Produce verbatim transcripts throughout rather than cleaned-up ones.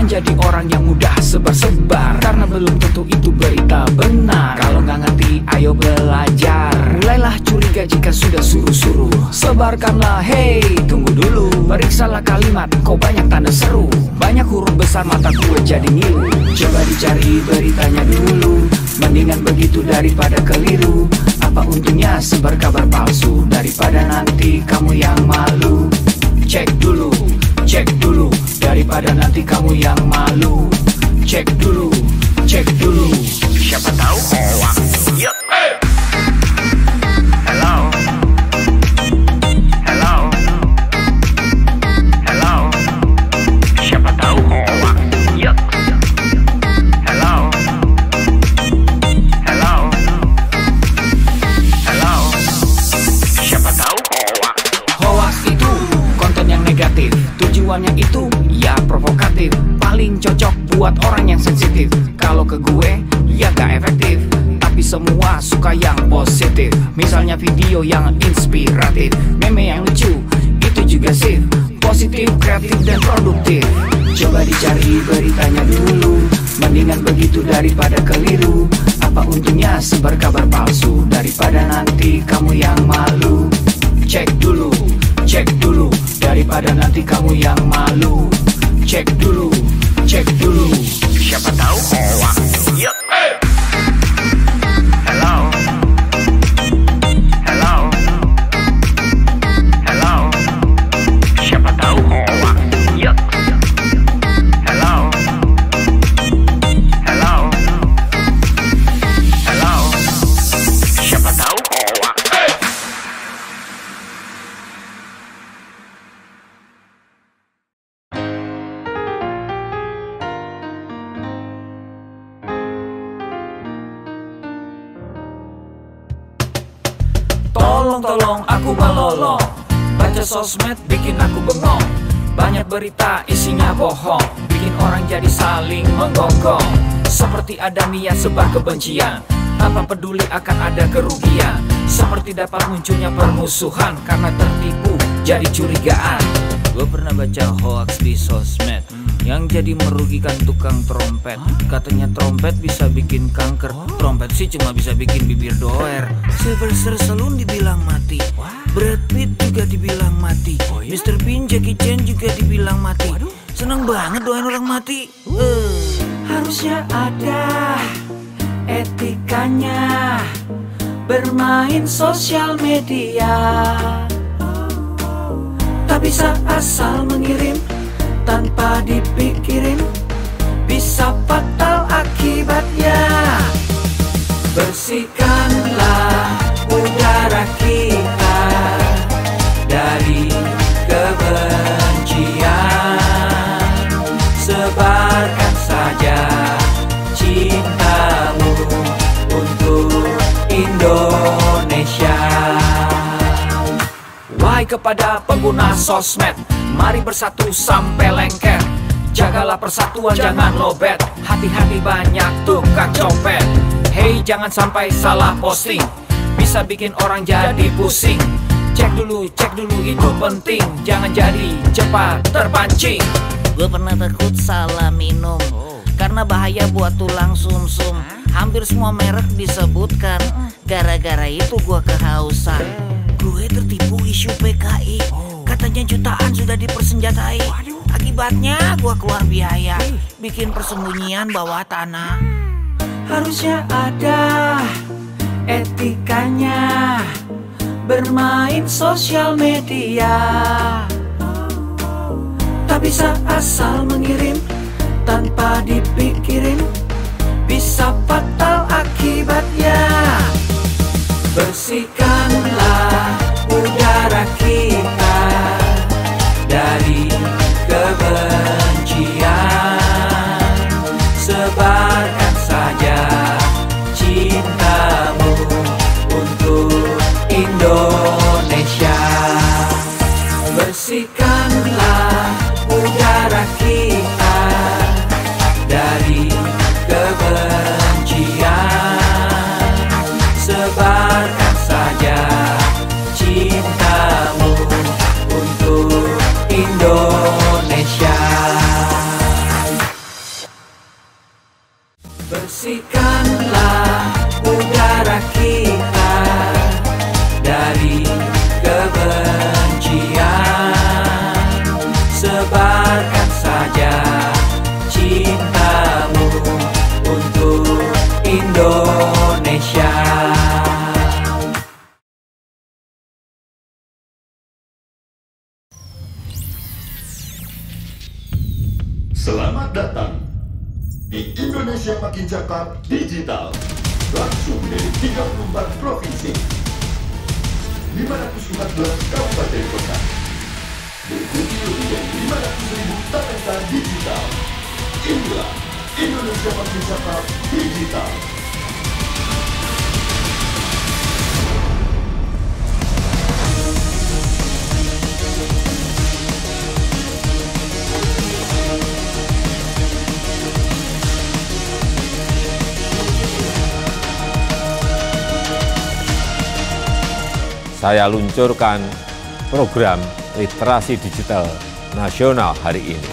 menjadi orang yang mudah sebar-sebar, karena belum tentu itu berita benar. Kalau nggak ngerti, ayo belajar. Mulailah curiga jika sudah suruh-suruh. Sebarkanlah, hey, tunggu dulu. Periksalah kalimat, kok banyak tanda seru. Banyak huruf besar, mata gue jadi ngilu. Coba dicari beritanya dulu. Mendingan begitu daripada keliru. Apa untungnya sebar kabar palsu, daripada nanti kamu yang malu. Cek dulu, cek dulu, daripada nanti kamu yang malu. Cek dulu, cek dulu, siapa tahu hoax. Yuk. Hello, hello, hello, siapa tahu hoax. Yuk. Hello, hello, hello, siapa tahu hoax. Hoax itu konten yang negatif, tujuannya itu ya provokatif. Paling cocok buat orang yang sensitif. Kalau ke gue ya gak efektif, tapi semua suka yang positif. Misalnya video yang inspiratif, meme yang lucu, itu juga sih positif, kreatif dan produktif. Coba dicari beritanya dulu. Mendingan begitu daripada keliru. Apa untungnya sebar kabar palsu, daripada nanti kamu yang malu. Cek dulu, cek dulu, daripada nanti kamu yang malu. Cek dulu, cek dulu, siapa tahu hoax. Yuk. Hello, hello, hello, siapa tahu hoax. Yuk. Hello, hello, hello, siapa tahu hoax. Tolong, tolong, aku melolong. Baca sosmed bikin aku bengong. Banyak berita isinya bohong, bikin orang jadi saling menggonggong. Seperti ada niat sebar kebencian, tanpa peduli akan ada kerugian. Seperti dapat munculnya permusuhan, karena tertipu jadi curigaan. Gue pernah baca hoax di sosmed, yang jadi merugikan tukang trompet. Katanya trompet bisa bikin kanker, trompet sih cuma bisa bikin bibir doer. Sylvester Stallone dibilang mati, Brad Pitt juga dibilang mati, mister Bean, Jackie Chan juga dibilang mati. Seneng banget doain orang mati. uh. Harusnya ada etikanya bermain sosial media. Tak bisa asal mengirim tanpa dipikirin, bisa fatal akibatnya. Bersihkanlah udara kita dari kebencian. Sebarkan saja cintamu untuk Indonesia. Wahai kepada pengguna sosmed, mari bersatu sampai lengket. Jagalah persatuan, jangan lobet. Hati-hati banyak tukang copet. Hey, jangan sampai salah posting, bisa bikin orang jadi pusing. Cek dulu, cek dulu, itu penting. Jangan jadi cepat terpancing. Gue pernah takut salah minum, karena bahaya buat tulang sumsum. Hampir semua merek disebutkan, gara-gara itu gue kehausan. Gue tertipu isu P K I, katanya jutaan sudah dipersenjatai. Akibatnya gue keluar biaya, bikin persembunyian bawah tanah. Harusnya ada etikanya bermain sosial media. Tak bisa asal mengirim tanpa dipikirin, bisa fatal akibatnya. Bersihkanlah udara kita dari kebencian. Sebarkan saja cintamu untuk Indonesia. Bersihkanlah udara kita dari kebencian. Sebarkan saja cintamu untuk Indonesia. Sebarkan saja cintamu untuk Indonesia. Selamat datang di Indonesia Makin Cakap Digital, langsung dari tiga puluh empat provinsi, lima ratus empat belas kabupaten kota, diikuti lebih dari lima ratus ribu talenta digital. Inilah Indonesia Makin Cakap Digital. Saya luncurkan program literasi digital nasional hari ini.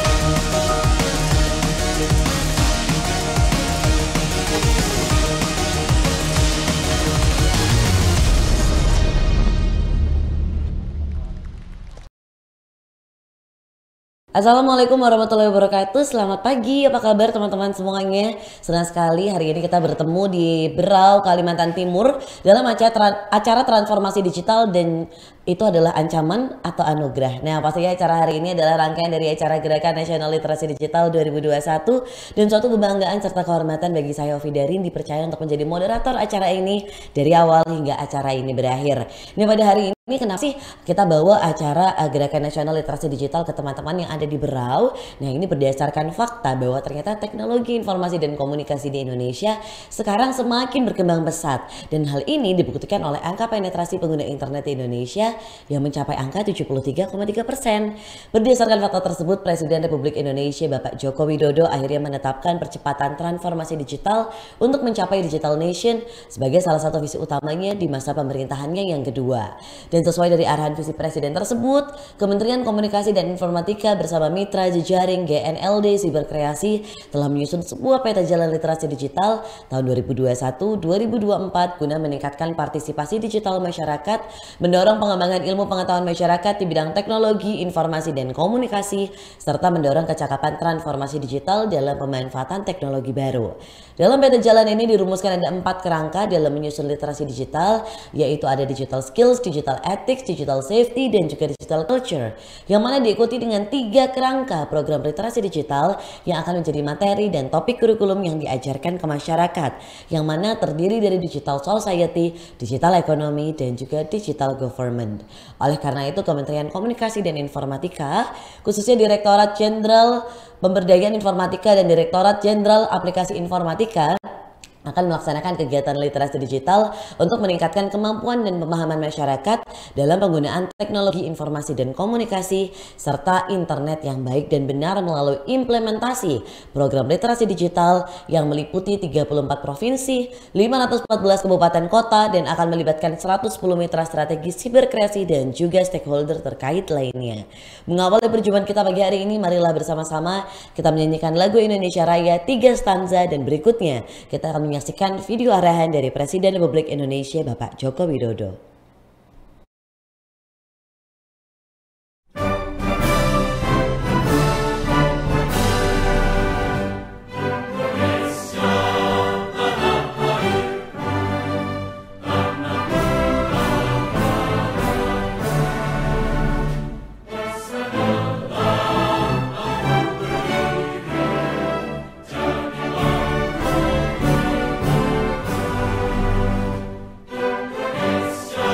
Assalamualaikum warahmatullahi wabarakatuh. Selamat pagi, apa kabar teman-teman semuanya? Senang sekali hari ini kita bertemu di Berau, Kalimantan Timur dalam acara, acara transformasi digital, dan itu adalah ancaman atau anugerah. Nah, pastinya acara hari ini adalah rangkaian dari acara Gerakan Nasional Literasi Digital dua ribu dua puluh satu dan suatu kebanggaan serta kehormatan bagi saya Ovi Darin dipercaya untuk menjadi moderator acara ini dari awal hingga acara ini berakhir. Nah, pada hari ini Ini kenapa sih kita bawa acara uh, Gerakan Nasional Literasi Digital ke teman-teman yang ada di Berau? Nah, ini berdasarkan fakta bahwa ternyata teknologi informasi dan komunikasi di Indonesia sekarang semakin berkembang pesat. Dan hal ini dibuktikan oleh angka penetrasi pengguna internet di Indonesia yang mencapai angka tujuh puluh tiga koma tiga persen. Berdasarkan fakta tersebut, Presiden Republik Indonesia Bapak Joko Widodo akhirnya menetapkan percepatan transformasi digital untuk mencapai Digital Nation sebagai salah satu visi utamanya di masa pemerintahannya yang kedua. Dan sesuai dari arahan visi Presiden tersebut, Kementerian Komunikasi dan Informatika bersama mitra jejaring G N L D Siberkreasi telah menyusun sebuah peta jalan literasi digital tahun dua ribu dua puluh satu sampai dua ribu dua puluh empat guna meningkatkan partisipasi digital masyarakat, mendorong pengembangan ilmu pengetahuan masyarakat di bidang teknologi, informasi, dan komunikasi, serta mendorong kecakapan transformasi digital dalam pemanfaatan teknologi baru. Dalam peta jalan ini dirumuskan ada empat kerangka dalam menyusun literasi digital, yaitu ada digital skills, digital ethics, digital safety, dan juga digital culture, yang mana diikuti dengan tiga kerangka program literasi digital yang akan menjadi materi dan topik kurikulum yang diajarkan ke masyarakat, yang mana terdiri dari digital society, digital economy, dan juga digital government. Oleh karena itu, Kementerian Komunikasi dan Informatika, khususnya Direktorat Jenderal Pemberdayaan Informatika dan Direktorat Jenderal Aplikasi Informatika, akan melaksanakan kegiatan literasi digital untuk meningkatkan kemampuan dan pemahaman masyarakat dalam penggunaan teknologi informasi dan komunikasi serta internet yang baik dan benar melalui implementasi program literasi digital yang meliputi tiga puluh empat provinsi, lima ratus empat belas kabupaten kota, dan akan melibatkan seratus sepuluh mitra strategi siberkreasi dan juga stakeholder terkait lainnya. Mengawali perjumpaan kita pagi hari ini, marilah bersama-sama kita menyanyikan lagu Indonesia Raya tiga stanza, dan berikutnya kita akan menyaksikan video arahan dari Presiden Republik Indonesia Bapak Joko Widodo. Indonesia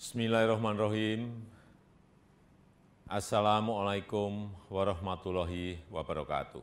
Bismillahirrahmanirrahim. Assalamualaikum warahmatullahi wabarakatuh.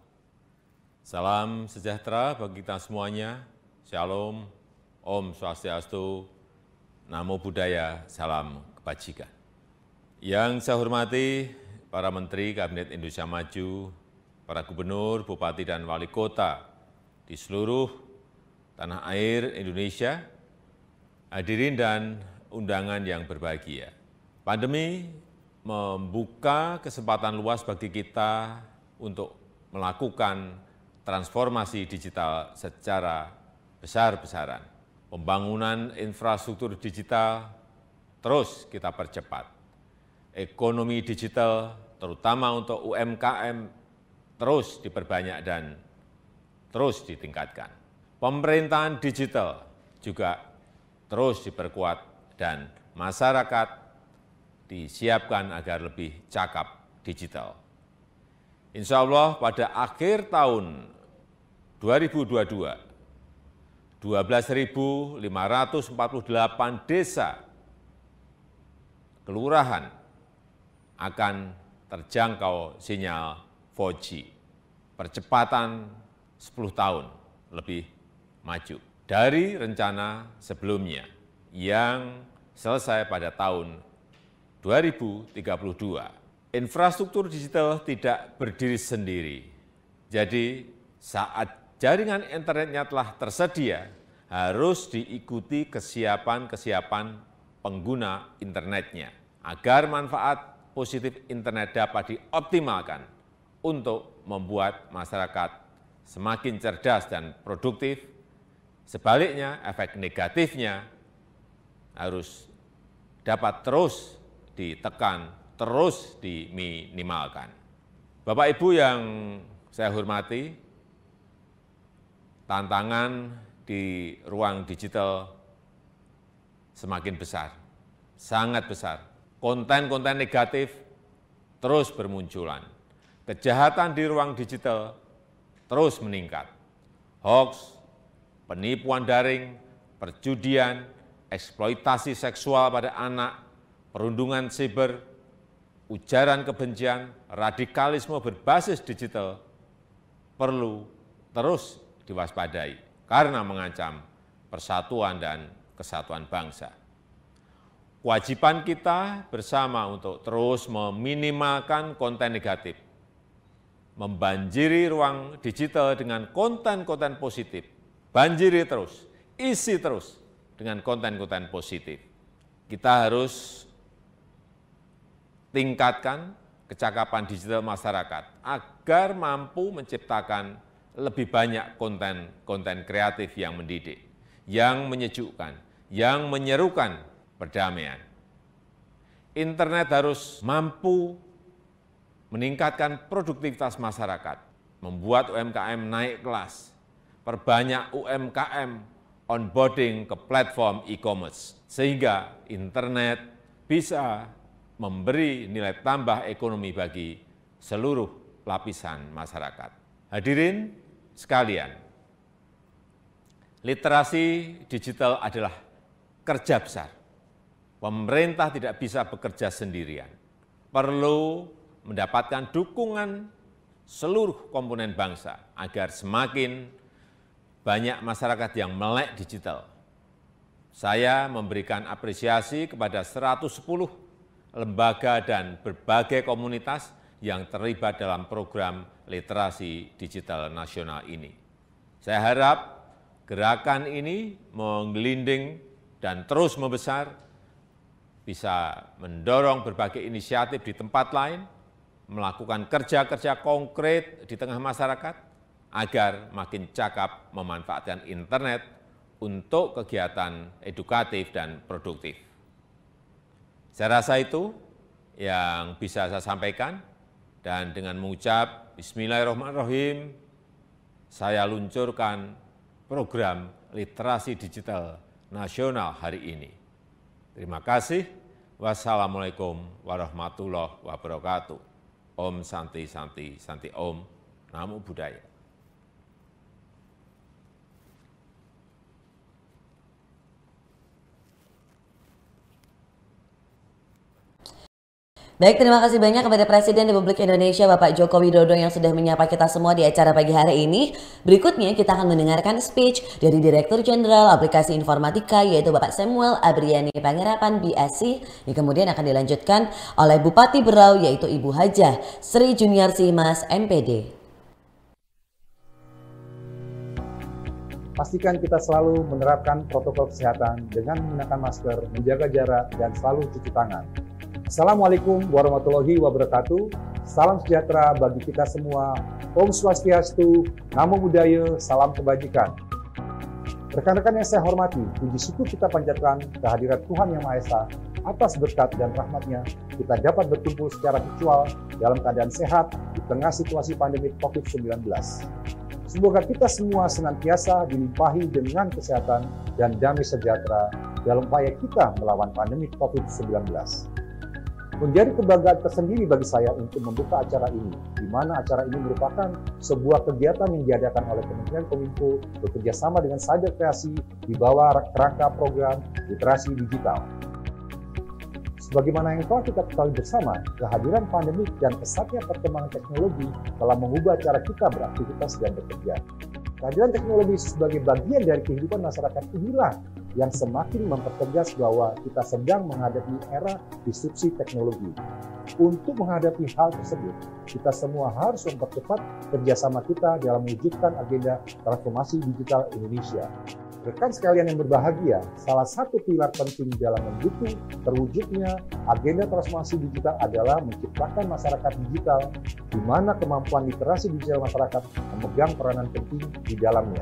Salam sejahtera bagi kita semuanya. Shalom, Om Swastiastu, Namo Buddhaya, salam kebajikan. Yang saya hormati para Menteri Kabinet Indonesia Maju, para Gubernur, Bupati, dan Wali Kota di seluruh tanah air Indonesia, hadirin dan undangan yang berbahagia. Pandemi membuka kesempatan luas bagi kita untuk melakukan transformasi digital secara besar-besaran. Pembangunan infrastruktur digital terus kita percepat. Ekonomi digital, terutama untuk U M K M, terus diperbanyak dan terus ditingkatkan. Pemerintahan digital juga terus diperkuat dan masyarakat disiapkan agar lebih cakap digital. Insya Allah pada akhir tahun dua ribu dua puluh dua, dua belas ribu lima ratus empat puluh delapan desa kelurahan akan terjangkau sinyal empat G. Percepatan sepuluh tahun lebih maju dari rencana sebelumnya yang selesai pada tahun dua ribu tiga puluh dua. Infrastruktur digital tidak berdiri sendiri. Jadi saat jaringan internetnya telah tersedia, harus diikuti kesiapan-kesiapan pengguna internetnya agar manfaat positif internet dapat dioptimalkan untuk membuat masyarakat semakin cerdas dan produktif. Sebaliknya, efek negatifnya harus dapat terus ditekan, terus diminimalkan. Bapak Ibu yang saya hormati, tantangan di ruang digital semakin besar, sangat besar. Konten-konten negatif terus bermunculan. Kejahatan di ruang digital terus meningkat. Hoax, penipuan daring, perjudian, eksploitasi seksual pada anak, perundungan siber, ujaran kebencian, radikalisme berbasis digital perlu terus diwaspadai karena mengancam persatuan dan kesatuan bangsa. Kewajiban kita bersama untuk terus meminimalkan konten negatif, membanjiri ruang digital dengan konten-konten positif, banjiri terus, isi terus dengan konten-konten positif. Kita harus tingkatkan kecakapan digital masyarakat agar mampu menciptakan lebih banyak konten-konten kreatif yang mendidik, yang menyejukkan, yang menyerukan perdamaian. Internet harus mampu meningkatkan produktivitas masyarakat, membuat U M K M naik kelas, perbanyak U M K M onboarding ke platform e-commerce, sehingga internet bisa memberi nilai tambah ekonomi bagi seluruh lapisan masyarakat. Hadirin sekalian, literasi digital adalah kerja besar. Pemerintah tidak bisa bekerja sendirian. Perlu mendapatkan dukungan seluruh komponen bangsa agar semakin banyak masyarakat yang melek digital. Saya memberikan apresiasi kepada seratus sepuluh lembaga dan berbagai komunitas yang terlibat dalam program literasi digital nasional ini. Saya harap gerakan ini menggelinding dan terus membesar, bisa mendorong berbagai inisiatif di tempat lain, melakukan kerja-kerja konkret di tengah masyarakat, agar makin cakap memanfaatkan internet untuk kegiatan edukatif dan produktif. Saya rasa itu yang bisa saya sampaikan, dan dengan mengucap Bismillahirrahmanirrahim, saya luncurkan program literasi digital nasional hari ini. Terima kasih. Wassalamualaikum warahmatullahi wabarakatuh. Om Santi Santi Santi Om. Namo Buddhaya. Baik, terima kasih banyak kepada Presiden Republik Indonesia Bapak Joko Widodo yang sudah menyapa kita semua di acara pagi hari ini. Berikutnya kita akan mendengarkan speech dari Direktur Jenderal Aplikasi Informatika yaitu Bapak Samuel Abriani Pangerapan B S C, yang kemudian akan dilanjutkan oleh Bupati Berau yaitu Ibu Hajah Sri Juniarsi Mas M P D. Pastikan kita selalu menerapkan protokol kesehatan dengan menggunakan masker, menjaga jarak, dan selalu cuci tangan. Assalamualaikum warahmatullahi wabarakatuh. Salam sejahtera bagi kita semua. Om Swastiastu, Namo Buddhaya, salam kebajikan. Rekan-rekan yang saya hormati, puji syukur kita panjatkan kehadirat Tuhan Yang Maha Esa. Atas berkat dan rahmatnya, kita dapat berkumpul secara virtual dalam keadaan sehat di tengah situasi pandemi covid sembilan belas. Semoga kita semua senantiasa dilimpahi dengan kesehatan dan damai sejahtera dalam upaya kita melawan pandemi covid sembilan belas. Menjadi kebanggaan tersendiri bagi saya untuk membuka acara ini, di mana acara ini merupakan sebuah kegiatan yang diadakan oleh Kementerian Kominfo bekerja sama dengan Cyber Kreasi di bawah kerangka program literasi digital. Sebagaimana yang telah kita ketahui bersama, kehadiran pandemi dan pesatnya perkembangan teknologi telah mengubah cara kita beraktivitas dan bekerja. Kehadiran teknologi sebagai bagian dari kehidupan masyarakat inilah yang semakin mempertegas bahwa kita sedang menghadapi era disrupsi teknologi. Untuk menghadapi hal tersebut, kita semua harus mempercepat kerjasama kita dalam mewujudkan agenda transformasi digital Indonesia. Rekan sekalian yang berbahagia, salah satu pilar penting dalam mendukung terwujudnya agenda transformasi digital adalah menciptakan masyarakat digital, di mana kemampuan literasi digital masyarakat memegang peranan penting di dalamnya.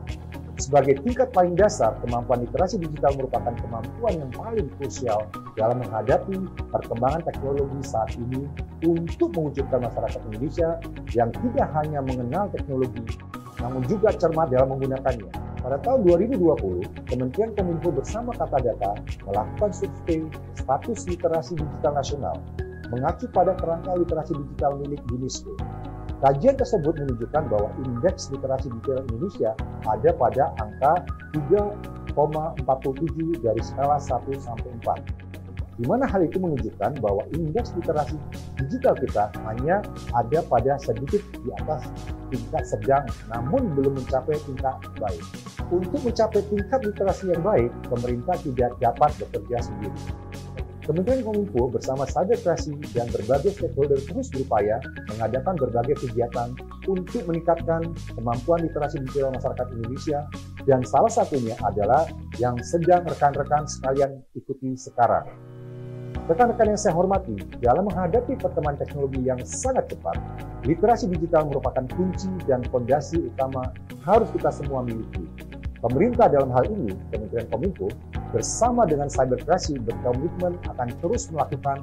Sebagai tingkat paling dasar, kemampuan literasi digital merupakan kemampuan yang paling krusial dalam menghadapi perkembangan teknologi saat ini untuk mewujudkan masyarakat Indonesia yang tidak hanya mengenal teknologi, namun juga cermat dalam menggunakannya. Pada tahun dua ribu dua puluh, Kementerian Kominfo bersama Kata Data melakukan survei status literasi digital nasional, mengacu pada kerangka literasi digital milik UNESCO. Kajian tersebut menunjukkan bahwa indeks literasi digital Indonesia ada pada angka tiga koma empat tujuh dari skala satu sampai empat. Di mana hal itu menunjukkan bahwa indeks literasi digital kita hanya ada pada sedikit di atas tingkat sedang, namun belum mencapai tingkat baik. Untuk mencapai tingkat literasi yang baik, pemerintah tidak dapat bekerja sendiri. Kementerian Kominfo bersama Cyber Kreasi dan berbagai stakeholder terus berupaya mengadakan berbagai kegiatan untuk meningkatkan kemampuan literasi digital masyarakat Indonesia, dan salah satunya adalah yang sedang rekan-rekan sekalian ikuti sekarang. Rekan-rekan yang saya hormati, dalam menghadapi perkembangan teknologi yang sangat cepat, literasi digital merupakan kunci dan fondasi utama harus kita semua miliki. Pemerintah dalam hal ini, Kementerian Kominfo, bersama dengan Cyber Kreasi berkomitmen akan terus melakukan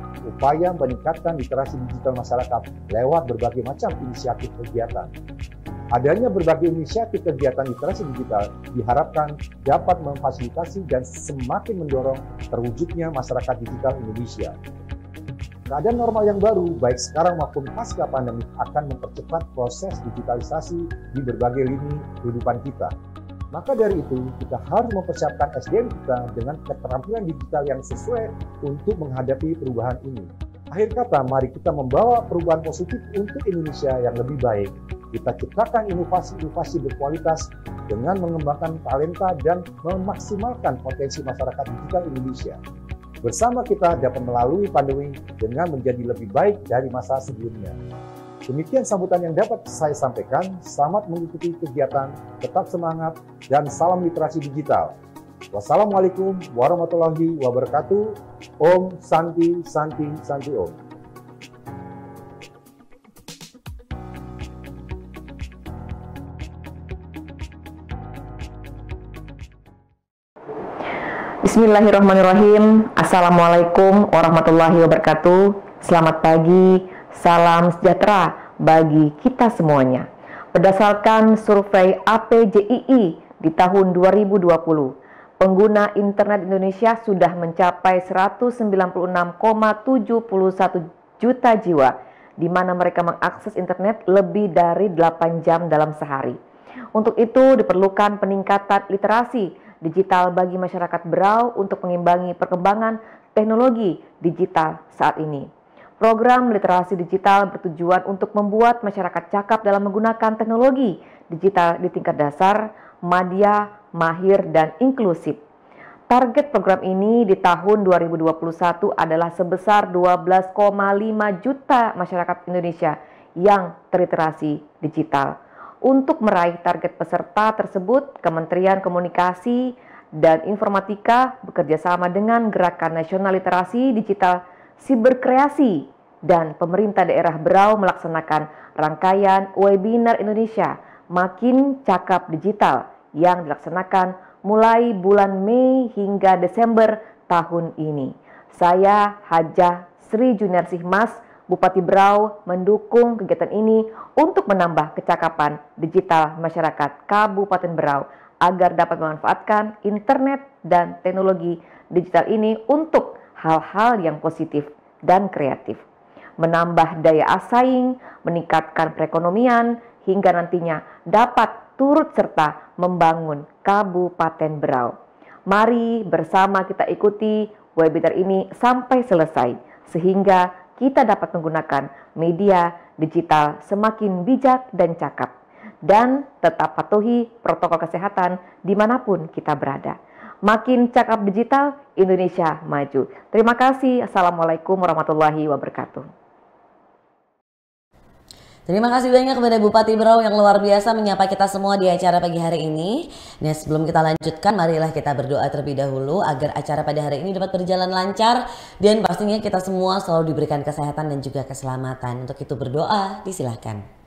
upaya meningkatkan literasi digital masyarakat lewat berbagai macam inisiatif kegiatan. Adanya berbagai inisiatif kegiatan literasi digital diharapkan dapat memfasilitasi dan semakin mendorong terwujudnya masyarakat digital Indonesia. Keadaan normal yang baru, baik sekarang maupun pasca pandemi, akan mempercepat proses digitalisasi di berbagai lini kehidupan kita. Maka dari itu, kita harus mempersiapkan S D M kita dengan keterampilan digital yang sesuai untuk menghadapi perubahan ini. Akhir kata, mari kita membawa perubahan positif untuk Indonesia yang lebih baik. Kita ciptakan inovasi-inovasi berkualitas dengan mengembangkan talenta dan memaksimalkan potensi masyarakat digital Indonesia. Bersama kita dapat melalui pandemi dengan menjadi lebih baik dari masa sebelumnya. Demikian sambutan yang dapat saya sampaikan. Selamat mengikuti kegiatan, tetap semangat, dan salam literasi digital. Wassalamualaikum warahmatullahi wabarakatuh. Om Santi Santi Santi Om. Bismillahirrahmanirrahim. Assalamualaikum warahmatullahi wabarakatuh. Selamat pagi. Salam sejahtera bagi kita semuanya. Berdasarkan survei A P J I I di tahun dua ribu dua puluh, pengguna internet Indonesia sudah mencapai seratus sembilan puluh enam koma tujuh satu juta jiwa, di mana mereka mengakses internet lebih dari delapan jam dalam sehari. Untuk itu diperlukan peningkatan literasi digital bagi masyarakat Berau untuk mengimbangi perkembangan teknologi digital saat ini. Program literasi digital bertujuan untuk membuat masyarakat cakap dalam menggunakan teknologi digital di tingkat dasar, madya, mahir, dan inklusif. Target program ini di tahun dua ribu dua puluh satu adalah sebesar dua belas koma lima juta masyarakat Indonesia yang terliterasi digital. Untuk meraih target peserta tersebut, Kementerian Komunikasi dan Informatika bekerjasama dengan Gerakan Nasional Literasi Digital Siberkreasi dan pemerintah daerah Berau melaksanakan rangkaian webinar Indonesia Makin Cakap Digital yang dilaksanakan mulai bulan Mei hingga Desember tahun ini. Saya Hajah Sri Juniarsih Mas, Bupati Berau, mendukung kegiatan ini untuk menambah kecakapan digital masyarakat Kabupaten Berau agar dapat memanfaatkan internet dan teknologi digital ini untuk hal-hal yang positif dan kreatif, menambah daya saing, meningkatkan perekonomian, hingga nantinya dapat turut serta membangun Kabupaten Berau. Mari bersama kita ikuti webinar ini sampai selesai, sehingga kita dapat menggunakan media digital semakin bijak dan cakap, dan tetap patuhi protokol kesehatan dimanapun kita berada. Makin cakap digital, Indonesia maju. Terima kasih. Assalamualaikum warahmatullahi wabarakatuh. Terima kasih banyak kepada Bupati Berau yang luar biasa menyapa kita semua di acara pagi hari ini. Nah, sebelum kita lanjutkan, marilah kita berdoa terlebih dahulu agar acara pada hari ini dapat berjalan lancar dan pastinya kita semua selalu diberikan kesehatan dan juga keselamatan. Untuk itu berdoa, disilahkan.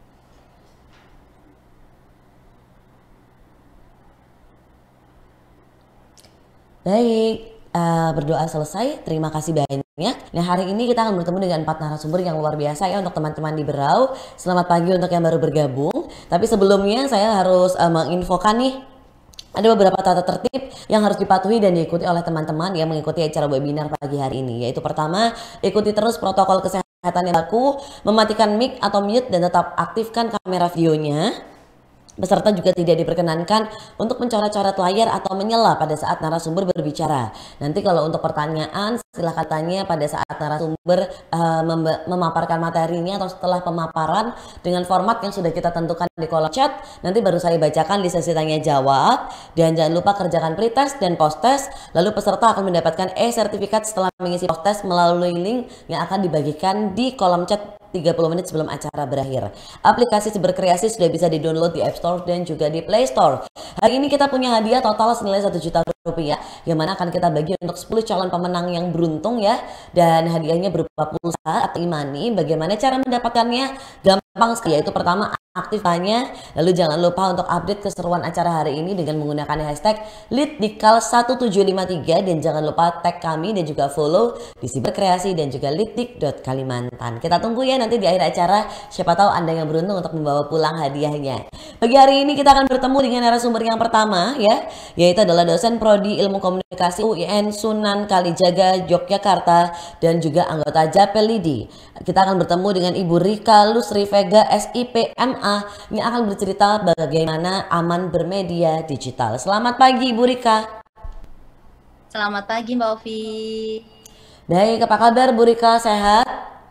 Baik, uh, berdoa selesai. Terima kasih banyak. Nah, hari ini kita akan bertemu dengan empat narasumber yang luar biasa ya untuk teman-teman di Berau. Selamat pagi untuk yang baru bergabung. Tapi sebelumnya saya harus uh, menginfokan nih, ada beberapa tata tertib yang harus dipatuhi dan diikuti oleh teman-teman yang mengikuti acara webinar pagi hari ini. Yaitu pertama, ikuti terus protokol kesehatan yang berlaku, mematikan mic atau mute dan tetap aktifkan kamera videonya. Peserta juga tidak diperkenankan untuk mencoret-coret layar atau menyela pada saat narasumber berbicara. Nanti kalau untuk pertanyaan silahkan tanya pada saat narasumber uh, mem memaparkan materinya atau setelah pemaparan dengan format yang sudah kita tentukan di kolom chat. Nanti baru saya bacakan di sesi tanya jawab. Dan jangan lupa kerjakan pretest dan post-test. Lalu peserta akan mendapatkan e-sertifikat setelah mengisi post-test melalui link yang akan dibagikan di kolom chat tiga puluh menit sebelum acara berakhir. Aplikasi Siberkreasi sudah bisa di-download di App Store dan juga di Play Store. Hari ini kita punya hadiah total senilai satu juta rupiah yang mana akan kita bagi untuk sepuluh calon pemenang yang beruntung ya. Dan hadiahnya berupa pulsa atau e-money. Bagaimana cara mendapatkannya? Gampang sekali, yaitu pertama aktifkannya, lalu jangan lupa untuk update keseruan acara hari ini dengan menggunakan hashtag litdikal satu tujuh lima tiga dan jangan lupa tag kami dan juga follow di Siberkreasi dan juga litdik dot kalimantan. Kita tunggu ya nanti di akhir acara, siapa tahu Anda yang beruntung untuk membawa pulang hadiahnya. Pagi hari ini kita akan bertemu dengan narasumber yang pertama ya, yaitu adalah dosen Prodi Ilmu Komunikasi U I N Sunan Kalijaga Yogyakarta dan juga anggota Japelidi. Kita akan bertemu dengan Ibu Rika Lusri Vega S I P M A yang akan bercerita bagaimana aman bermedia digital. Selamat pagi Ibu Rika. Selamat pagi Mbak Ovi. Baik, apa kabar Bu Rika, sehat?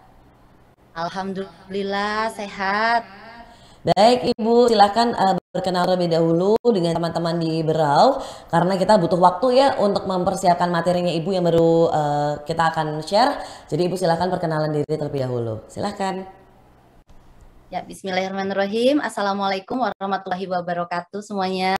Alhamdulillah sehat. Baik Ibu, silahkan uh, berkenal terlebih dahulu dengan teman-teman di Berau karena kita butuh waktu ya untuk mempersiapkan materinya Ibu yang baru uh, kita akan share. Jadi Ibu silahkan perkenalan diri terlebih dahulu. Silahkan. Ya, bismillahirrahmanirrahim. Assalamualaikum warahmatullahi wabarakatuh semuanya.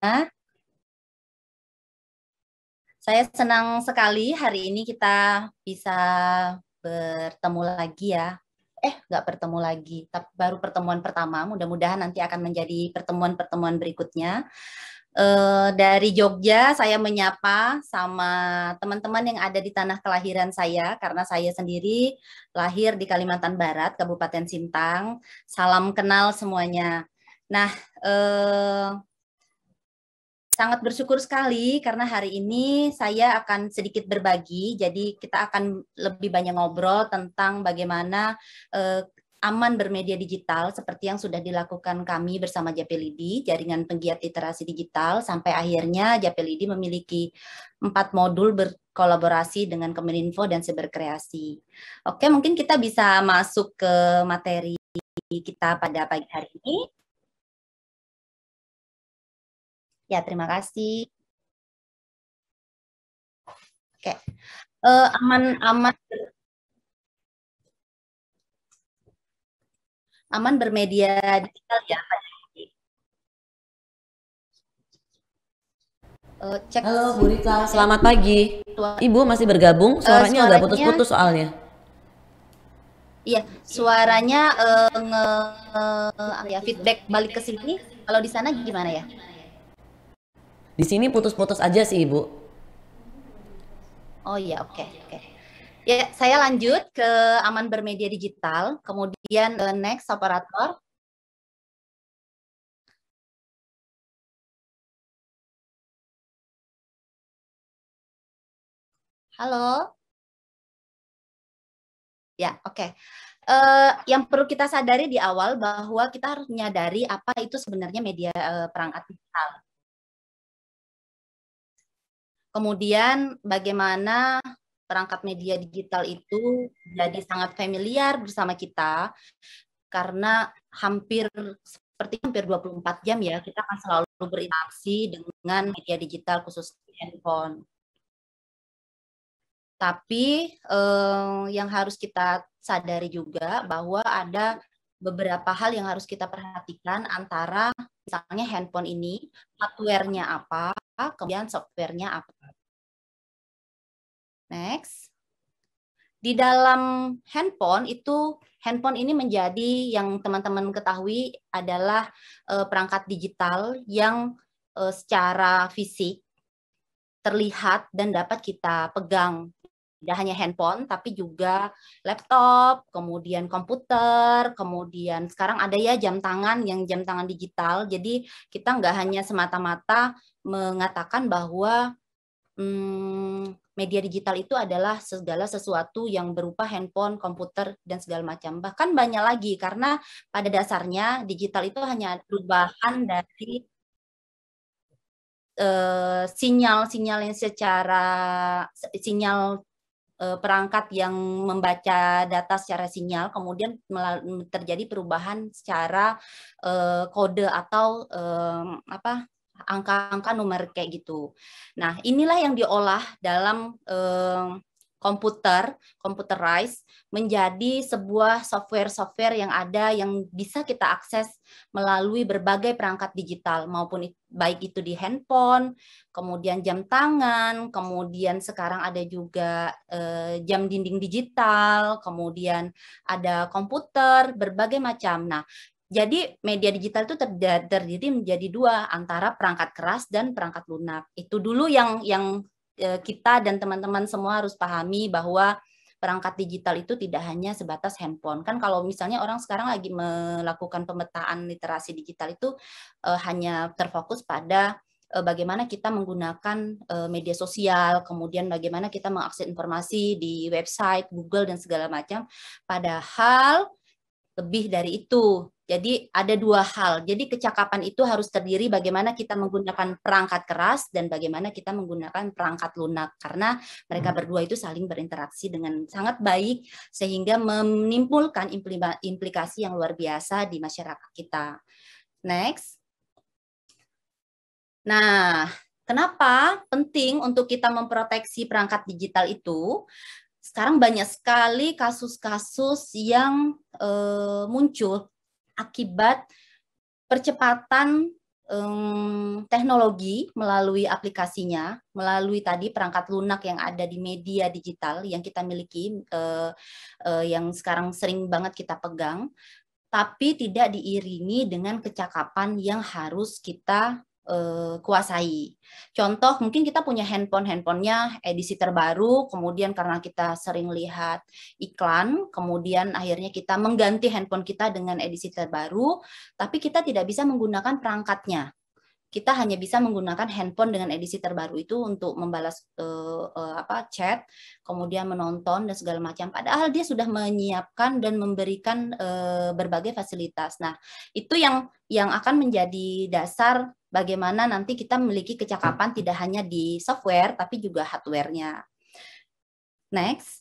Saya senang sekali hari ini kita bisa bertemu lagi ya. Eh, nggak bertemu lagi, tapi baru pertemuan pertama. Mudah-mudahan nanti akan menjadi pertemuan-pertemuan berikutnya. Uh, dari Jogja saya menyapa sama teman-teman yang ada di tanah kelahiran saya karena saya sendiri lahir di Kalimantan Barat, Kabupaten Sintang. Salam kenal semuanya. Nah, uh, sangat bersyukur sekali karena hari ini saya akan sedikit berbagi. Jadi kita akan lebih banyak ngobrol tentang bagaimana uh, aman bermedia digital seperti yang sudah dilakukan kami bersama Japelidi, Jaringan Penggiat Literasi Digital, sampai akhirnya Japelidi memiliki empat modul berkolaborasi dengan Kominfo dan Cyberkreasi. Oke, mungkin kita bisa masuk ke materi kita pada pagi hari ini. Ya, terima kasih. Oke, uh, aman aman aman bermedia digital ya Pak. Uh, cek. Halo Bu Rita, selamat pagi. Ibu masih bergabung, suaranya, uh, suaranya agak putus-putus soalnya. Iya, suaranya uh, nge, uh, ya feedback balik ke sini. Kalau di sana gimana ya? Di sini putus-putus aja sih Ibu. Oh iya, oke, okay, oke. Okay. Ya, saya lanjut ke aman bermedia digital, kemudian uh, next operator. Halo. Ya, oke. Okay. Uh, yang perlu kita sadari di awal bahwa kita harus menyadari apa itu sebenarnya media uh, perangkat digital. Kemudian bagaimana perangkat media digital itu jadi sangat familiar bersama kita karena hampir seperti hampir dua puluh empat jam ya kita akan selalu berinteraksi dengan media digital khususnya handphone. Tapi eh, yang harus kita sadari juga bahwa ada beberapa hal yang harus kita perhatikan antara misalnya handphone ini hardware-nya apa, kemudian software-nya apa. Next. Di dalam handphone itu, handphone ini menjadi yang teman-teman ketahui adalah uh, perangkat digital yang uh, secara fisik terlihat dan dapat kita pegang. Tidak hanya handphone, tapi juga laptop, kemudian komputer, kemudian sekarang ada ya jam tangan yang jam tangan digital. Jadi kita nggak hanya semata-mata mengatakan bahwa hmm, media digital itu adalah segala sesuatu yang berupa handphone, komputer, dan segala macam. Bahkan banyak lagi, karena pada dasarnya digital itu hanya perubahan dari sinyal-sinyal uh, yang secara sinyal uh, perangkat yang membaca data secara sinyal, kemudian terjadi perubahan secara uh, kode atau uh, apa? angka-angka numerik kayak gitu. Nah, inilah yang diolah dalam eh, komputer, computerized, menjadi sebuah software-software yang ada yang bisa kita akses melalui berbagai perangkat digital, maupun baik itu di handphone, kemudian jam tangan, kemudian sekarang ada juga eh, jam dinding digital, kemudian ada komputer, berbagai macam. Nah, jadi media digital itu terdiri menjadi dua, antara perangkat keras dan perangkat lunak. Itu dulu yang yang kita dan teman-teman semua harus pahami, bahwa perangkat digital itu tidak hanya sebatas handphone. Kan kalau misalnya orang sekarang lagi melakukan pemetaan literasi digital itu eh, hanya terfokus pada eh, bagaimana kita menggunakan eh, media sosial, kemudian bagaimana kita mengakses informasi di website, Google, dan segala macam. Padahal lebih dari itu. Jadi ada dua hal. Jadi kecakapan itu harus terdiri bagaimana kita menggunakan perangkat keras dan bagaimana kita menggunakan perangkat lunak. Karena mereka berdua itu saling berinteraksi dengan sangat baik sehingga menimbulkan implikasi yang luar biasa di masyarakat kita. Next. Nah, kenapa penting untuk kita memproteksi perangkat digital itu? Sekarang banyak sekali kasus-kasus yang uh, muncul akibat percepatan um, teknologi melalui aplikasinya, melalui tadi perangkat lunak yang ada di media digital yang kita miliki, uh, uh, yang sekarang sering banget kita pegang, tapi tidak diiringi dengan kecakapan yang harus kita Uh, kuasai. Contoh, mungkin kita punya handphone, handphonenya edisi terbaru, kemudian karena kita sering lihat iklan, kemudian akhirnya kita mengganti handphone kita dengan edisi terbaru, tapi kita tidak bisa menggunakan perangkatnya. kita hanya bisa menggunakan handphone dengan edisi terbaru itu untuk membalas uh, uh, apa chat, kemudian menonton dan segala macam. Padahal dia sudah menyiapkan dan memberikan uh, berbagai fasilitas. Nah, itu yang yang akan menjadi dasar bagaimana nanti kita memiliki kecakapan tidak hanya di software tapi juga hardware-nya. Next.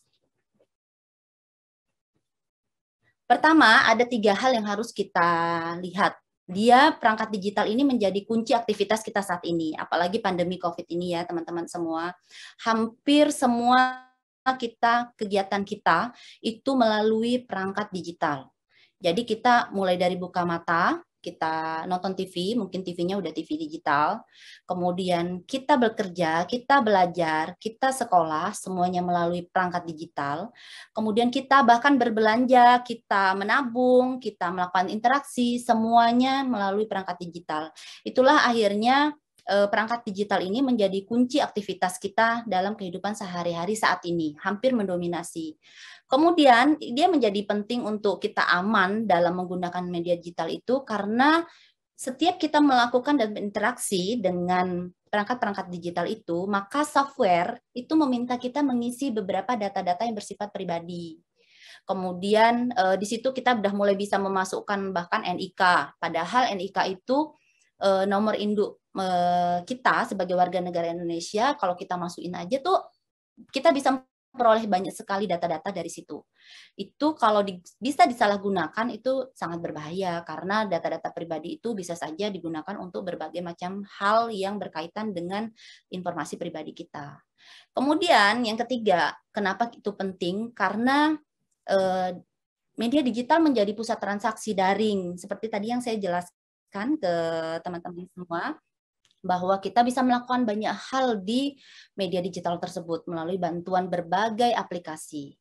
Pertama, ada tiga hal yang harus kita lihat. Dia perangkat digital ini menjadi kunci aktivitas kita saat ini, apalagi pandemi COVID ini ya teman-teman semua. Hampir semua kita kegiatan kita itu melalui perangkat digital. Jadi kita mulai dari buka mata, kita nonton T V, mungkin T V-nya udah T V digital, kemudian kita bekerja, kita belajar, kita sekolah, semuanya melalui perangkat digital, kemudian kita bahkan berbelanja, kita menabung, kita melakukan interaksi, semuanya melalui perangkat digital. Itulah akhirnya perangkat digital ini menjadi kunci aktivitas kita dalam kehidupan sehari-hari saat ini, hampir mendominasi. Kemudian dia menjadi penting untuk kita aman dalam menggunakan media digital itu karena setiap kita melakukan dan berinteraksi dengan perangkat-perangkat digital itu, maka software itu meminta kita mengisi beberapa data-data yang bersifat pribadi. Kemudian eh, di situ kita sudah mulai bisa memasukkan bahkan N I K, padahal N I K itu eh, nomor induk eh, kita sebagai warga negara Indonesia, kalau kita masukin aja tuh kita bisa peroleh banyak sekali data-data dari situ. Itu kalau di, bisa disalahgunakan itu sangat berbahaya karena data-data pribadi itu bisa saja digunakan untuk berbagai macam hal yang berkaitan dengan informasi pribadi kita. Kemudian yang ketiga, kenapa itu penting? Karena eh, media digital menjadi pusat transaksi daring, seperti tadi yang saya jelaskan ke teman-teman semua, bahwa kita bisa melakukan banyak hal di media digital tersebut melalui bantuan berbagai aplikasi.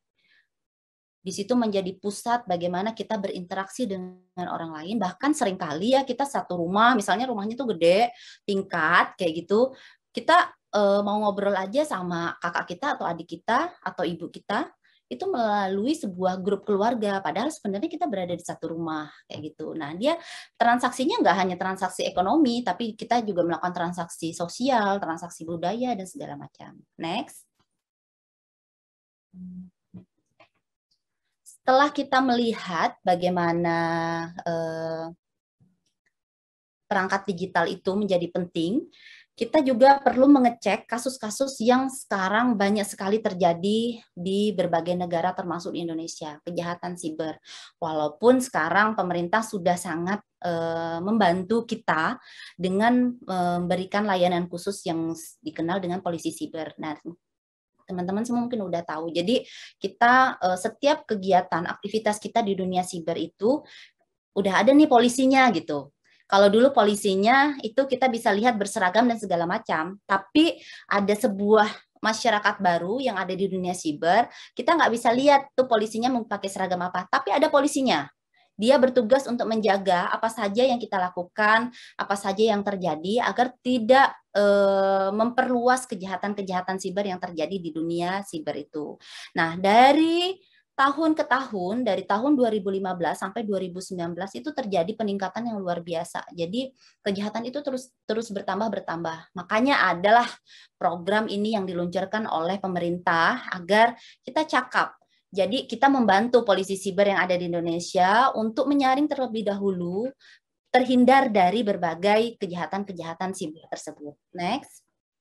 Di situ menjadi pusat bagaimana kita berinteraksi dengan orang lain, bahkan seringkali ya kita satu rumah, misalnya rumahnya tuh gede, tingkat, kayak gitu, kita e, mau ngobrol aja sama kakak kita atau adik kita atau ibu kita, itu melalui sebuah grup keluarga, padahal sebenarnya kita berada di satu rumah kayak gitu. Nah, dia transaksinya nggak hanya transaksi ekonomi, tapi kita juga melakukan transaksi sosial, transaksi budaya dan segala macam. Next. Setelah kita melihat bagaimana eh, perangkat digital itu menjadi penting, kita juga perlu mengecek kasus-kasus yang sekarang banyak sekali terjadi di berbagai negara termasuk di Indonesia, kejahatan siber. Walaupun sekarang pemerintah sudah sangat e, membantu kita dengan memberikan layanan khusus yang dikenal dengan polisi siber. Nah, teman-teman semua mungkin udah tahu. Jadi kita e, setiap kegiatan aktivitas kita di dunia siber itu udah ada nih polisinya gitu. Kalau dulu polisinya itu kita bisa lihat berseragam dan segala macam, tapi ada sebuah masyarakat baru yang ada di dunia siber, kita nggak bisa lihat tuh polisinya mau pakai seragam apa, tapi ada polisinya. Dia bertugas untuk menjaga apa saja yang kita lakukan, apa saja yang terjadi, agar tidak e, memperluas kejahatan-kejahatan siber yang terjadi di dunia siber itu. Nah, dari tahun ke tahun, dari tahun dua ribu lima belas sampai dua ribu sembilan belas itu terjadi peningkatan yang luar biasa. Jadi kejahatan itu terus terus bertambah bertambah. Makanya adalah program ini yang diluncurkan oleh pemerintah agar kita cakap. Jadi kita membantu polisi siber yang ada di Indonesia untuk menyaring terlebih dahulu, terhindar dari berbagai kejahatan-kejahatan siber tersebut. Next.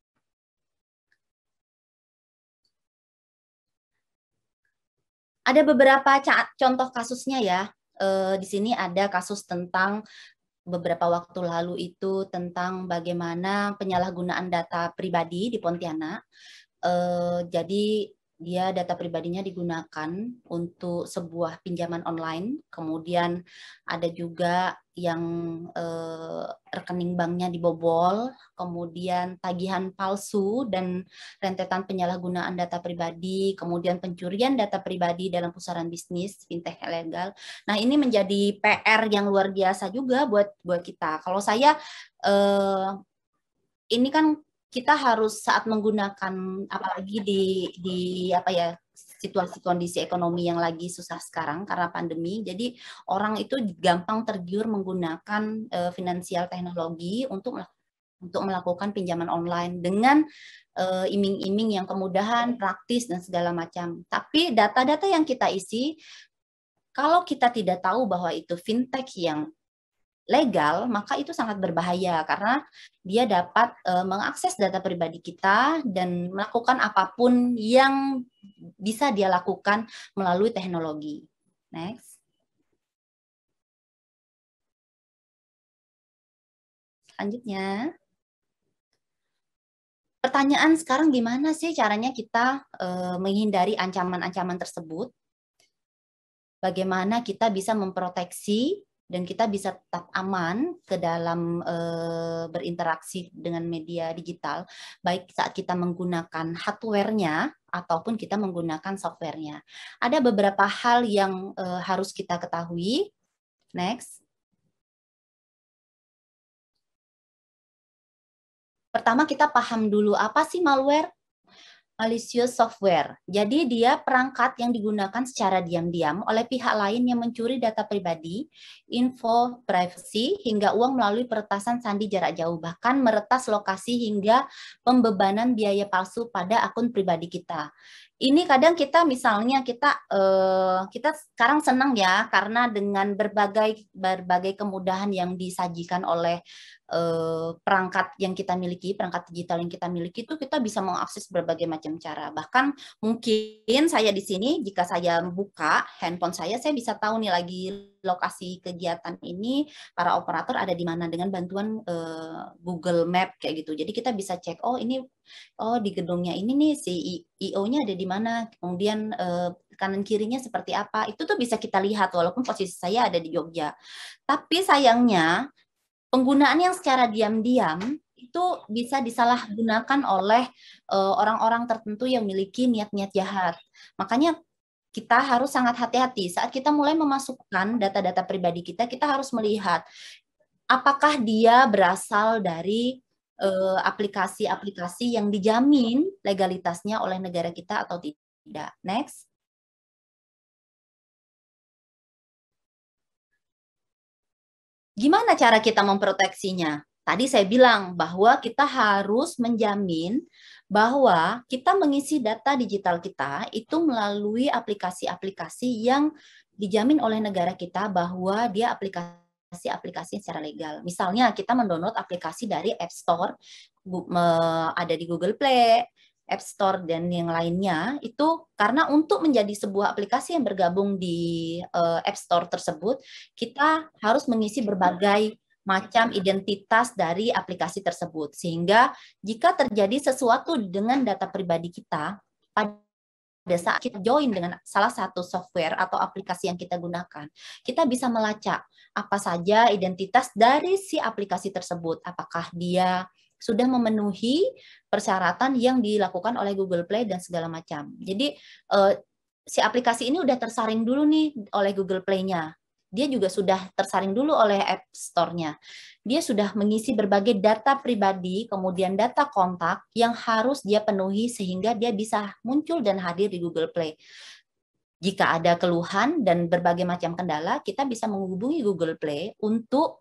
Ada beberapa contoh kasusnya ya. E, di sini ada kasus tentang beberapa waktu lalu itu tentang bagaimana penyalahgunaan data pribadi di Pontianak. E, jadi dia data pribadinya digunakan untuk sebuah pinjaman online. Kemudian ada juga yang eh, rekening banknya dibobol, kemudian tagihan palsu dan rentetan penyalahgunaan data pribadi, kemudian pencurian data pribadi dalam pusaran bisnis fintech ilegal. Nah, ini menjadi P R yang luar biasa juga buat buat kita. Kalau saya eh, ini kan kita harus saat menggunakan, apalagi di di apa ya, situasi kondisi ekonomi yang lagi susah sekarang karena pandemi, jadi orang itu gampang tergiur menggunakan uh, finansial teknologi untuk untuk melakukan pinjaman online dengan uh, iming-iming yang kemudahan, praktis, dan segala macam. Tapi data-data yang kita isi, kalau kita tidak tahu bahwa itu fintech yang legal, maka itu sangat berbahaya karena dia dapat uh, mengakses data pribadi kita dan melakukan apapun yang bisa dia lakukan melalui teknologi. Next. Selanjutnya, pertanyaan sekarang gimana sih caranya kita uh, menghindari ancaman-ancaman tersebut? Bagaimana kita bisa memproteksi dan kita bisa tetap aman ke dalam e, berinteraksi dengan media digital, baik saat kita menggunakan hardware-nya ataupun kita menggunakan software-nya. Ada beberapa hal yang e, harus kita ketahui. Next. Pertama kita paham dulu apa sih malware? Malicious software. Jadi dia perangkat yang digunakan secara diam-diam oleh pihak lain yang mencuri data pribadi, info privasi, hingga uang melalui peretasan sandi jarak jauh, bahkan meretas lokasi hingga pembebanan biaya palsu pada akun pribadi kita. Ini kadang kita misalnya kita eh, kita sekarang senang ya karena dengan berbagai berbagai kemudahan yang disajikan oleh eh, perangkat yang kita miliki, perangkat digital yang kita miliki itu kita bisa mengakses berbagai macam cara. Bahkan mungkin saya di sini jika saya buka handphone saya, saya bisa tahu nih lagi lokasi kegiatan ini para operator ada di mana dengan bantuan eh, Google Map kayak gitu. Jadi kita bisa cek oh ini oh di gedungnya ini nih si I O-nya ada di mana, kemudian eh, kanan kirinya seperti apa. Itu tuh bisa kita lihat walaupun posisi saya ada di Jogja. Tapi sayangnya penggunaan yang secara diam-diam itu bisa disalahgunakan oleh orang-orang uh, tertentu yang memiliki niat-niat jahat. Makanya kita harus sangat hati-hati saat kita mulai memasukkan data-data pribadi kita, kita harus melihat apakah dia berasal dari aplikasi-aplikasi uh, yang dijamin legalitasnya oleh negara kita atau tidak. Next. Gimana cara kita memproteksinya? Tadi saya bilang bahwa kita harus menjamin bahwa kita mengisi data digital kita itu melalui aplikasi-aplikasi yang dijamin oleh negara kita bahwa dia aplikasi-aplikasi secara legal. Misalnya kita mendownload aplikasi dari App Store, ada di Google Play, App Store, dan yang lainnya, itu karena untuk menjadi sebuah aplikasi yang bergabung di uh, App Store tersebut, kita harus mengisi berbagai macam identitas dari aplikasi tersebut. Sehingga jika terjadi sesuatu dengan data pribadi kita, pada saat kita join dengan salah satu software atau aplikasi yang kita gunakan, kita bisa melacak apa saja identitas dari si aplikasi tersebut. Apakah dia sudah memenuhi persyaratan yang dilakukan oleh Google Play dan segala macam. Jadi eh, si aplikasi ini udah tersaring dulu nih oleh Google Play-nya. Dia juga sudah tersaring dulu oleh App Store-nya. Dia sudah mengisi berbagai data pribadi, kemudian data kontak yang harus dia penuhi sehingga dia bisa muncul dan hadir di Google Play. Jika ada keluhan dan berbagai macam kendala, kita bisa menghubungi Google Play untuk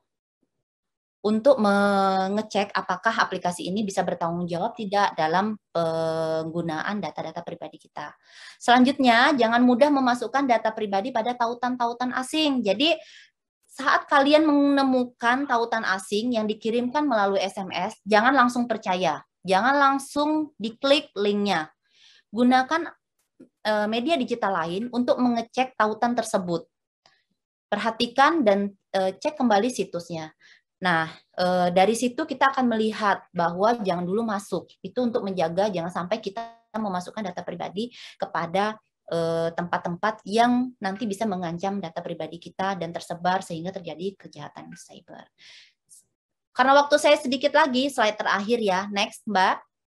untuk mengecek apakah aplikasi ini bisa bertanggung jawab tidak dalam penggunaan data-data pribadi kita. Selanjutnya, jangan mudah memasukkan data pribadi pada tautan-tautan asing. Jadi, saat kalian menemukan tautan asing yang dikirimkan melalui S M S, jangan langsung percaya. Jangan langsung diklik linknya. Gunakan media digital lain untuk mengecek tautan tersebut. Perhatikan dan cek kembali situsnya. Nah, e, dari situ kita akan melihat bahwa jangan dulu masuk. Itu untuk menjaga jangan sampai kita memasukkan data pribadi kepada tempat-tempat e, yang nanti bisa mengancam data pribadi kita dan tersebar sehingga terjadi kejahatan cyber. Karena waktu saya sedikit lagi, slide terakhir ya. Next, Mbak.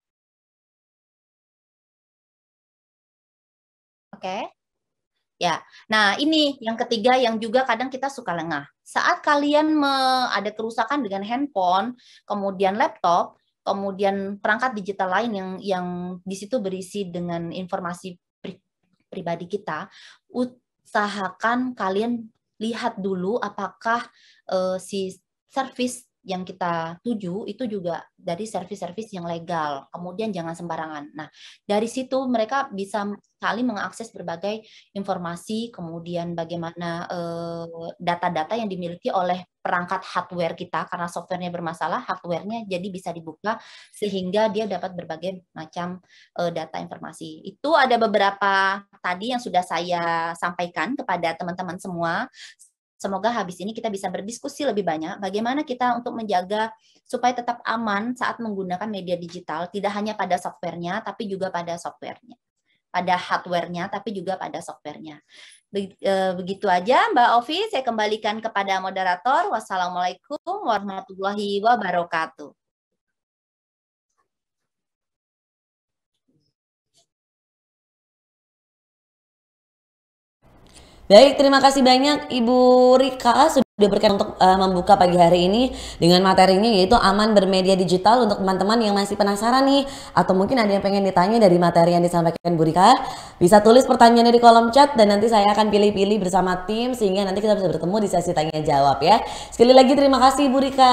Oke. Okay. Ya, nah ini yang ketiga yang juga kadang kita suka lengah. Saat kalian me, ada kerusakan dengan handphone, kemudian laptop, kemudian perangkat digital lain yang yang di situ berisi dengan informasi pri, pribadi kita, usahakan kalian lihat dulu apakah uh, si service yang kita tuju itu juga dari servis-servis yang legal, kemudian jangan sembarangan. Nah, dari situ mereka bisa saling mengakses berbagai informasi, kemudian bagaimana data-data eh, yang dimiliki oleh perangkat hardware kita, karena softwarenya bermasalah, hardwarenya jadi bisa dibuka sehingga dia dapat berbagai macam eh, data informasi. Itu ada beberapa tadi yang sudah saya sampaikan kepada teman-teman semua. Semoga habis ini kita bisa berdiskusi lebih banyak bagaimana kita untuk menjaga supaya tetap aman saat menggunakan media digital, tidak hanya pada softwarenya, tapi juga pada softwarenya, pada hardwarenya, tapi juga pada softwarenya. Begitu aja Mbak Ovi, saya kembalikan kepada moderator. Wassalamualaikum warahmatullahi wabarakatuh. Baik, terima kasih banyak Ibu Rika sudah berkenan untuk uh, membuka pagi hari ini dengan materinya yaitu aman bermedia digital. Untuk teman-teman yang masih penasaran nih atau mungkin ada yang pengen ditanya dari materi yang disampaikan Bu Rika, bisa tulis pertanyaannya di kolom chat dan nanti saya akan pilih-pilih bersama tim sehingga nanti kita bisa bertemu di sesi tanya jawab ya. Sekali lagi terima kasih Bu Rika.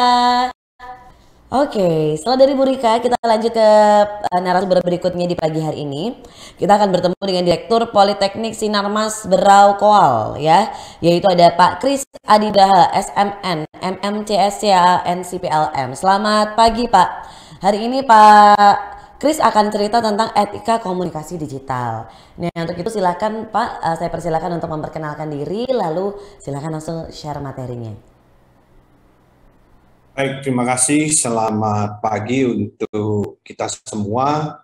Oke, setelah dari Bu Rika, kita lanjut ke uh, narasumber berikutnya di pagi hari ini. Kita akan bertemu dengan Direktur Politeknik Sinarmas Berau Koal, ya, yaitu ada Pak Kris Adidaha, S M N, M M C S C A N C P L M. Selamat pagi Pak. Hari ini Pak Kris akan cerita tentang etika komunikasi digital. Nah, untuk itu silakan Pak, uh, saya persilakan untuk memperkenalkan diri, lalu silakan langsung share materinya. Baik, terima kasih. Selamat pagi untuk kita semua,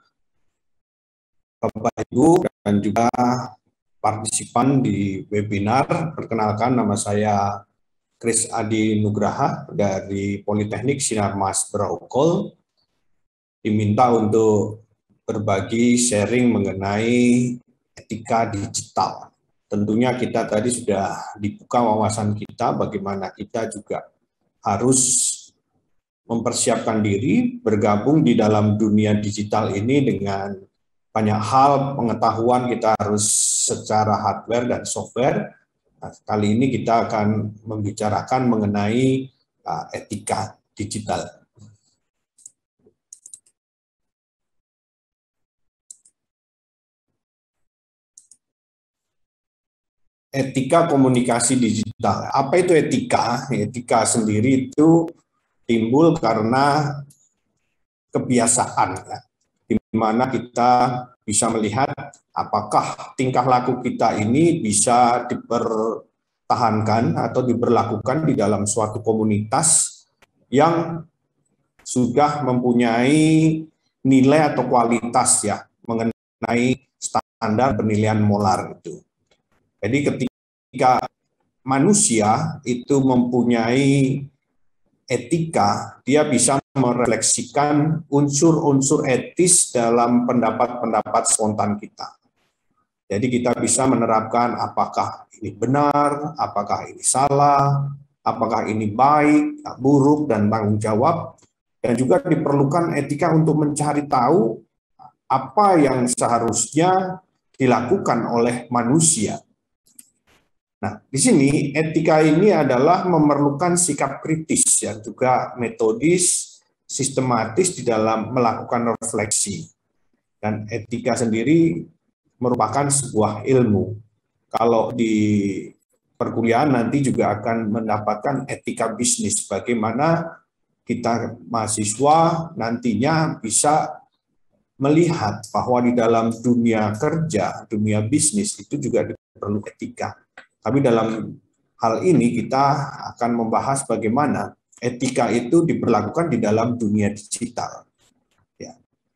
Bapak Ibu dan juga partisipan di webinar. Perkenalkan, nama saya Kris Adi Nugraha dari Politeknik Sinarmas Berau Koal. Diminta untuk berbagi sharing mengenai etika digital. Tentunya kita tadi sudah dibuka wawasan kita, bagaimana kita juga harus mempersiapkan diri, bergabung di dalam dunia digital ini dengan banyak hal pengetahuan kita harus secara hardware dan software. Nah, kali ini kita akan membicarakan mengenai uh, etika digital. Etika komunikasi digital. Apa itu etika? Etika sendiri itu timbul karena kebiasaan, ya, di mana kita bisa melihat apakah tingkah laku kita ini bisa dipertahankan atau diberlakukan di dalam suatu komunitas yang sudah mempunyai nilai atau kualitas ya mengenai standar penilaian molar itu. Jadi ketika manusia itu mempunyai etika, dia bisa merefleksikan unsur-unsur etis dalam pendapat-pendapat spontan kita. Jadi kita bisa menerapkan apakah ini benar, apakah ini salah, apakah ini baik, buruk, dan tanggung jawab. Dan juga diperlukan etika untuk mencari tahu apa yang seharusnya dilakukan oleh manusia. Nah, di sini etika ini adalah memerlukan sikap kritis yang juga metodis, sistematis di dalam melakukan refleksi. Dan etika sendiri merupakan sebuah ilmu. Kalau di perkuliahan nanti juga akan mendapatkan etika bisnis, bagaimana kita mahasiswa nantinya bisa melihat bahwa di dalam dunia kerja, dunia bisnis itu juga perlu etika. Tapi dalam hal ini kita akan membahas bagaimana etika itu diberlakukan di dalam dunia digital. Ya.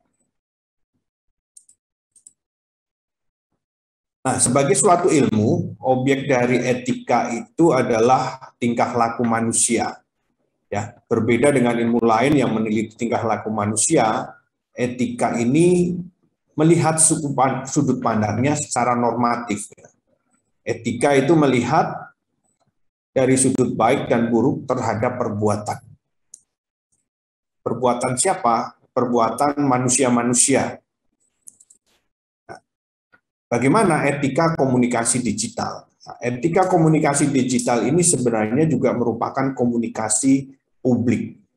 Nah, sebagai suatu ilmu, objek dari etika itu adalah tingkah laku manusia. Ya, berbeda dengan ilmu lain yang meneliti tingkah laku manusia, etika ini melihat sudut pandangnya secara normatif. Ya. Etika itu melihat dari sudut baik dan buruk terhadap perbuatan. Perbuatan siapa? Perbuatan manusia-manusia. Nah, bagaimana etika komunikasi digital? Nah, etika komunikasi digital ini sebenarnya juga merupakan komunikasi publik.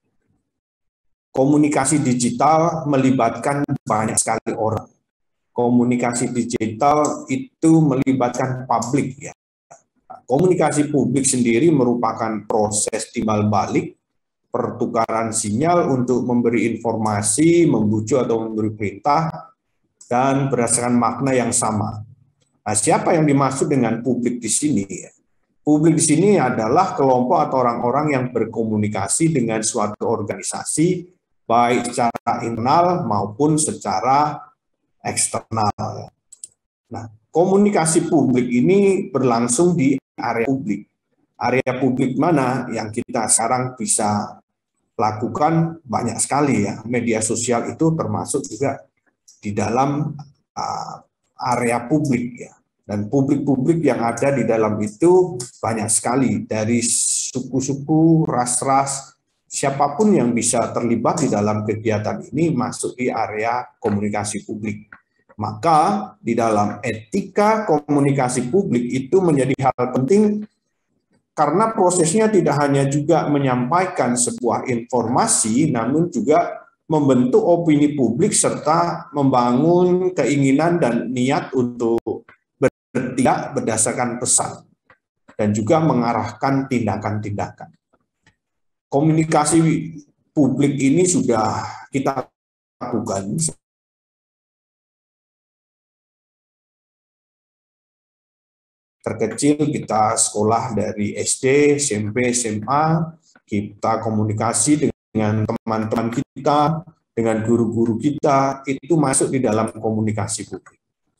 komunikasi digital melibatkan banyak sekali orang. Komunikasi digital itu melibatkan publik ya. Komunikasi publik sendiri merupakan proses timbal balik, pertukaran sinyal untuk memberi informasi, membujuk atau memberi perintah, dan berdasarkan makna yang sama. Nah, siapa yang dimaksud dengan publik di sini? Publik di sini adalah kelompok atau orang-orang yang berkomunikasi dengan suatu organisasi, baik secara internal maupun secara eksternal. Nah, komunikasi publik ini berlangsung di area publik. Area publik mana yang kita sekarang bisa lakukan banyak sekali ya. Media sosial itu termasuk juga di dalam uh, area publik ya. Dan publik-publik yang ada di dalam itu banyak sekali, dari suku-suku, ras-ras, siapapun yang bisa terlibat di dalam kegiatan ini masuk di area komunikasi publik. Maka di dalam etika komunikasi publik itu menjadi hal penting karena prosesnya tidak hanya juga menyampaikan sebuah informasi, namun juga membentuk opini publik serta membangun keinginan dan niat untuk bertindak berdasarkan pesan dan juga mengarahkan tindakan-tindakan. Komunikasi publik ini sudah kita lakukan terkecil, kita sekolah dari S D, S M P, S M A, kita komunikasi dengan teman-teman kita, dengan guru-guru kita, itu masuk di dalam komunikasi publik.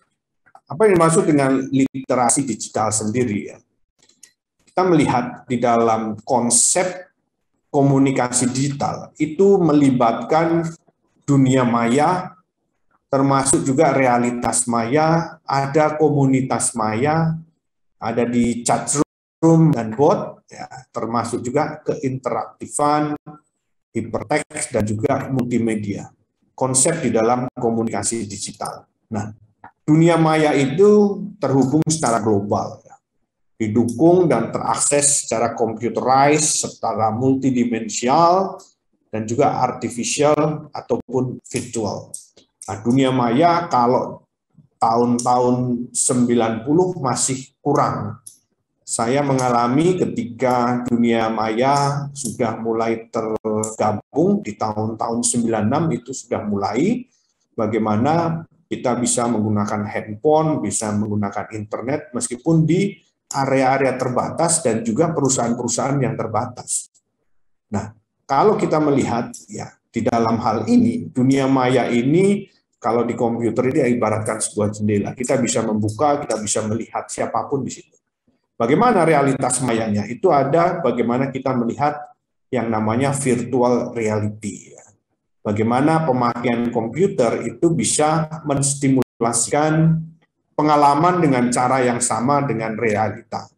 Apa yang dimaksud dengan literasi digital sendiri ya? Kita melihat di dalam konsep komunikasi digital itu melibatkan dunia maya, termasuk juga realitas maya, ada komunitas maya, ada di chat room dan bot, ya, termasuk juga keinteraktifan, hiperteks, dan juga multimedia. Konsep di dalam komunikasi digital. Nah, dunia maya itu terhubung secara global, ya, didukung dan terakses secara computerized, secara multidimensional, dan juga artificial ataupun virtual. Nah, dunia maya kalau tahun-tahun sembilan puluh masih kurang. Saya mengalami ketika dunia maya sudah mulai tergabung di tahun-tahun sembilan puluh enam itu sudah mulai bagaimana kita bisa menggunakan handphone, bisa menggunakan internet meskipun di area-area terbatas dan juga perusahaan-perusahaan yang terbatas. Nah, kalau kita melihat ya di dalam hal ini dunia maya ini kalau di komputer ini ibaratkan sebuah jendela, kita bisa membuka, kita bisa melihat siapapun di situ. Bagaimana realitas mayanya? Itu ada bagaimana kita melihat yang namanya virtual reality. Ya. Bagaimana pemakaian komputer itu bisa menstimulasikan pengalaman dengan cara yang sama dengan realita.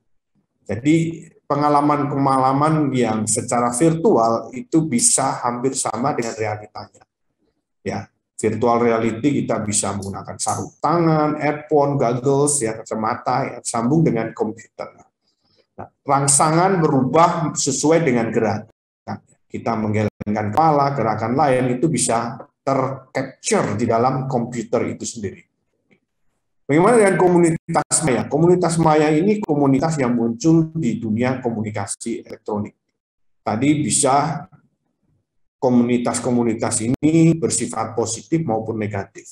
Jadi pengalaman-pengalaman yang secara virtual itu bisa hampir sama dengan realitanya. Ya, virtual reality kita bisa menggunakan sarung tangan, earphone, goggles, ya, kacamata, ya, sambung dengan komputer. Nah, rangsangan berubah sesuai dengan gerakan. Kita menggelengkan kepala, gerakan lain itu bisa tercapture di dalam komputer itu sendiri. Bagaimana dengan komunitas maya? Komunitas maya ini komunitas yang muncul di dunia komunikasi elektronik. Tadi bisa komunitas-komunitas ini bersifat positif maupun negatif.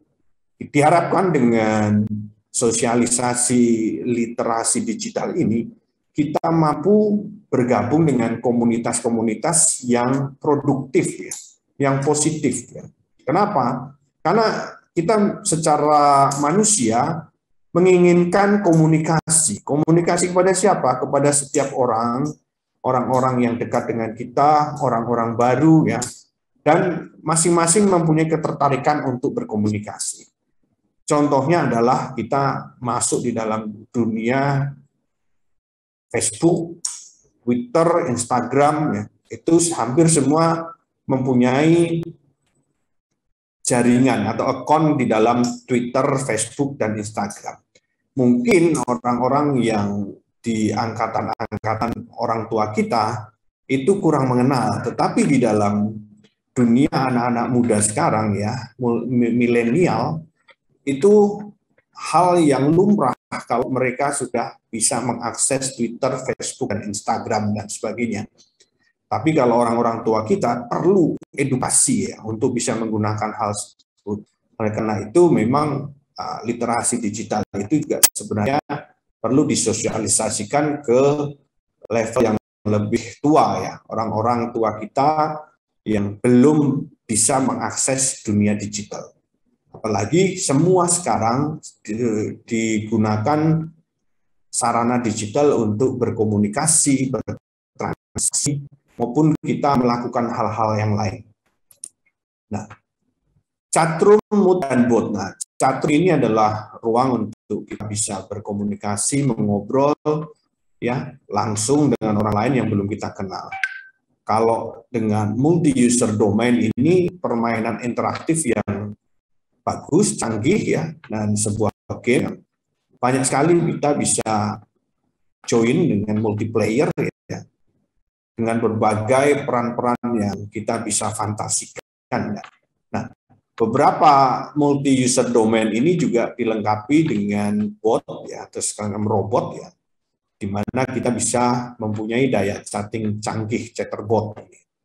Diharapkan dengan sosialisasi literasi digital ini, kita mampu bergabung dengan komunitas-komunitas yang produktif, ya, yang positif. Ya. Kenapa? Karena kita secara manusia menginginkan komunikasi. Komunikasi kepada siapa? Kepada setiap orang, orang-orang yang dekat dengan kita, orang-orang baru, ya, dan masing-masing mempunyai ketertarikan untuk berkomunikasi. Contohnya adalah kita masuk di dalam dunia Facebook, Twitter, Instagram, ya, itu hampir semua mempunyai jaringan atau akun di dalam Twitter, Facebook, dan Instagram. Mungkin orang-orang yang di angkatan-angkatan orang tua kita itu kurang mengenal, tetapi di dalam dunia anak-anak muda sekarang ya, milenial, itu hal yang lumrah kalau mereka sudah bisa mengakses Twitter, Facebook, dan Instagram, dan sebagainya. Tapi kalau orang-orang tua kita perlu edukasi ya untuk bisa menggunakan hal tersebut. Oleh karena itu memang uh, literasi digital itu juga sebenarnya perlu disosialisasikan ke level yang lebih tua ya, orang-orang tua kita yang belum bisa mengakses dunia digital. Apalagi semua sekarang digunakan sarana digital untuk berkomunikasi, bertransaksi, maupun kita melakukan hal-hal yang lain. Nah, chatroom, mood, dan bot. Nah, chatroom ini adalah ruang untuk kita bisa berkomunikasi, mengobrol, ya langsung dengan orang lain yang belum kita kenal. Kalau dengan multi-user domain ini permainan interaktif yang bagus, canggih ya, dan sebuah game. Banyak sekali kita bisa join dengan multiplayer ya, dengan berbagai peran-peran yang kita bisa fantasikan. Ya. Nah, beberapa multi-user domain ini juga dilengkapi dengan bot ya, atau sekarang robot ya, di mana kita bisa mempunyai daya chatting canggih, chatterbot.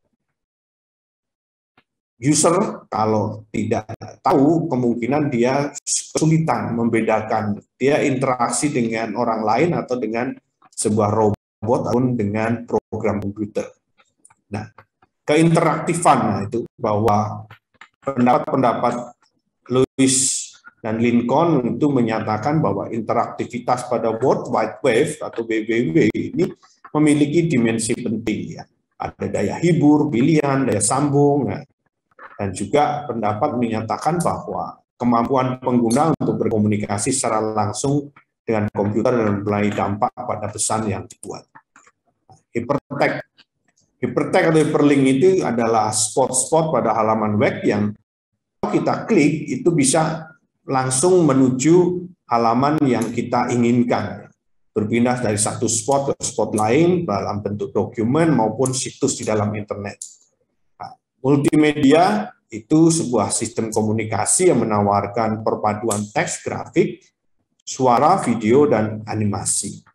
User kalau tidak tahu, kemungkinan dia kesulitan membedakan dia interaksi dengan orang lain atau dengan sebuah robot ataupun dengan program komputer. Nah, keinteraktifan nah itu bahwa pendapat-pendapat Lewis dan Lincoln itu menyatakan bahwa interaktivitas pada World Wide Web atau W W W ini memiliki dimensi penting ya. Ada daya hibur, pilihan, daya sambung, ya. Dan juga pendapat menyatakan bahwa kemampuan pengguna untuk berkomunikasi secara langsung dengan komputer dan mulai dampak pada pesan yang dibuat. Hypertext, hypertext atau hyperlink itu adalah spot-spot pada halaman web yang kita klik itu bisa langsung menuju halaman yang kita inginkan, berpindah dari satu spot ke spot lain dalam bentuk dokumen maupun situs di dalam internet. Nah, multimedia itu sebuah sistem komunikasi yang menawarkan perpaduan teks, grafik, suara, video, dan animasi.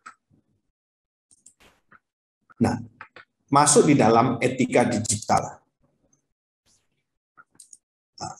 Nah, masuk di dalam etika digital. Nah,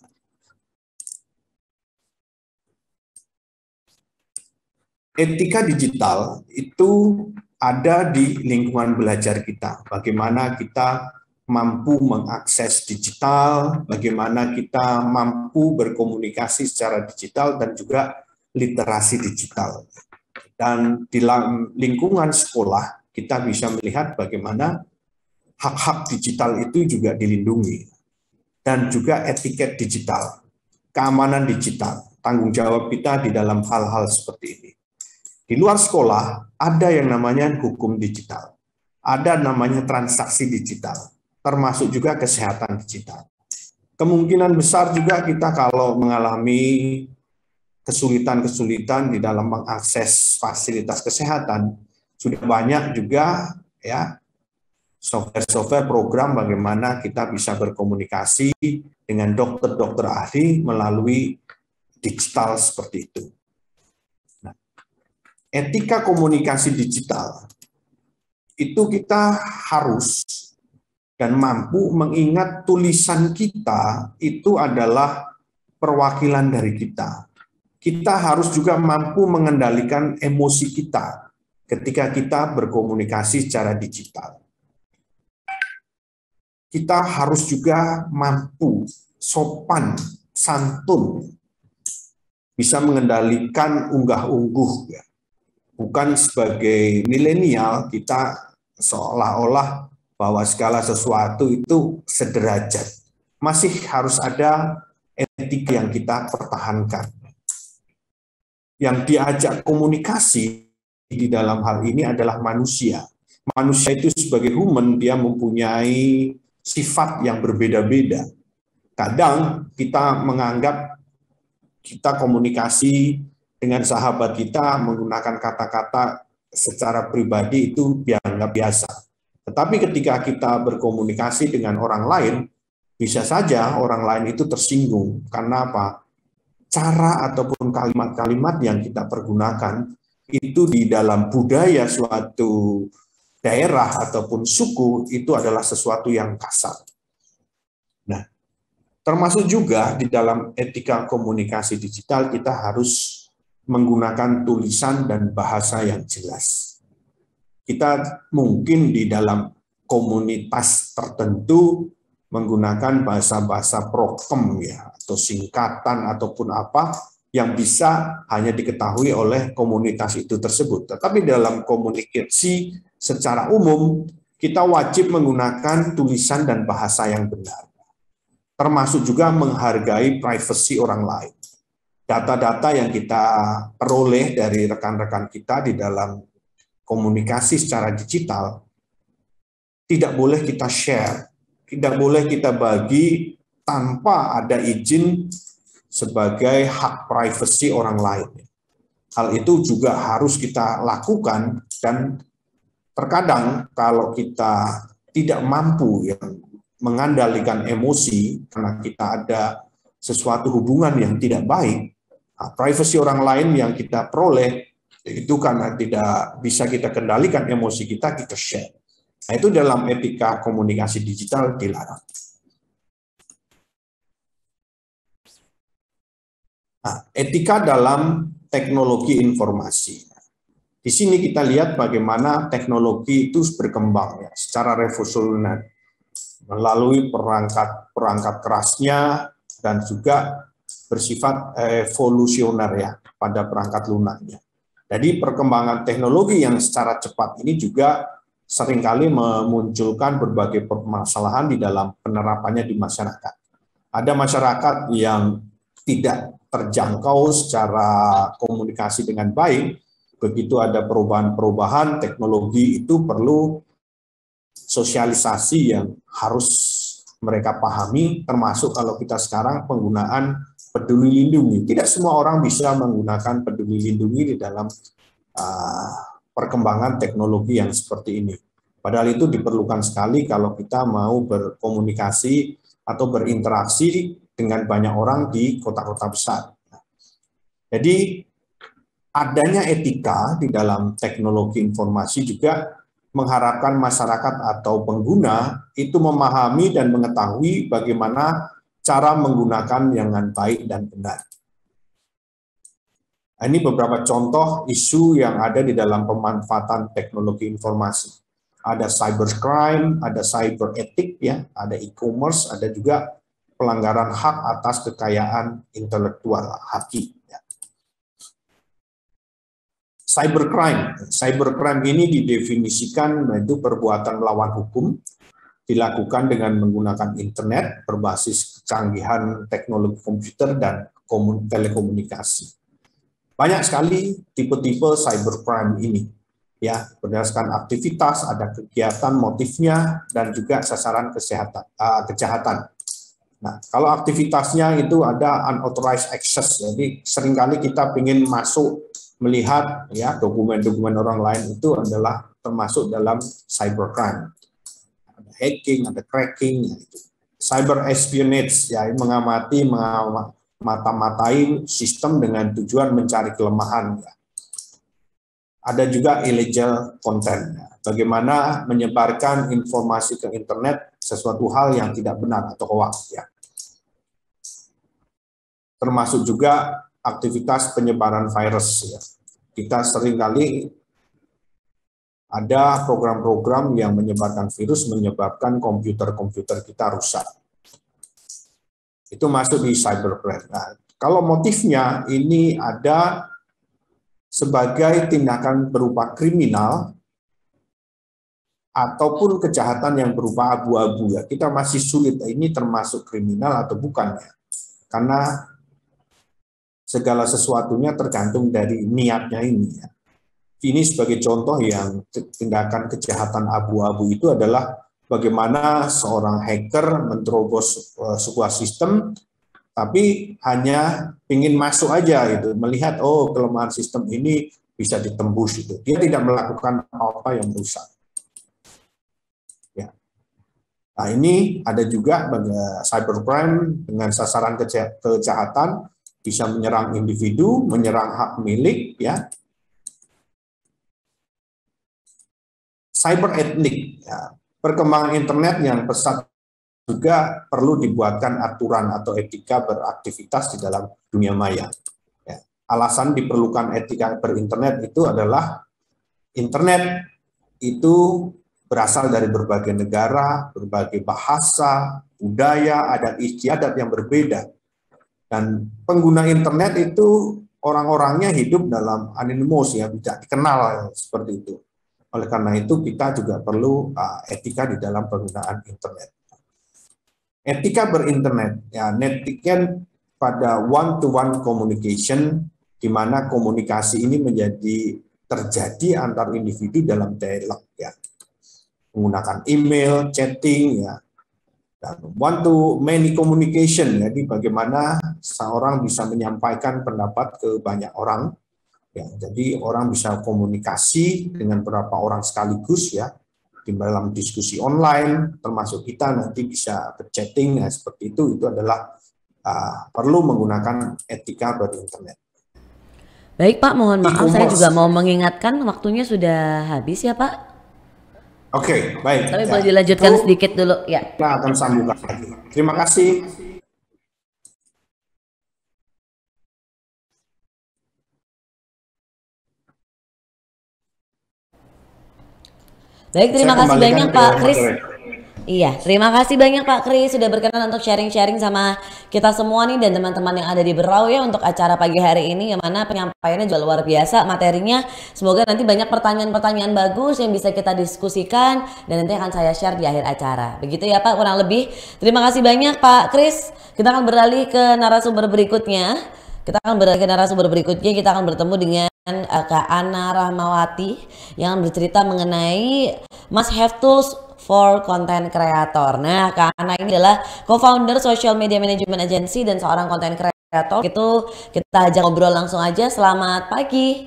etika digital itu ada di lingkungan belajar kita. Bagaimana kita mampu mengakses digital, bagaimana kita mampu berkomunikasi secara digital, dan juga literasi digital. Dan di lingkungan sekolah, kita bisa melihat bagaimana hak-hak digital itu juga dilindungi. Dan juga etiket digital, keamanan digital, tanggung jawab kita di dalam hal-hal seperti ini. Di luar sekolah, ada yang namanya hukum digital, ada namanya transaksi digital, termasuk juga kesehatan digital. Kemungkinan besar juga kita kalau mengalami kesulitan-kesulitan di dalam mengakses fasilitas kesehatan, sudah banyak juga ya software-software program bagaimana kita bisa berkomunikasi dengan dokter-dokter ahli melalui digital seperti itu. Etika komunikasi digital, itu kita harus dan mampu mengingat tulisan kita itu adalah perwakilan dari kita. Kita harus juga mampu mengendalikan emosi kita ketika kita berkomunikasi secara digital. Kita harus juga mampu sopan, santun, bisa mengendalikan unggah-ungguh ya. Bukan sebagai milenial kita seolah-olah bahwa segala sesuatu itu sederajat. Masih harus ada etika yang kita pertahankan. Yang diajak komunikasi di dalam hal ini adalah manusia. Manusia itu sebagai human, dia mempunyai sifat yang berbeda-beda. Kadang kita menganggap kita komunikasi dengan sahabat kita menggunakan kata-kata secara pribadi itu dianggap biasa. Tetapi ketika kita berkomunikasi dengan orang lain, bisa saja orang lain itu tersinggung. Karena apa? Cara ataupun kalimat-kalimat yang kita pergunakan itu di dalam budaya suatu daerah ataupun suku itu adalah sesuatu yang kasar. Nah, termasuk juga di dalam etika komunikasi digital kita harus menggunakan tulisan dan bahasa yang jelas. Kita mungkin di dalam komunitas tertentu menggunakan bahasa-bahasa prokem ya, atau singkatan ataupun apa yang bisa hanya diketahui oleh komunitas itu tersebut. Tetapi dalam komunikasi secara umum kita wajib menggunakan tulisan dan bahasa yang benar. Termasuk juga menghargai privasi orang lain. Data-data yang kita peroleh dari rekan-rekan kita di dalam komunikasi secara digital tidak boleh kita share, tidak boleh kita bagi tanpa ada izin sebagai hak privasi orang lain. Hal itu juga harus kita lakukan, dan terkadang kalau kita tidak mampu ya, mengandalkan emosi karena kita ada sesuatu hubungan yang tidak baik, nah, privasi orang lain yang kita peroleh itu karena tidak bisa kita kendalikan emosi kita, kita share. Nah, itu dalam etika komunikasi digital dilarang. Nah, etika dalam teknologi informasi. Di sini kita lihat bagaimana teknologi itu berkembang ya, secara revolusioner melalui perangkat perangkat kerasnya dan juga bersifat evolusioner ya pada perangkat lunaknya. Jadi perkembangan teknologi yang secara cepat ini juga seringkali memunculkan berbagai permasalahan di dalam penerapannya di masyarakat. Ada masyarakat yang tidak terjangkau secara komunikasi dengan baik, begitu ada perubahan-perubahan teknologi itu perlu sosialisasi yang harus mereka pahami, termasuk kalau kita sekarang penggunaan peduli lindungi. Tidak semua orang bisa menggunakan peduli lindungi di dalam uh, perkembangan teknologi yang seperti ini. Padahal itu diperlukan sekali kalau kita mau berkomunikasi atau berinteraksi dengan banyak orang di kota-kota besar. Jadi adanya etika di dalam teknologi informasi juga mengharapkan masyarakat atau pengguna itu memahami dan mengetahui bagaimana cara menggunakan dengan baik dan benar. Nah, ini beberapa contoh isu yang ada di dalam pemanfaatan teknologi informasi. Ada cybercrime, ada cyber etik, ya, ada e-commerce, ada juga pelanggaran hak atas kekayaan intelektual, haki. Ya. Cybercrime, cybercrime ini didefinisikan itu perbuatan melawan hukum, dilakukan dengan menggunakan internet berbasis kecanggihan teknologi komputer dan telekomunikasi. Banyak sekali tipe-tipe cybercrime ini, ya, berdasarkan aktivitas, ada kegiatan, motifnya, dan juga sasaran kesehatan, uh, kejahatan. Nah, kalau aktivitasnya itu ada unauthorized access, jadi seringkali kita ingin masuk melihat ya dokumen-dokumen orang lain itu adalah termasuk dalam cybercrime. Ada hacking, ada cracking, gitu. Cyber espionage, ya, mengamati, mata-matai sistem dengan tujuan mencari kelemahan. Ya. Ada juga illegal content, ya. Bagaimana menyebarkan informasi ke internet sesuatu hal yang tidak benar atau hoax, ya. Termasuk juga aktivitas penyebaran virus, ya. Kita seringkali ada program-program yang menyebarkan virus, menyebabkan komputer-komputer kita rusak. Itu masuk di cybercrime. Nah, kalau motifnya ini ada sebagai tindakan berupa kriminal ataupun kejahatan yang berupa abu-abu, ya, kita masih sulit ini termasuk kriminal atau bukan, ya. Karena segala sesuatunya tergantung dari niatnya ini. Ya. Ini sebagai contoh yang tindakan kejahatan abu-abu itu adalah bagaimana seorang hacker menerobos uh, sebuah sistem, tapi hanya ingin masuk aja itu, melihat oh kelemahan sistem ini bisa ditembus itu. Dia tidak melakukan apa yang merusak. Ya. Nah, ini ada juga cybercrime dengan sasaran kejahatan bisa menyerang individu, menyerang hak milik, ya. Cyber ethnic, ya. Perkembangan internet yang pesat juga perlu dibuatkan aturan atau etika beraktivitas di dalam dunia maya. Ya. Alasan diperlukan etika berinternet itu adalah internet itu berasal dari berbagai negara, berbagai bahasa, budaya, adat istiadat yang berbeda. Dan pengguna internet itu orang-orangnya hidup dalam anonimus, ya, tidak dikenal seperti itu. Oleh karena itu kita juga perlu uh, etika di dalam penggunaan internet. Etika berinternet, ya, netiquette pada one-to-one communication, di mana komunikasi ini menjadi terjadi antar individu dalam dialog, ya, menggunakan email, chatting, ya, dan one-to-many communication, jadi bagaimana seorang bisa menyampaikan pendapat ke banyak orang, ya, jadi orang bisa komunikasi dengan beberapa orang sekaligus, ya, di dalam diskusi online, termasuk kita nanti bisa berchatting, ya, seperti itu. Itu adalah uh, perlu menggunakan etika berinternet. Baik Pak, mohon maaf saya juga mau mengingatkan waktunya sudah habis ya Pak. Oke, okay, baik. Tapi ya, boleh dilanjutkan sedikit dulu ya. Kita akan sambungkan lagi. Terima kasih. Baik, terima kasih banyak Pak Kris. Iya, terima kasih banyak Pak Kris sudah berkenan untuk sharing-sharing sama kita semua nih dan teman-teman yang ada di Berau ya untuk acara pagi hari ini, yang mana penyampaiannya juga luar biasa materinya. Semoga nanti banyak pertanyaan-pertanyaan bagus yang bisa kita diskusikan dan nanti akan saya share di akhir acara. Begitu ya Pak, kurang lebih. Terima kasih banyak Pak Kris. Kita akan beralih ke narasumber berikutnya. Kita akan beralih ke narasumber berikutnya. Kita akan bertemu dengan Kak Ana Rahmawati yang bercerita mengenai must have tools for content creator. Nah, Kak Ana ini adalah co-founder Social Media Management Agency dan seorang content creator. Itu kita ajak ngobrol langsung aja. Selamat pagi.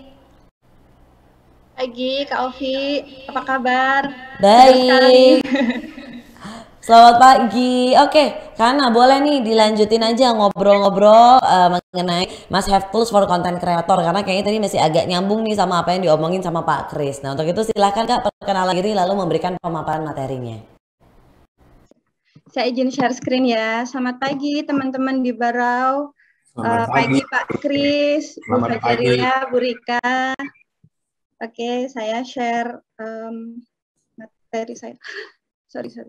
Pagi, Kak Ovi. Apa kabar? Baik. Selamat pagi. Oke, Kana boleh nih dilanjutin aja ngobrol-ngobrol uh, mengenai must have tools for content creator, karena kayaknya tadi masih agak nyambung nih sama apa yang diomongin sama Pak Kris. Nah, untuk itu silahkan Kak perkenalan diri lalu memberikan pemaparan materinya. Saya izin share screen ya. Selamat pagi teman-teman di Berau. Uh, pagi. pagi Pak Kris, Bu Fajaria, Bu Rika. Oke, saya share um, materi saya. Sorry, sorry.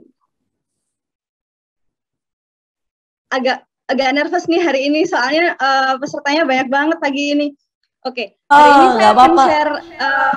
agak agak nervous nih hari ini soalnya uh, pesertanya banyak banget pagi ini. Oke, okay. hari oh, ini saya akan apa -apa. share. Uh...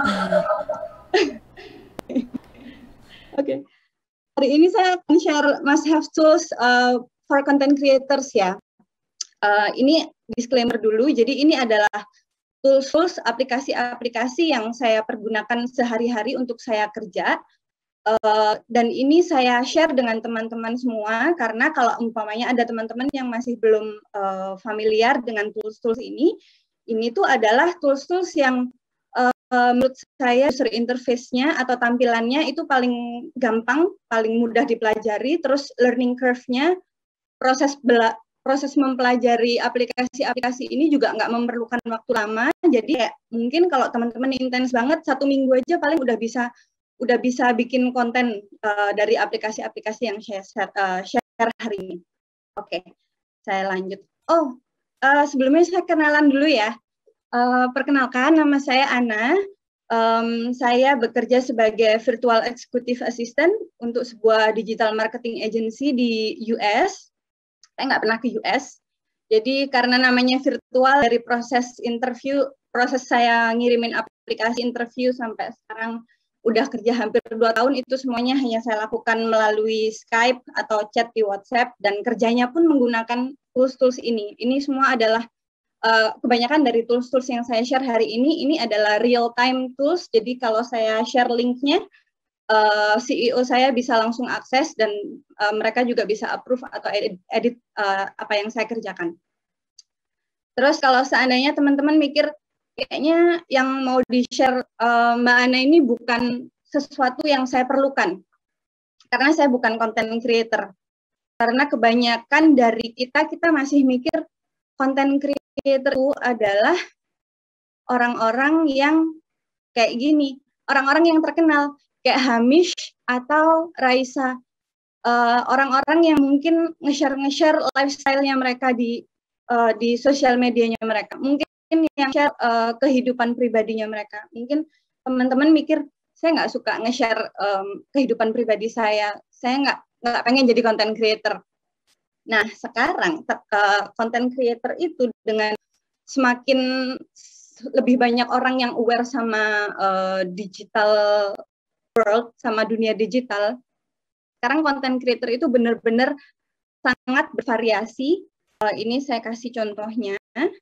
Oke, okay. hari ini saya akan share must have tools uh, for content creators ya. Uh, ini disclaimer dulu. Jadi ini adalah tools-tools, aplikasi-aplikasi yang saya pergunakan sehari-hari untuk saya kerja. Uh, dan ini saya share dengan teman-teman semua, karena kalau umpamanya ada teman-teman yang masih belum uh, familiar dengan tools-tools ini, ini tuh adalah tools-tools yang uh, menurut saya user interface-nya atau tampilannya itu paling gampang, paling mudah dipelajari, terus learning curve-nya, proses bela proses mempelajari aplikasi-aplikasi ini juga nggak memerlukan waktu lama, jadi kayak mungkin kalau teman-teman intens banget, satu minggu aja paling udah bisa udah bisa bikin konten uh, dari aplikasi-aplikasi yang saya share, uh, share hari ini. Oke, okay, saya lanjut. Oh, uh, sebelumnya saya kenalan dulu ya. Uh, perkenalkan, nama saya Ana. Um, saya bekerja sebagai Virtual Executive Assistant untuk sebuah digital marketing agency di U S. Saya nggak pernah ke U S. Jadi karena namanya virtual, dari proses interview, proses saya ngirimin aplikasi interview sampai sekarang udah kerja hampir dua tahun, itu semuanya hanya saya lakukan melalui Skype atau chat di WhatsApp, dan kerjanya pun menggunakan tools-tools ini. Ini semua adalah uh, kebanyakan dari tools-tools yang saya share hari ini, ini adalah real-time tools, jadi kalau saya share linknya, uh, C E O saya bisa langsung akses, dan uh, mereka juga bisa approve atau edit, edit uh, apa yang saya kerjakan. Terus kalau seandainya teman-teman mikir, kayaknya yang mau di-share uh, Mbak Ana ini bukan sesuatu yang saya perlukan. karena saya bukan content creator. Karena kebanyakan dari kita, kita masih mikir content creator itu adalah orang-orang yang kayak gini, orang-orang yang terkenal, kayak Hamish atau Raisa, uh, orang-orang yang mungkin nge-share-nge-share lifestyle-nya mereka di uh, di sosial medianya mereka, mungkin yang share uh, kehidupan pribadinya mereka. Mungkin teman-teman mikir, saya nggak suka nge-share um, kehidupan pribadi saya, saya nggak nggak pengen jadi content creator. Nah, sekarang uh, content creator itu dengan semakin lebih banyak orang yang aware sama uh, digital world, sama dunia digital, sekarang content creator itu benar-benar sangat bervariasi. Uh, ini saya kasih contohnya.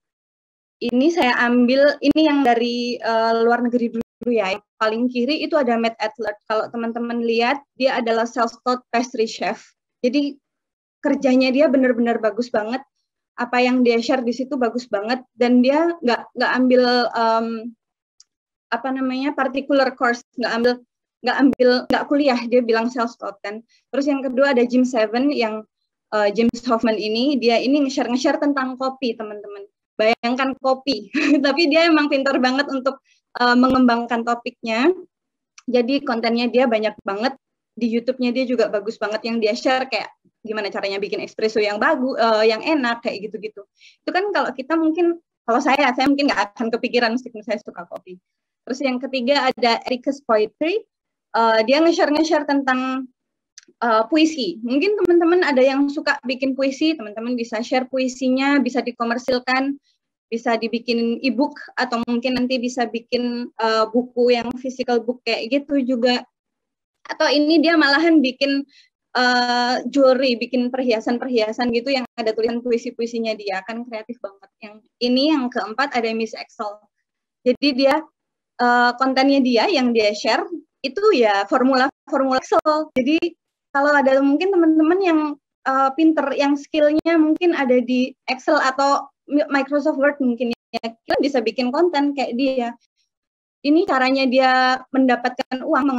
Ini saya ambil, ini yang dari uh, luar negeri dulu ya. Yang paling kiri itu ada Matt Adler. Kalau teman-teman lihat, dia adalah self-taught pastry chef. Jadi kerjanya dia benar-benar bagus banget. Apa yang dia share di situ bagus banget. Dan dia nggak nggak ambil um, apa namanya particular course, nggak ambil nggak ambil nggak kuliah. Dia bilang self-taught kan. Terus yang kedua ada Jim Seven yang uh, James Hoffman ini. Dia ini nge-share nge-share tentang kopi, teman-teman. Bayangkan kopi, tapi dia emang pintar banget untuk uh, mengembangkan topiknya. Jadi kontennya dia banyak banget, di YouTube-nya dia juga bagus banget yang dia share, kayak gimana caranya bikin espresso yang bagus, uh, yang enak, kayak gitu-gitu. Itu kan kalau kita mungkin, kalau saya, saya mungkin nggak akan kepikiran meskipun saya suka kopi. Terus yang ketiga ada Eric's Poetry, uh, dia nge-share nge-share tentang uh, puisi. Mungkin teman-teman ada yang suka bikin puisi, teman-teman bisa share puisinya, bisa dikomersilkan, bisa dibikin e-book, atau mungkin nanti bisa bikin uh, buku yang physical book kayak gitu juga. Atau ini dia malahan bikin uh, jewelry, bikin perhiasan-perhiasan gitu yang ada tulisan puisi-puisinya dia, kan kreatif banget. Yang ini yang keempat ada Miss Excel. Jadi dia uh, kontennya dia yang dia share itu ya formula-formula Excel. Jadi kalau ada mungkin teman-teman yang uh, pinter, yang skillnya mungkin ada di Excel atau Microsoft Word mungkin ya, kita bisa bikin konten kayak dia. Ini caranya dia mendapatkan uang,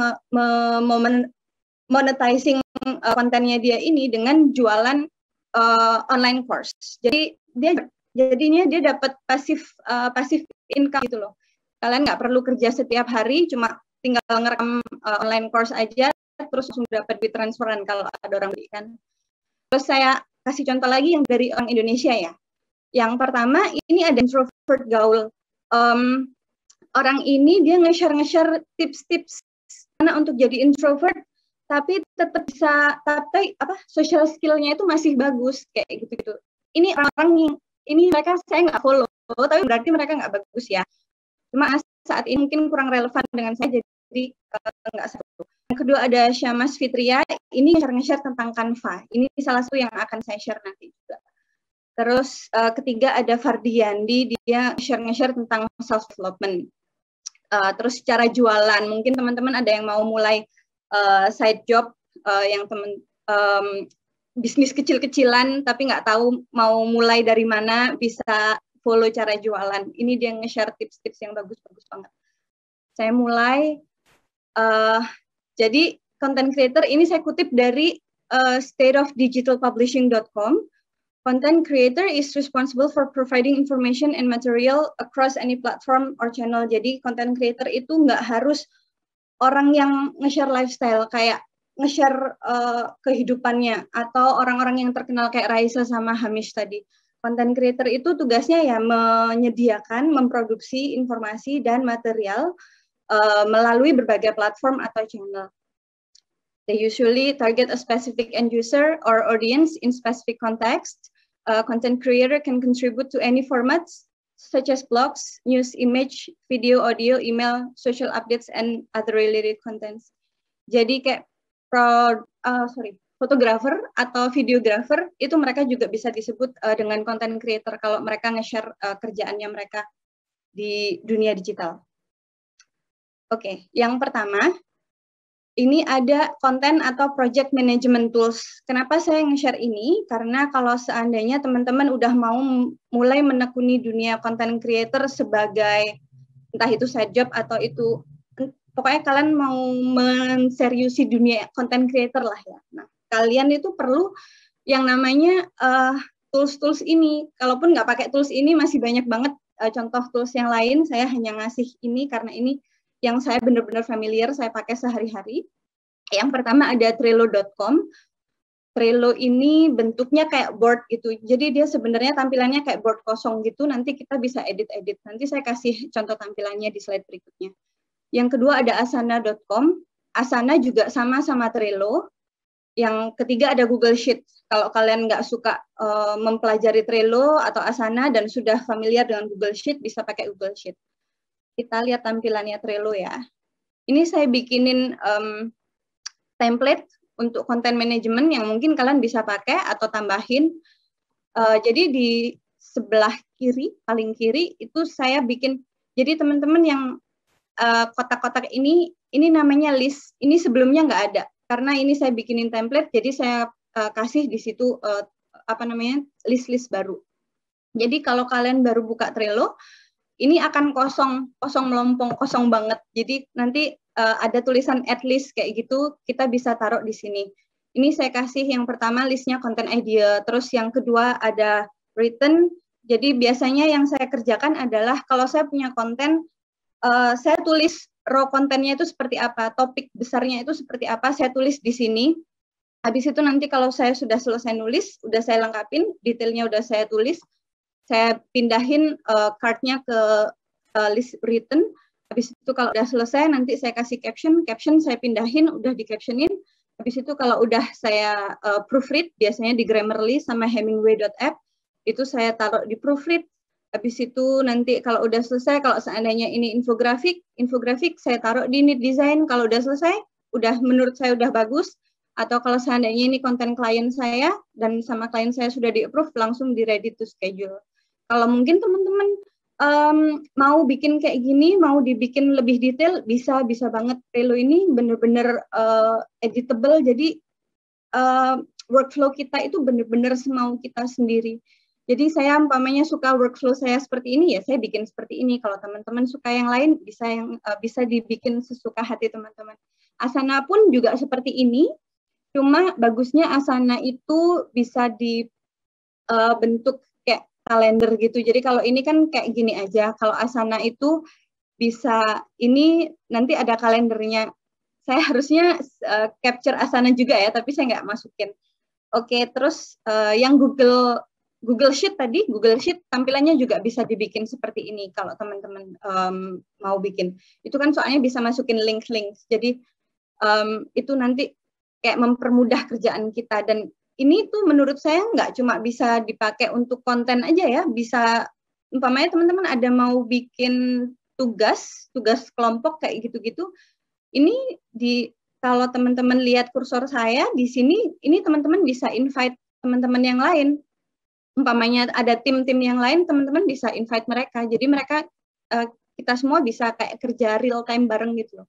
monetizing uh, kontennya dia ini dengan jualan uh, online course. Jadi dia jadinya dia dapat pasif uh, pasif income gitu loh. Kalian nggak perlu kerja setiap hari, cuma tinggal ngerekam uh, online course aja, terus langsung dapat duit transferan kalau ada orang beli kan. Terus saya kasih contoh lagi yang dari orang Indonesia ya. Yang pertama, ini ada introvert gaul. Um, orang ini dia nge-share nge-share tips-tips karena untuk jadi introvert, tapi tetap bisa, tapi apa social skill-nya itu masih bagus kayak gitu-gitu. Ini orang-orang yang ini mereka saya nggak follow, tapi berarti mereka nggak bagus ya. Cuma saat ini mungkin kurang relevan dengan saya, jadi uh, nggak satu. Yang kedua ada Syamas Fitria, ini nge-share nge-share tentang Canva. Ini salah satu yang akan saya share nanti juga. Terus uh, ketiga ada Fardiandi, dia share-nge-share tentang self-development. Uh, terus cara jualan, mungkin teman-teman ada yang mau mulai uh, side job, uh, yang teman um, bisnis kecil-kecilan, tapi nggak tahu mau mulai dari mana, bisa follow cara jualan. Ini dia nge-share tips-tips yang bagus-bagus banget. Saya mulai, uh, jadi content creator ini saya kutip dari uh, state of digital publishing dot com. Content creator is responsible for providing information and material across any platform or channel. Jadi content creator itu nggak harus orang yang nge-share lifestyle, kayak nge-share uh, kehidupannya, atau orang-orang yang terkenal kayak Raisa sama Hamish tadi. Content creator itu tugasnya ya menyediakan, memproduksi informasi dan material uh, melalui berbagai platform atau channel. They usually target a specific end user or audience in specific context. Uh, content creator can contribute to any formats such as blogs, news, image, video, audio, email, social updates, and other related contents. Jadi kayak pro, uh, sorry, fotografer atau videographer itu mereka juga bisa disebut uh, dengan content creator kalau mereka nge-share uh, kerjaannya mereka di dunia digital. Oke, okay, yang pertama. Ini ada konten atau project management tools. Kenapa saya nge-share ini? Karena kalau seandainya teman-teman udah mau mulai menekuni dunia content creator sebagai entah itu side job atau itu pokoknya kalian mau menseriusi dunia content creator lah ya. Nah, kalian itu perlu yang namanya uh, tools-tools ini. Kalaupun nggak pakai tools ini masih banyak banget uh, contoh tools yang lain. Saya hanya ngasih ini karena ini yang saya benar-benar familiar, saya pakai sehari-hari. Yang pertama ada Trello dot com. Trello ini bentuknya kayak board gitu. Jadi dia sebenarnya tampilannya kayak board kosong gitu. Nanti kita bisa edit-edit. Nanti saya kasih contoh tampilannya di slide berikutnya. Yang kedua ada Asana dot com. Asana juga sama sama Trello. Yang ketiga ada Google Sheet. Kalau kalian nggak suka uh, mempelajari Trello atau Asana dan sudah familiar dengan Google Sheet, bisa pakai Google Sheet. Kita lihat tampilannya Trello ya. Ini saya bikinin um, template untuk content management yang mungkin kalian bisa pakai atau tambahin. Uh, jadi di sebelah kiri, paling kiri, itu saya bikin, jadi teman-teman yang uh, kotak-kotak ini, ini namanya list. Ini sebelumnya nggak ada. Karena ini saya bikinin template, jadi saya uh, kasih di situ uh, apa namanya list-list baru. Jadi kalau kalian baru buka Trello, ini akan kosong, kosong melompong, kosong banget. Jadi nanti uh, ada tulisan at list kayak gitu, kita bisa taruh di sini. Ini saya kasih yang pertama listnya content idea, terus yang kedua ada written. Jadi biasanya yang saya kerjakan adalah kalau saya punya konten, uh, saya tulis raw kontennya itu seperti apa, topik besarnya itu seperti apa, saya tulis di sini. Habis itu nanti kalau saya sudah selesai nulis, udah saya lengkapin, detailnya udah saya tulis, saya pindahin uh, card-nya ke uh, list written. Habis itu kalau udah selesai, nanti saya kasih caption, caption saya pindahin, udah di-captionin. Habis itu kalau udah saya uh, proofread, biasanya di Grammarly sama Hemingway dot app, itu saya taruh di proofread. Habis itu nanti kalau udah selesai, kalau seandainya ini infografik, infografik saya taruh di Neat Design. Kalau udah selesai, udah menurut saya udah bagus. Atau kalau seandainya ini konten klien saya, dan sama klien saya sudah di-approve, langsung di ready to schedule. Kalau mungkin teman-teman um, mau bikin kayak gini, mau dibikin lebih detail, bisa, bisa banget. Trello ini benar-benar uh, editable, jadi uh, workflow kita itu benar-benar semau kita sendiri. Jadi saya umpamanya suka workflow saya seperti ini, ya saya bikin seperti ini. Kalau teman-teman suka yang lain, bisa yang uh, bisa dibikin sesuka hati teman-teman. Asana pun juga seperti ini, cuma bagusnya Asana itu bisa dibentuk uh, kayak kalender gitu. Jadi kalau ini kan kayak gini aja. Kalau Asana itu bisa, ini nanti ada kalendernya. Saya harusnya uh, capture Asana juga ya, tapi saya nggak masukin. Oke, terus uh, yang Google Google Sheet tadi, Google Sheet tampilannya juga bisa dibikin seperti ini kalau teman-teman um, mau bikin. Itu kan soalnya bisa masukin link-link. Jadi um, itu nanti kayak mempermudah kerjaan kita. Dan ini tuh menurut saya nggak cuma bisa dipakai untuk konten aja ya, bisa umpamanya teman-teman ada mau bikin tugas, tugas kelompok kayak gitu-gitu. Ini di kalau teman-teman lihat kursor saya di sini, ini teman-teman bisa invite teman-teman yang lain. Umpamanya ada tim-tim yang lain, teman-teman bisa invite mereka. Jadi mereka uh, kita semua bisa kayak kerja real time bareng gitu loh.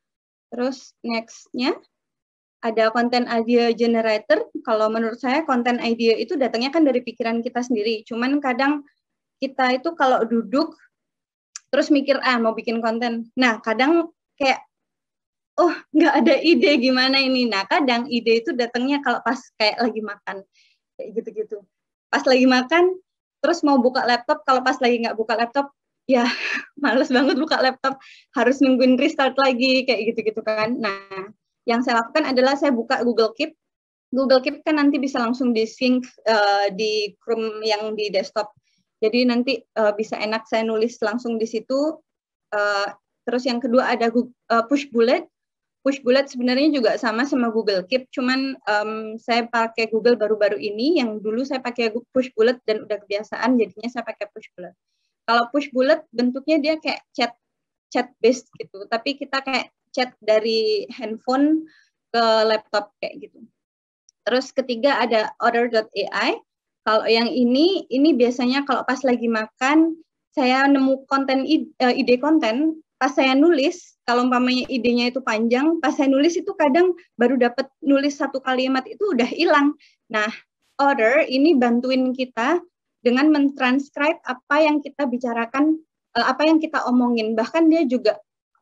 Terus next-nya ada content idea generator. Kalau menurut saya content idea itu datangnya kan dari pikiran kita sendiri. Cuman kadang kita itu kalau duduk terus mikir ah mau bikin konten. Nah kadang kayak oh nggak ada ide gimana ini. Nah kadang ide itu datangnya kalau pas kayak lagi makan kayak gitu-gitu. Pas lagi makan terus mau buka laptop. Kalau pas lagi nggak buka laptop ya males banget buka laptop. Harus nungguin restart lagi kayak gitu-gitu kan. Nah yang saya lakukan adalah saya buka Google Keep. Google Keep kan nanti bisa langsung di-sync uh, di Chrome yang di desktop. Jadi nanti uh, bisa enak saya nulis langsung di situ. Uh, terus yang kedua ada uh, push bullet. Push bullet sebenarnya juga sama sama Google Keep. Cuman um, saya pakai Google baru-baru ini. Yang dulu saya pakai push bullet dan udah kebiasaan. Jadinya saya pakai push bullet. Kalau push bullet bentuknya dia kayak chat chat based gitu. Tapi kita kayak chat dari handphone ke laptop kayak gitu. Terus ketiga ada order dot A I. Kalau yang ini, ini biasanya kalau pas lagi makan, saya nemu konten ide, ide konten, pas saya nulis, kalau umpamanya idenya itu panjang, pas saya nulis itu kadang baru dapat nulis satu kalimat itu udah hilang. Nah, order ini bantuin kita dengan mentranscribe apa yang kita bicarakan, apa yang kita omongin. Bahkan dia juga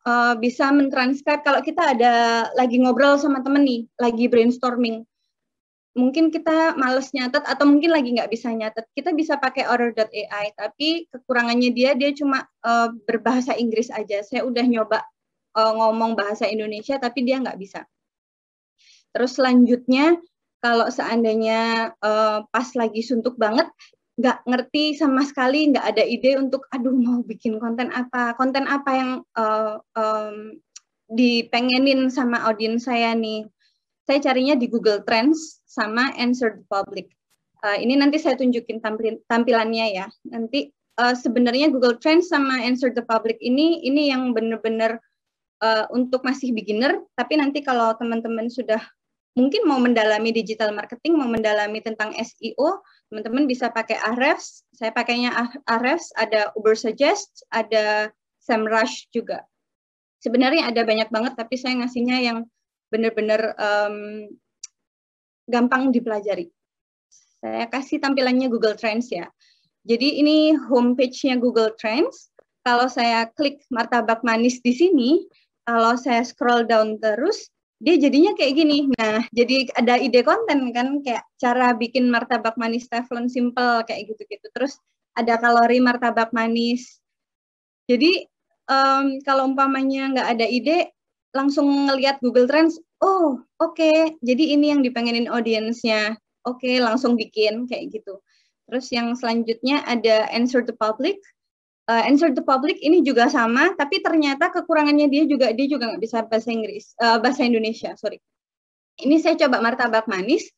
uh, bisa mentranscribe kalau kita ada lagi ngobrol sama temen nih, lagi brainstorming. Mungkin kita males nyatet atau mungkin lagi nggak bisa nyatet, kita bisa pakai Order dot A I, tapi kekurangannya dia, dia cuma uh, berbahasa Inggris aja. Saya udah nyoba uh, ngomong bahasa Indonesia, tapi dia nggak bisa. Terus selanjutnya, kalau seandainya uh, pas lagi suntuk banget, nggak ngerti sama sekali, nggak ada ide untuk, aduh mau bikin konten apa, konten apa yang uh, um, dipengenin sama audiens saya nih. Saya carinya di Google Trends sama Answer the Public. Uh, ini nanti saya tunjukin tampil, tampilannya ya. Nanti uh, sebenarnya Google Trends sama Answer the Public ini ini yang benar-benar uh, untuk masih beginner. Tapi nanti kalau teman-teman sudah mungkin mau mendalami digital marketing, mau mendalami tentang S E O, teman-teman bisa pakai Ahrefs. Saya pakainya Ahrefs, ada Ubersuggest, ada SEMrush juga. Sebenarnya ada banyak banget, tapi saya ngasihnya yang benar-benar um, gampang dipelajari. Saya kasih tampilannya Google Trends ya. Jadi ini homepage-nya Google Trends. Kalau saya klik martabak manis di sini, kalau saya scroll down terus, dia jadinya kayak gini. Nah, jadi ada ide konten kan, kayak cara bikin martabak manis teflon simple kayak gitu-gitu. Terus ada kalori martabak manis. Jadi um, kalau umpamanya nggak ada ide, langsung ngelihat Google Trends, oh oke, okay, jadi ini yang dipengenin audiensnya, oke okay, langsung bikin kayak gitu. Terus yang selanjutnya ada Answer the Public. Uh, Answer the Public ini juga sama, tapi ternyata kekurangannya dia juga dia juga nggak bisa bahasa Inggris, uh, bahasa Indonesia, sorry. Ini saya coba martabak manis.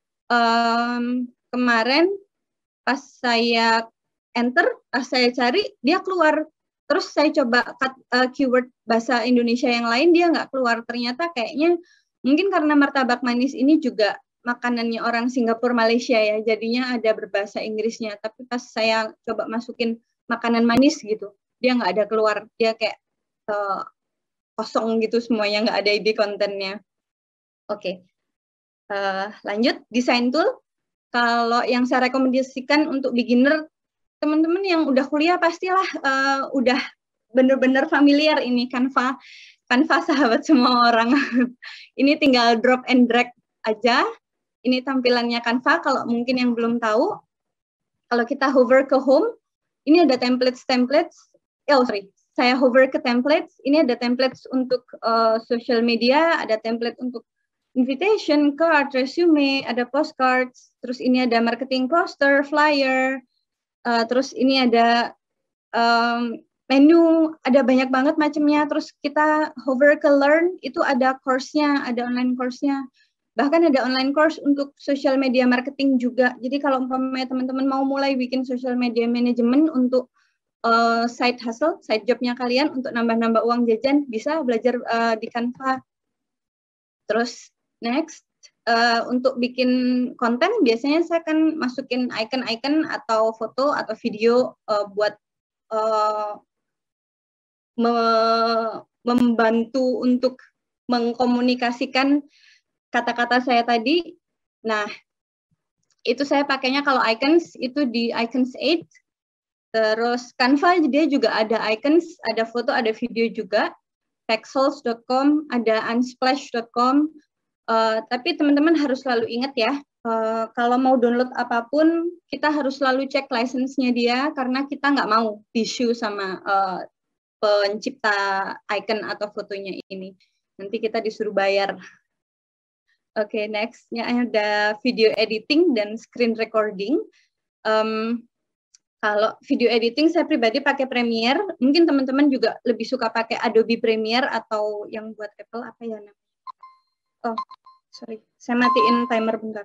Um, kemarin pas saya enter, pas saya cari, dia keluar. Terus saya coba cut, uh, keyword bahasa Indonesia yang lain, dia nggak keluar. Ternyata kayaknya mungkin karena martabak manis ini juga makanannya orang Singapura, Malaysia ya, jadinya ada berbahasa Inggrisnya. Tapi pas saya coba masukin makanan manis gitu, dia nggak ada keluar. Dia kayak uh, kosong gitu semuanya, nggak ada ide kontennya. Oke, okay. uh, lanjut, design tool. Kalau yang saya rekomendasikan untuk beginner, teman-teman yang udah kuliah pastilah uh, udah bener-bener familiar ini Canva. Canva sahabat semua orang. Ini tinggal drop and drag aja. Ini tampilannya Canva. Kalau mungkin yang belum tahu, kalau kita hover ke home, ini ada templates-templates. Oh sorry, saya hover ke templates. Ini ada templates untuk uh, social media, ada template untuk invitation, card, resume, ada postcards. Terus ini ada marketing poster, flyer. Uh, terus ini ada um, menu, ada banyak banget macamnya. Terus kita hover ke learn, itu ada course-nya, ada online course-nya. Bahkan ada online course untuk social media marketing juga. Jadi kalau umpamanya teman-teman mau mulai bikin social media management untuk uh, side hustle, side job-nya kalian untuk nambah-nambah uang jajan, bisa belajar uh, di Canva. Terus next. Uh, untuk bikin konten biasanya saya akan masukin icon-icon atau foto atau video uh, buat uh, me membantu untuk mengkomunikasikan kata-kata saya tadi. Nah, itu saya pakainya kalau icons itu di Icons eight. Terus Canva dia juga ada icons, ada foto, ada video juga. Pexels dot com, ada unsplash dot com. Uh, tapi teman-teman harus selalu ingat ya, uh, kalau mau download apapun, kita harus selalu cek license-nya dia, karena kita nggak mau issue sama uh, pencipta icon atau fotonya ini. Nanti kita disuruh bayar. Oke, okay, next-nya ada video editing dan screen recording. Um, kalau video editing saya pribadi pakai Premiere, mungkin teman-teman juga lebih suka pakai Adobe Premiere atau yang buat Apple apa ya namanya? Oh, sorry, saya matiin timer bentar.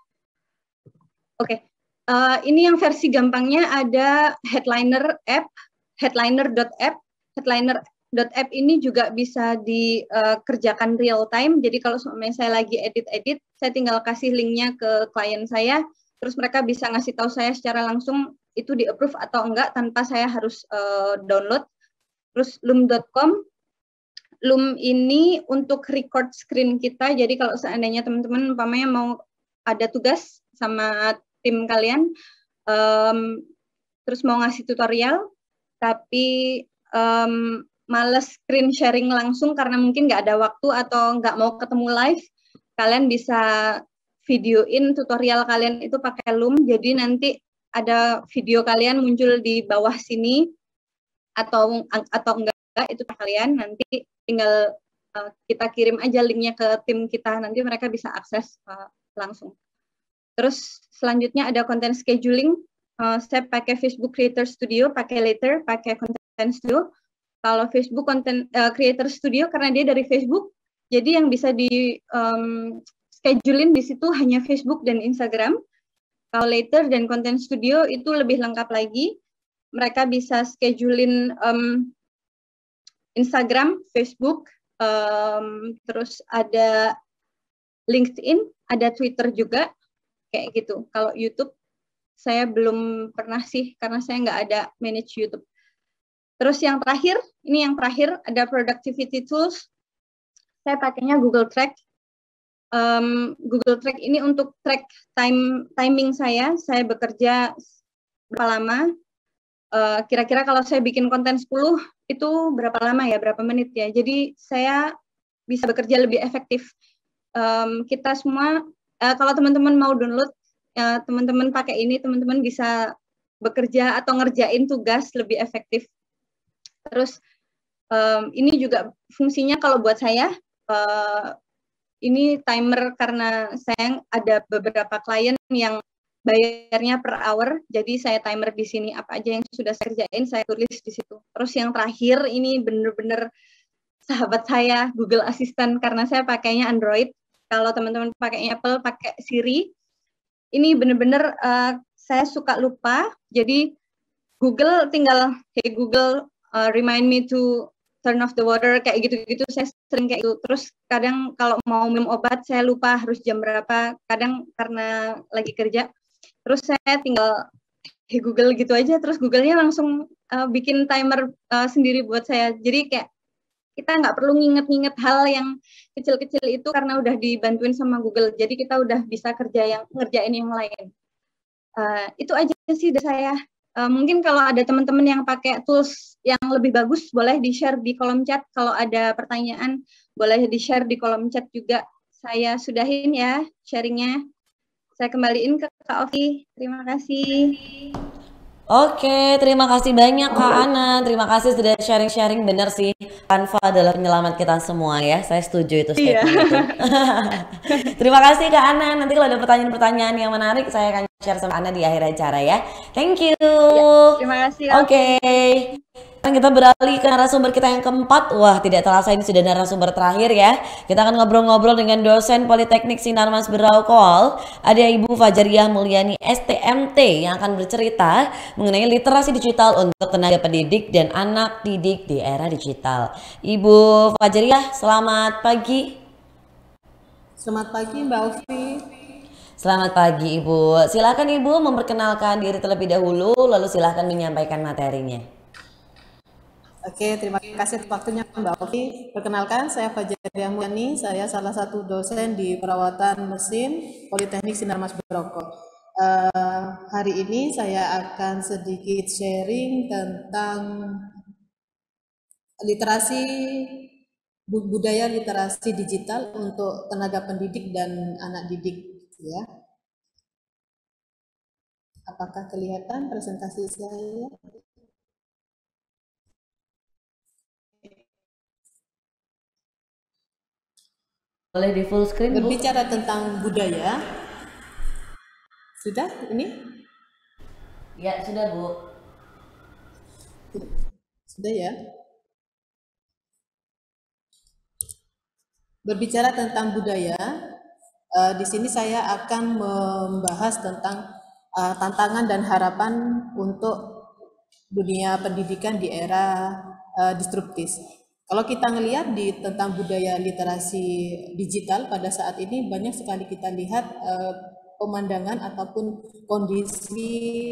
Oke, okay. uh, ini yang versi gampangnya ada Headliner app, headliner dot app. Headliner dot app ini juga bisa dikerjakan uh, real time. Jadi kalau semuanya saya lagi edit-edit, saya tinggal kasih linknya ke klien saya, terus mereka bisa ngasih tahu saya secara langsung itu di-approve atau enggak tanpa saya harus uh, download. Terus loom dot com. Loom ini untuk record screen kita, jadi kalau seandainya teman-teman umpamanya mau ada tugas sama tim kalian, um, terus mau ngasih tutorial, tapi um, males screen sharing langsung karena mungkin nggak ada waktu atau nggak mau ketemu live, kalian bisa videoin tutorial kalian itu pakai Loom, jadi nanti ada video kalian muncul di bawah sini, atau atau enggak itu kalian nanti tinggal uh, kita kirim aja linknya ke tim kita, nanti mereka bisa akses uh, langsung. Terus selanjutnya ada content scheduling, uh, saya pakai Facebook Creator Studio, pakai Later, pakai Content Studio. Kalau Facebook Content uh, Creator Studio karena dia dari Facebook, jadi yang bisa di um, schedulein di situ hanya Facebook dan Instagram. Kalau Later dan Content Studio itu lebih lengkap lagi. Mereka bisa schedulein um, Instagram, Facebook, um, terus ada LinkedIn, ada Twitter juga, kayak gitu. Kalau YouTube, saya belum pernah sih, karena saya nggak ada manage YouTube. Terus yang terakhir, ini yang terakhir, ada productivity tools. Saya pakainya Google Track. Um, Google Track ini untuk track time timing saya, saya bekerja berapa lama. Kira-kira uh, kalau saya bikin konten sepuluh, itu berapa lama ya, berapa menit ya. Jadi saya bisa bekerja lebih efektif. Um, kita semua, uh, kalau teman-teman mau download, uh, teman-teman pakai ini, teman-teman bisa bekerja atau ngerjain tugas lebih efektif. Terus um, ini juga fungsinya kalau buat saya, uh, ini timer karena saya ada beberapa klien yang bayarnya per hour, jadi saya timer di sini apa aja yang sudah saya kerjain, saya tulis di situ. Terus yang terakhir ini bener-bener sahabat saya, Google Assistant, karena saya pakainya Android. Kalau teman-teman pakainya Apple, pakai Siri. Ini bener-bener uh, saya suka lupa, jadi Google tinggal, hey Google, uh, remind me to turn off the water, kayak gitu-gitu, saya sering kayak gitu. Terus kadang kalau mau minum obat, saya lupa harus jam berapa, kadang karena lagi kerja. Terus saya tinggal hey Google gitu aja, terus Google-nya langsung uh, bikin timer uh, sendiri buat saya. Jadi kayak kita nggak perlu nginget-nginget hal yang kecil-kecil itu karena udah dibantuin sama Google. Jadi kita udah bisa kerja yang ngerjain yang lain. Uh, itu aja sih dari saya. Uh, mungkin kalau ada teman-teman yang pakai tools yang lebih bagus, boleh di-share di kolom chat. Kalau ada pertanyaan, boleh di-share di kolom chat juga. Saya sudahin ya sharingnya. Saya kembaliin ke Kak Ovi. Terima kasih. Oke, terima kasih banyak Kak Ana. Terima kasih sudah sharing-sharing. Bener sih, Canva adalah penyelamat kita semua ya. Saya setuju itu statement iya. itu. Terima kasih Kak Ana. Nanti kalau ada pertanyaan-pertanyaan yang menarik, saya akan share sama Ana di akhir acara ya. Thank you. Ya, terima kasih. Oke. Sekarang kita beralih ke narasumber kita yang keempat. Wah, tidak terasa ini sudah narasumber terakhir ya. Kita akan ngobrol-ngobrol dengan dosen Politeknik Sinarmas Berau Kool. Ada Ibu Fajariah Mulyani S T M T yang akan bercerita mengenai literasi digital untuk tenaga pendidik dan anak didik di era digital. Ibu Fajariah, selamat pagi. Selamat pagi Mbak Ovi. Selamat pagi Ibu. Silakan Ibu memperkenalkan diri terlebih dahulu, lalu silakan menyampaikan materinya. Oke, terima kasih atas waktunya Mbak Ovi. Perkenalkan, saya Fajariah Mulyani, saya salah satu dosen di perawatan mesin Politeknik Sinarmas Berau Kool. Uh, hari ini saya akan sedikit sharing tentang literasi, budaya literasi digital untuk tenaga pendidik dan anak didik. Ya. Apakah kelihatan presentasi saya? Boleh di full screen, berbicara Bu? Tentang budaya. Sudah ini? Ya, sudah Bu. Sudah ya. Berbicara tentang budaya, uh, di sini saya akan membahas tentang uh, tantangan dan harapan untuk dunia pendidikan di era uh, disruptif. Kalau kita ngelihat di tentang budaya literasi digital pada saat ini, banyak sekali kita lihat uh, pemandangan ataupun kondisi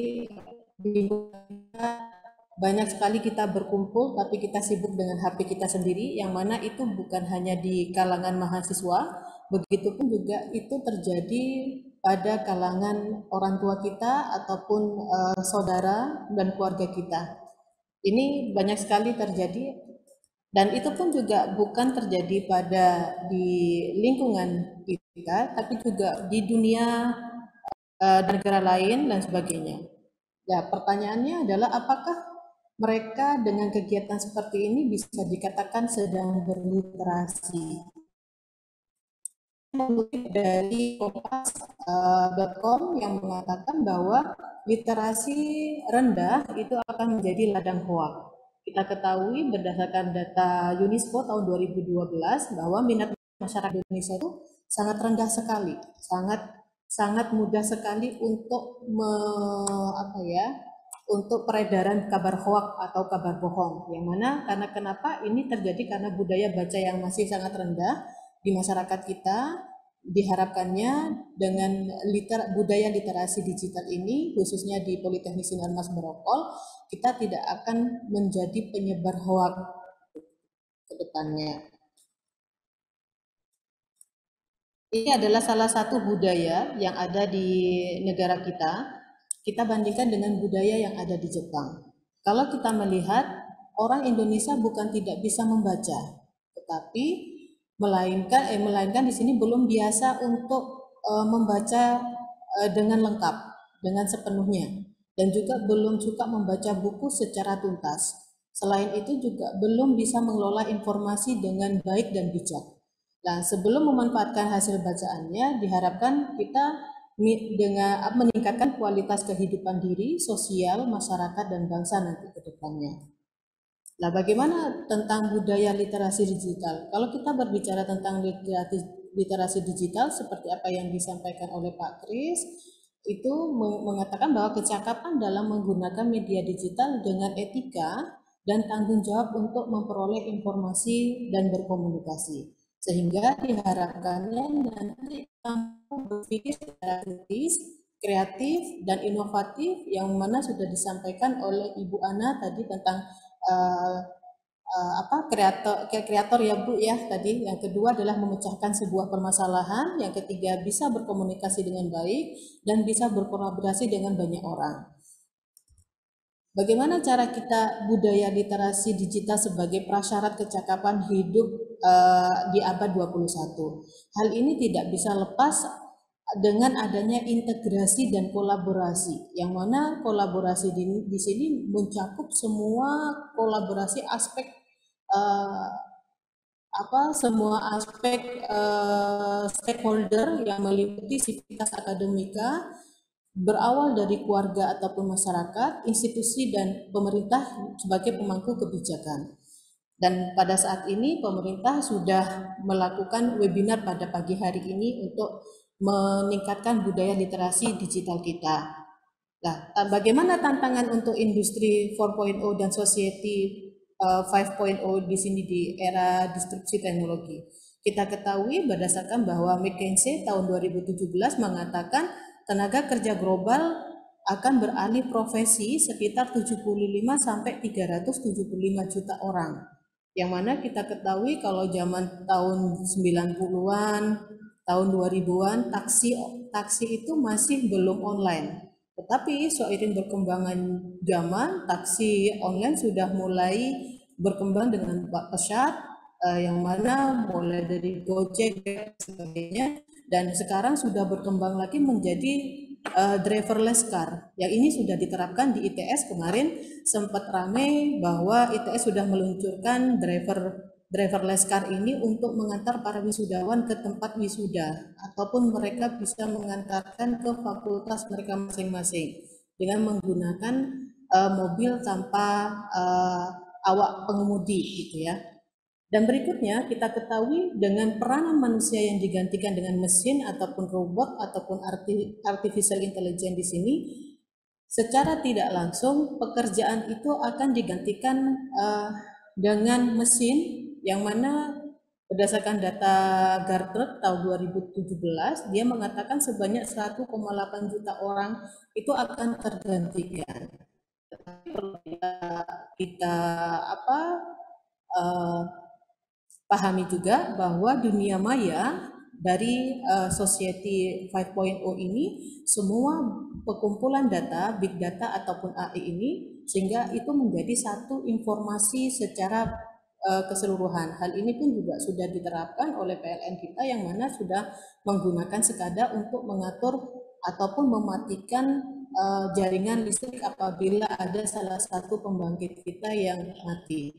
banyak sekali kita berkumpul tapi kita sibuk dengan H P kita sendiri, yang mana itu bukan hanya di kalangan mahasiswa, begitupun juga itu terjadi pada kalangan orang tua kita ataupun uh, saudara dan keluarga kita. Ini banyak sekali terjadi. Dan itu pun juga bukan terjadi pada di lingkungan kita, tapi juga di dunia uh, negara lain dan sebagainya. Ya, pertanyaannya adalah apakah mereka dengan kegiatan seperti ini bisa dikatakan sedang berliterasi? Dari kompas dot com yang mengatakan bahwa literasi rendah itu akan menjadi ladang hoak. Kita ketahui berdasarkan data UNESCO tahun dua ribu dua belas bahwa minat masyarakat Indonesia itu sangat rendah sekali, sangat sangat mudah sekali untuk me, apa ya, untuk peredaran kabar hoak atau kabar bohong. Yang mana karena kenapa ini terjadi karena budaya baca yang masih sangat rendah di masyarakat kita. Diharapkannya dengan liter, budaya literasi digital ini, khususnya di Politeknik Sinarmas Berokol, kita tidak akan menjadi penyebar hoak ke depannya. Ini adalah salah satu budaya yang ada di negara kita. Kita bandingkan dengan budaya yang ada di Jepang. Kalau kita melihat, orang Indonesia bukan tidak bisa membaca, tetapi melainkan eh melainkan di sini belum biasa untuk uh, membaca uh, dengan lengkap, dengan sepenuhnya, dan juga belum suka membaca buku secara tuntas. Selain itu juga belum bisa mengelola informasi dengan baik dan bijak. Nah, sebelum memanfaatkan hasil bacaannya, diharapkan kita dengan meningkatkan kualitas kehidupan diri, sosial, masyarakat, dan bangsa nanti ke depannya. Nah, bagaimana tentang budaya literasi digital? Kalau kita berbicara tentang literasi, literasi digital, seperti apa yang disampaikan oleh Pak Kris, itu mengatakan bahwa kecakapan dalam menggunakan media digital dengan etika dan tanggung jawab untuk memperoleh informasi dan berkomunikasi. Sehingga diharapkannya nanti kamu berpikir secara kritis, kreatif, dan inovatif, yang mana sudah disampaikan oleh Ibu Ana tadi tentang Uh, uh, apa kreator kreator ya Bu ya tadi. Yang kedua adalah memecahkan sebuah permasalahan, yang ketiga bisa berkomunikasi dengan baik dan bisa berkolaborasi dengan banyak orang. Bagaimana cara kita budaya literasi digital sebagai prasyarat kecakapan hidup uh, di abad dua puluh satu? Hal ini tidak bisa lepas dengan adanya integrasi dan kolaborasi, yang mana kolaborasi di, di sini mencakup semua kolaborasi aspek uh, apa semua aspek uh, stakeholder yang meliputi sivitas akademika, berawal dari keluarga ataupun masyarakat, institusi dan pemerintah sebagai pemangku kebijakan. Dan pada saat ini pemerintah sudah melakukan webinar pada pagi hari ini untuk meningkatkan budaya literasi digital kita. Nah, bagaimana tantangan untuk industri empat titik nol dan society uh, lima titik nol di sini di era disrupsi teknologi? Kita ketahui berdasarkan bahwa McKinsey tahun dua ribu tujuh belas mengatakan tenaga kerja global akan beralih profesi sekitar tujuh puluh lima sampai tiga ratus tujuh puluh lima juta orang. Yang mana kita ketahui kalau zaman tahun sembilan puluhan, tahun dua ribuan, taksi taksi itu masih belum online. Tetapi seiring berkembangan zaman, taksi online sudah mulai berkembang dengan pesat, eh, yang mana mulai dari Gojek dan sebagainya, dan sekarang sudah berkembang lagi menjadi uh, driverless car. Yang ini sudah diterapkan di I T S. Kemarin sempat ramai bahwa I T S sudah meluncurkan driver driverless car ini untuk mengantar para wisudawan ke tempat wisuda, ataupun mereka bisa mengantarkan ke fakultas mereka masing-masing dengan menggunakan uh, mobil tanpa uh, awak pengemudi gitu ya. Dan berikutnya kita ketahui dengan peranan manusia yang digantikan dengan mesin ataupun robot ataupun artificial intelligence di sini, secara tidak langsung pekerjaan itu akan digantikan uh, dengan mesin, yang mana berdasarkan data Gartner tahun dua ribu tujuh belas dia mengatakan sebanyak satu koma delapan juta orang itu akan tergantikan. Tetapi kalau kita, kita apa uh, pahami juga bahwa dunia maya dari uh, Society lima titik nol ini semua pengumpulan data, big data ataupun A I ini, sehingga itu menjadi satu informasi secara keseluruhan. Hal ini pun juga sudah diterapkan oleh P L N kita yang mana sudah menggunakan sekada untuk mengatur ataupun mematikan uh, jaringan listrik apabila ada salah satu pembangkit kita yang mati.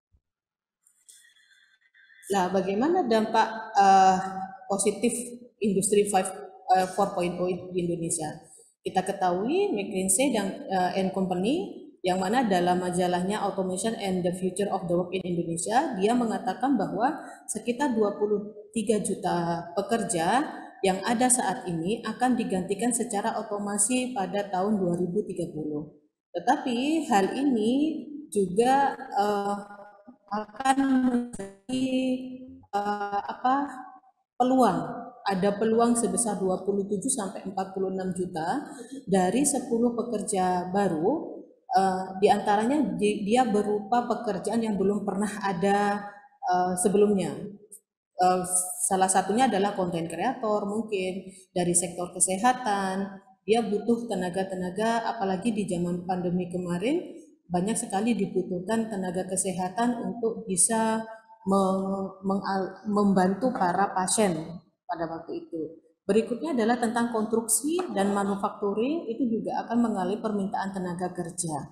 Nah, bagaimana dampak uh, positif industri empat titik nol di Indonesia? Kita ketahui McKinsey dan uh, and Company yang mana dalam majalahnya Automation and the Future of the Work in Indonesia, dia mengatakan bahwa sekitar dua puluh tiga juta pekerja yang ada saat ini akan digantikan secara otomasi pada tahun dua ribu tiga puluh. Tetapi hal ini juga uh, akan menjadi uh, apa peluang, ada peluang sebesar dua puluh tujuh sampai empat puluh enam juta dari sepuluh pekerja baru. Uh, di antaranya di, dia berupa pekerjaan yang belum pernah ada uh, sebelumnya. Uh, salah satunya adalah konten kreator, mungkin dari sektor kesehatan. Dia butuh tenaga-tenaga, apalagi di zaman pandemi kemarin banyak sekali dibutuhkan tenaga kesehatan untuk bisa meng, meng, membantu para pasien pada waktu itu. Berikutnya adalah tentang konstruksi dan manufacturing, itu juga akan mengalami permintaan tenaga kerja.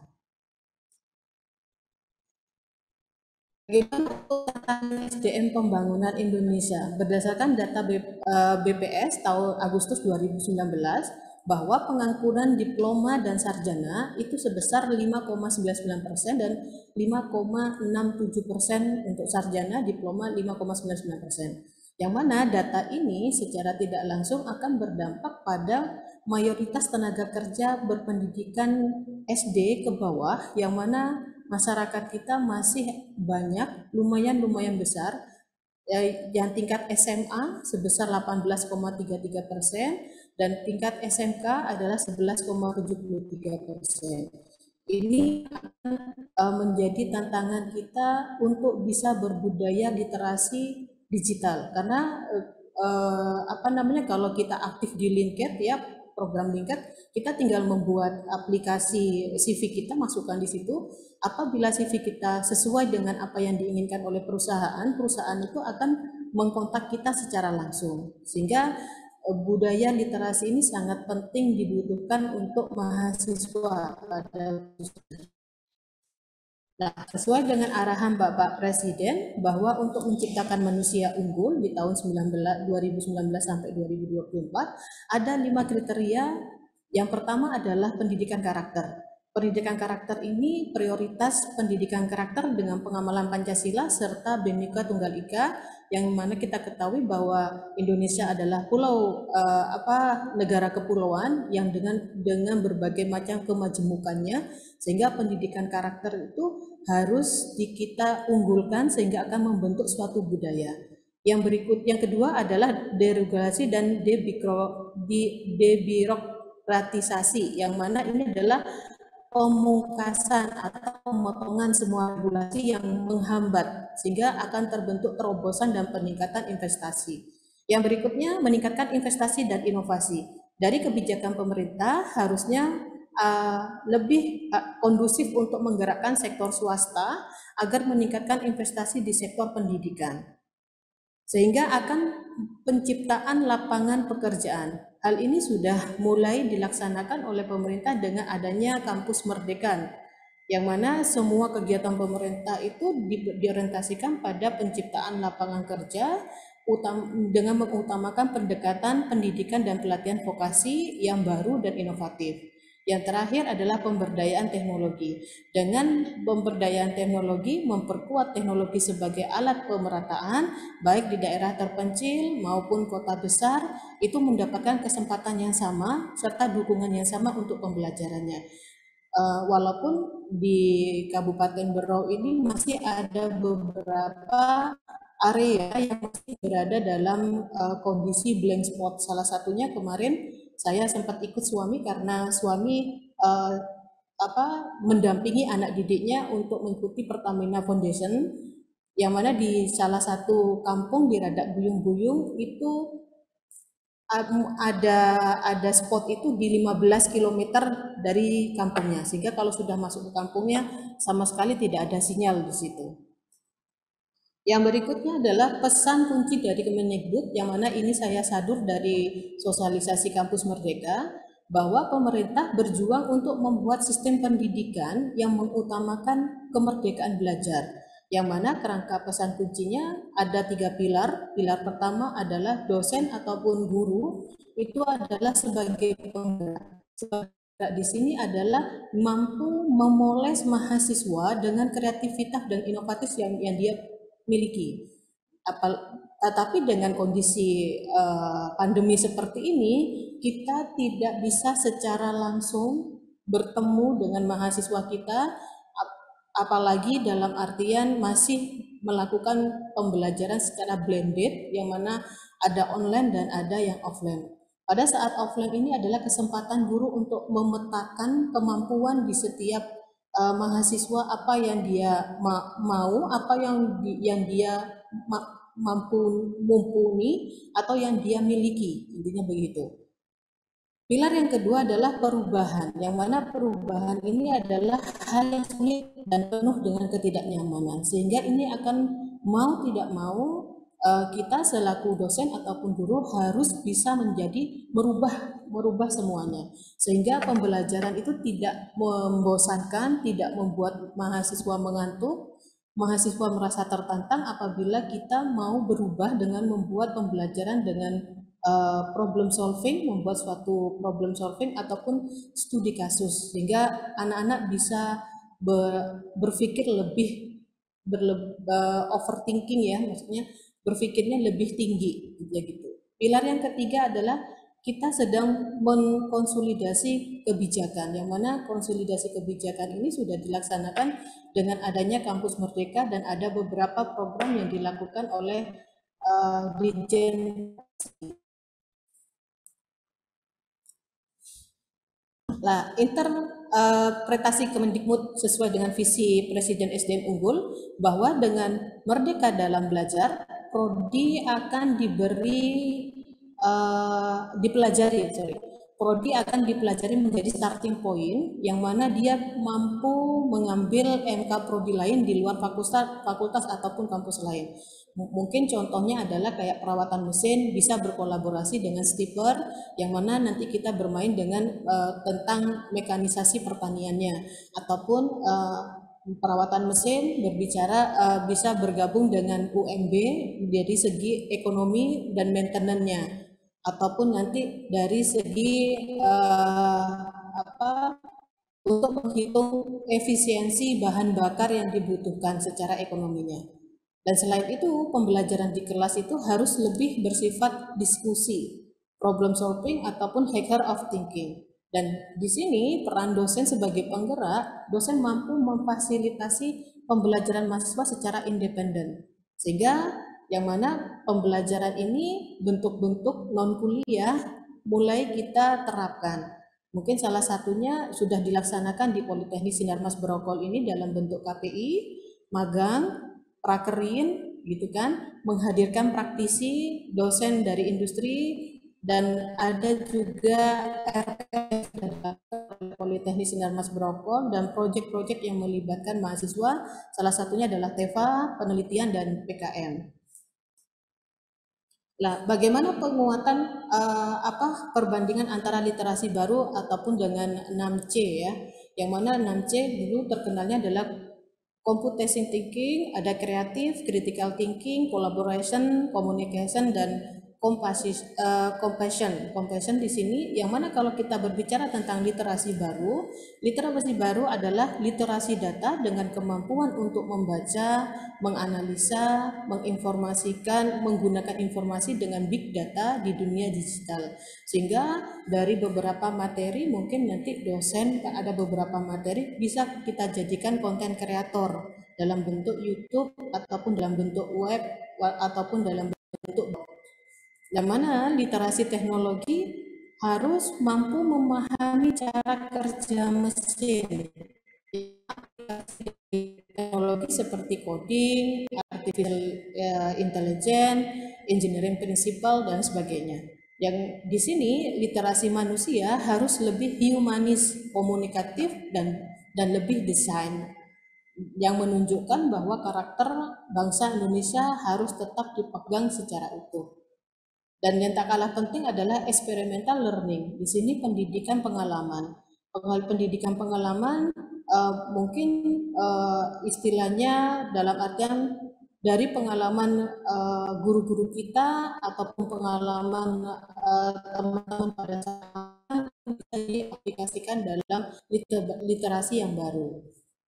Bagaimana tentang S D M pembangunan Indonesia? Berdasarkan data B P S tahun Agustus dua ribu sembilan belas, bahwa pengangguran diploma dan sarjana itu sebesar lima koma sembilan sembilan persen dan lima koma enam tujuh persen untuk sarjana, diploma lima koma sembilan sembilan persen. Yang mana data ini secara tidak langsung akan berdampak pada mayoritas tenaga kerja berpendidikan S D ke bawah, yang mana masyarakat kita masih banyak, lumayan-lumayan besar, yang tingkat S M A sebesar delapan belas koma tiga tiga persen dan tingkat S M K adalah sebelas koma tujuh tiga persen. Ini akan uh, menjadi tantangan kita untuk bisa berbudaya literasi digital, karena uh, apa namanya kalau kita aktif di LinkedIn ya, program LinkedIn, kita tinggal membuat aplikasi C V kita, masukkan di situ. Apabila C V kita sesuai dengan apa yang diinginkan oleh perusahaan, perusahaan itu akan mengkontak kita secara langsung. Sehingga uh, budaya literasi ini sangat penting dibutuhkan untuk mahasiswa pada Nah, sesuai dengan arahan Bapak Presiden bahwa untuk menciptakan manusia unggul di tahun dua ribu sembilan belas sampai dua ribu dua puluh empat ada lima kriteria. Yang pertama adalah pendidikan karakter. Pendidikan karakter ini prioritas pendidikan karakter dengan pengamalan Pancasila serta Bhinneka Tunggal Ika, yang mana kita ketahui bahwa Indonesia adalah pulau eh, apa negara kepulauan yang dengan dengan berbagai macam kemajemukannya, sehingga pendidikan karakter itu harus di kita unggulkan sehingga akan membentuk suatu budaya. Yang berikut, yang kedua adalah deregulasi dan debiro, di, debirokratisasi, yang mana ini adalah pemungkasan atau pemotongan semua regulasi yang menghambat sehingga akan terbentuk terobosan dan peningkatan investasi. Yang berikutnya meningkatkan investasi dan inovasi. Dari kebijakan pemerintah harusnya uh, lebih uh, kondusif untuk menggerakkan sektor swasta agar meningkatkan investasi di sektor pendidikan. Sehingga akan penciptaan lapangan pekerjaan. Hal ini sudah mulai dilaksanakan oleh pemerintah dengan adanya kampus Merdeka, yang mana semua kegiatan pemerintah itu di, diorientasikan pada penciptaan lapangan kerja utam, dengan mengutamakan pendekatan pendidikan dan pelatihan vokasi yang baru dan inovatif. Yang terakhir adalah pemberdayaan teknologi. Dengan pemberdayaan teknologi, memperkuat teknologi sebagai alat pemerataan, baik di daerah terpencil maupun kota besar, itu mendapatkan kesempatan yang sama, serta dukungan yang sama untuk pembelajarannya. Uh, walaupun di Kabupaten Berau ini masih ada beberapa area yang masih berada dalam uh, kondisi blank spot. Salah satunya kemarin saya sempat ikut suami karena suami uh, apa mendampingi anak didiknya untuk mengikuti Pertamina Foundation, yang mana di salah satu kampung di Radak Buyung-Buyung itu um, ada ada spot itu di lima belas kilometer dari kampungnya, sehingga kalau sudah masuk ke kampungnya sama sekali tidak ada sinyal di situ. Yang berikutnya adalah pesan kunci dari Kemendikbud, yang mana ini saya sadur dari sosialisasi Kampus Merdeka, bahwa pemerintah berjuang untuk membuat sistem pendidikan yang mengutamakan kemerdekaan belajar, yang mana kerangka pesan kuncinya ada tiga pilar. Pilar pertama adalah dosen ataupun guru itu adalah sebagai penggerak. Di sini adalah mampu memoles mahasiswa dengan kreativitas dan inovatif yang, yang dia miliki. Apal, tetapi dengan kondisi uh, pandemi seperti ini, kita tidak bisa secara langsung bertemu dengan mahasiswa kita, ap, apalagi dalam artian masih melakukan pembelajaran secara blended, yang mana ada online dan ada yang offline. Pada saat offline ini adalah kesempatan guru untuk memetakan kemampuan di setiap uh, mahasiswa, apa yang dia ma mau, apa yang di, yang dia ma mampu mumpuni atau yang dia miliki, intinya begitu. Pilar yang kedua adalah perubahan, yang mana perubahan ini adalah hal yang sulit dan penuh dengan ketidaknyamanan, sehingga ini akan mau tidak mau kita selaku dosen ataupun guru harus bisa menjadi merubah merubah semuanya, sehingga pembelajaran itu tidak membosankan, tidak membuat mahasiswa mengantuk, mahasiswa merasa tertantang apabila kita mau berubah dengan membuat pembelajaran dengan uh, problem solving, membuat suatu problem solving ataupun studi kasus, sehingga anak-anak bisa ber, berpikir lebih berle, uh, overthinking ya, maksudnya berpikirnya lebih tinggi, ya gitu. Pilar yang ketiga adalah kita sedang mengkonsolidasi kebijakan, yang mana konsolidasi kebijakan ini sudah dilaksanakan dengan adanya Kampus Merdeka dan ada beberapa program yang dilakukan oleh uh, Dirjen. Nah, interpretasi Kemendikbud sesuai dengan visi Presiden S D M unggul, bahwa dengan merdeka dalam belajar, prodi akan diberi uh, dipelajari, sorry, prodi akan dipelajari menjadi starting point, yang mana dia mampu mengambil M K prodi lain di luar fakultas, fakultas ataupun kampus lain. Mungkin contohnya adalah kayak perawatan mesin bisa berkolaborasi dengan Stiper, yang mana nanti kita bermain dengan uh, tentang mekanisasi pertaniannya, ataupun uh, perawatan mesin berbicara uh, bisa bergabung dengan U M B dari segi ekonomi dan maintenance-nya, ataupun nanti dari segi uh, apa untuk menghitung efisiensi bahan bakar yang dibutuhkan secara ekonominya. Dan selain itu, pembelajaran di kelas itu harus lebih bersifat diskusi, problem solving ataupun hacker of thinking. Dan di sini peran dosen sebagai penggerak, dosen mampu memfasilitasi pembelajaran mahasiswa secara independen, sehingga yang mana pembelajaran ini bentuk-bentuk non kuliah mulai kita terapkan. Mungkin salah satunya sudah dilaksanakan di Politeknik Sinarmas Brokol ini dalam bentuk K P I, magang, prakerin, gitu kan, menghadirkan praktisi, dosen dari industri, dan ada juga R P F Politeknik Sinarmas Brokol dan proyek-proyek yang melibatkan mahasiswa, salah satunya adalah T E V A, penelitian, dan P K M. Nah, bagaimana penguatan uh, apa perbandingan antara literasi baru ataupun dengan enam C ya, yang mana enam C dulu terkenalnya adalah computation thinking, ada kreatif, critical thinking, collaboration, communication, dan compassion. Uh, compassion. Compassion di sini, yang mana kalau kita berbicara tentang literasi baru, literasi baru adalah literasi data dengan kemampuan untuk membaca, menganalisa, menginformasikan, menggunakan informasi dengan big data di dunia digital. Sehingga dari beberapa materi, mungkin nanti dosen ada beberapa materi bisa kita jadikan konten kreator dalam bentuk YouTube ataupun dalam bentuk web ataupun dalam bentuk, yang mana literasi teknologi harus mampu memahami cara kerja mesin, teknologi seperti coding, artificial intelligence, engineering principle, dan sebagainya. Yang di sini literasi manusia harus lebih humanis, komunikatif, dan dan lebih desain, yang menunjukkan bahwa karakter bangsa Indonesia harus tetap dipegang secara utuh. Dan yang tak kalah penting adalah experimental learning. Di sini pendidikan pengalaman. Pendidikan pengalaman uh, mungkin uh, istilahnya dalam artian dari pengalaman guru-guru uh, kita ataupun pengalaman teman-teman uh, pada saat bisa diaplikasikan dalam liter literasi yang baru.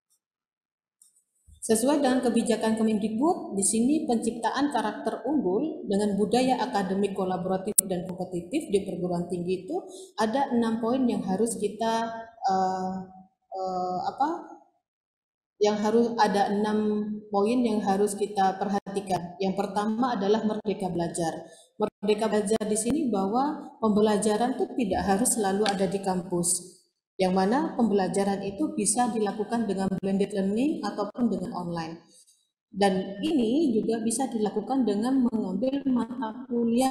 Sesuai dengan kebijakan Kemendikbud, di sini penciptaan karakter unggul dengan budaya akademik kolaboratif dan kompetitif di perguruan tinggi itu ada enam poin yang harus kita uh, uh, apa? Yang harus ada enam poin yang harus kita perhatikan. Yang pertama adalah merdeka belajar. Merdeka belajar di sini bahwa pembelajaran itu tidak harus selalu ada di kampus. Yang mana pembelajaran itu bisa dilakukan dengan blended learning ataupun dengan online. Dan ini juga bisa dilakukan dengan mengambil mata kuliah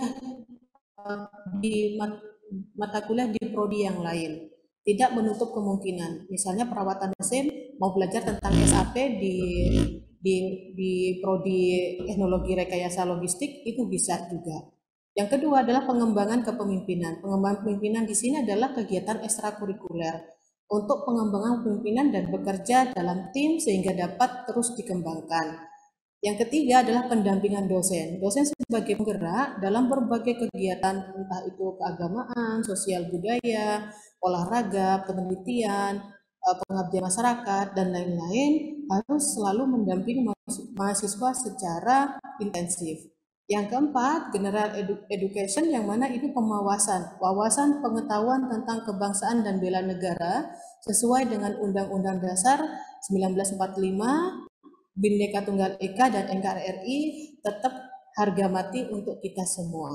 di mata kuliah di prodi yang lain. Tidak menutup kemungkinan. Misalnya perawatan mesin mau belajar tentang S A P di di di prodi teknologi rekayasa logistik itu bisa juga. Yang kedua adalah pengembangan kepemimpinan. Pengembangan kepemimpinan di sini adalah kegiatan ekstrakurikuler untuk pengembangan kepemimpinan dan bekerja dalam tim sehingga dapat terus dikembangkan. Yang ketiga adalah pendampingan dosen. Dosen sebagai penggerak dalam berbagai kegiatan, entah itu keagamaan, sosial budaya, olahraga, penelitian, pengabdian masyarakat, dan lain-lain harus selalu mendampingi mahasiswa secara intensif. Yang keempat, general education, yang mana itu pemawasan, wawasan pengetahuan tentang kebangsaan dan bela negara sesuai dengan Undang-Undang Dasar seribu sembilan ratus empat puluh lima, Bhinneka Tunggal Ika dan N K R I tetap harga mati untuk kita semua.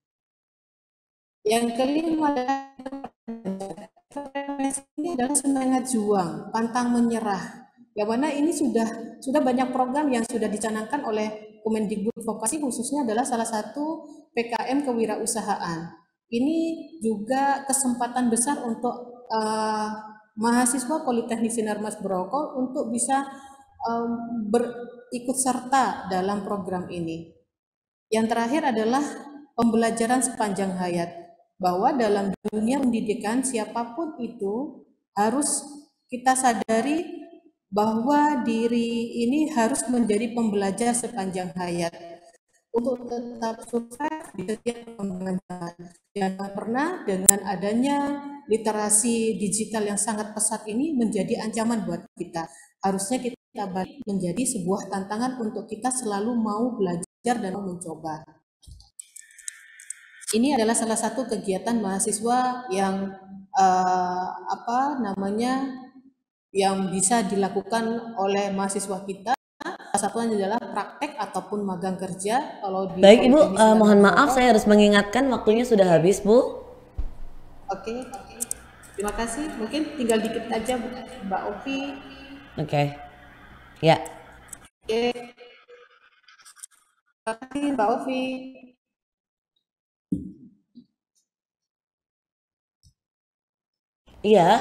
Yang kelima ini adalah semangat juang, pantang menyerah. Yang mana ini sudah sudah banyak program yang sudah dicanangkan oleh Kemendikbud Vokasi, khususnya adalah salah satu P K M kewirausahaan. Ini juga kesempatan besar untuk uh, mahasiswa Politeknik Sinar Mas Brokol untuk bisa um, berikut serta dalam program ini. Yang terakhir adalah pembelajaran sepanjang hayat, bahwa dalam dunia pendidikan siapapun itu harus kita sadari bahwa diri ini harus menjadi pembelajar sepanjang hayat untuk tetap survive di setiap perkembangan zaman. Jangan pernah dengan adanya literasi digital yang sangat pesat ini menjadi ancaman buat kita. Harusnya kita balik menjadi sebuah tantangan untuk kita selalu mau belajar dan mau mencoba. Ini adalah salah satu kegiatan mahasiswa yang uh, apa namanya yang bisa dilakukan oleh mahasiswa kita. Salah satunya adalah praktek ataupun magang kerja. Kalau di Baik Ibu, uh, mohon maaf saya harus mengingatkan waktunya sudah habis Bu. Oke, oke. Terima kasih. Mungkin tinggal dikit aja Mbak Ovi. Oke, okay. Ya. Oke. Terima kasih Mbak Ovi. Iya.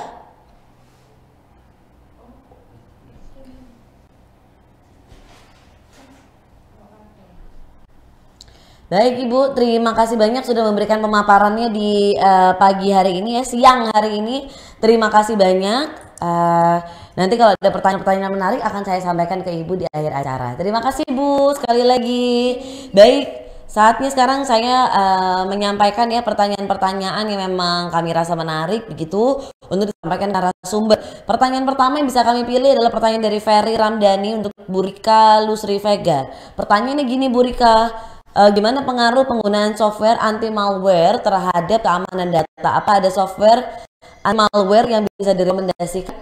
Baik Ibu, terima kasih banyak sudah memberikan pemaparannya di uh, pagi hari ini ya, siang hari ini. Terima kasih banyak. Uh, nanti kalau ada pertanyaan-pertanyaan menarik akan saya sampaikan ke Ibu di akhir acara. Terima kasih Bu, sekali lagi. Baik, saatnya sekarang saya uh, menyampaikan ya pertanyaan-pertanyaan yang memang kami rasa menarik begitu untuk disampaikan ke narasumber. Pertanyaan pertama yang bisa kami pilih adalah pertanyaan dari Ferry Ramdhani untuk Bu Rika Lusri Vega. Pertanyaannya gini Bu Rika. Uh, gimana pengaruh penggunaan software anti malware terhadap keamanan data? Apa ada software anti malware yang bisa direkomendasikan?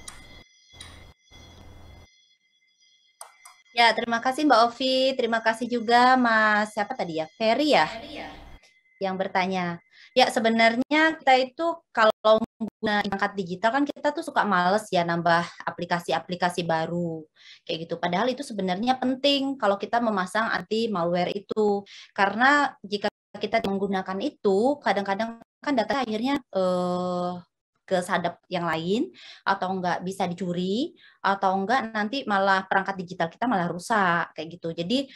Ya, terima kasih Mbak Ovi. Terima kasih juga Mas siapa tadi ya? Ferry ya? Yang bertanya. Ya, sebenarnya kita itu kalau menggunakan perangkat digital kan kita tuh suka males ya nambah aplikasi-aplikasi baru. Kayak gitu. Padahal itu sebenarnya penting kalau kita memasang anti malware itu. Karena jika kita menggunakan itu, kadang-kadang kan data akhirnya eh, ke sadap yang lain, atau enggak bisa dicuri, atau enggak nanti malah perangkat digital kita malah rusak kayak gitu. Jadi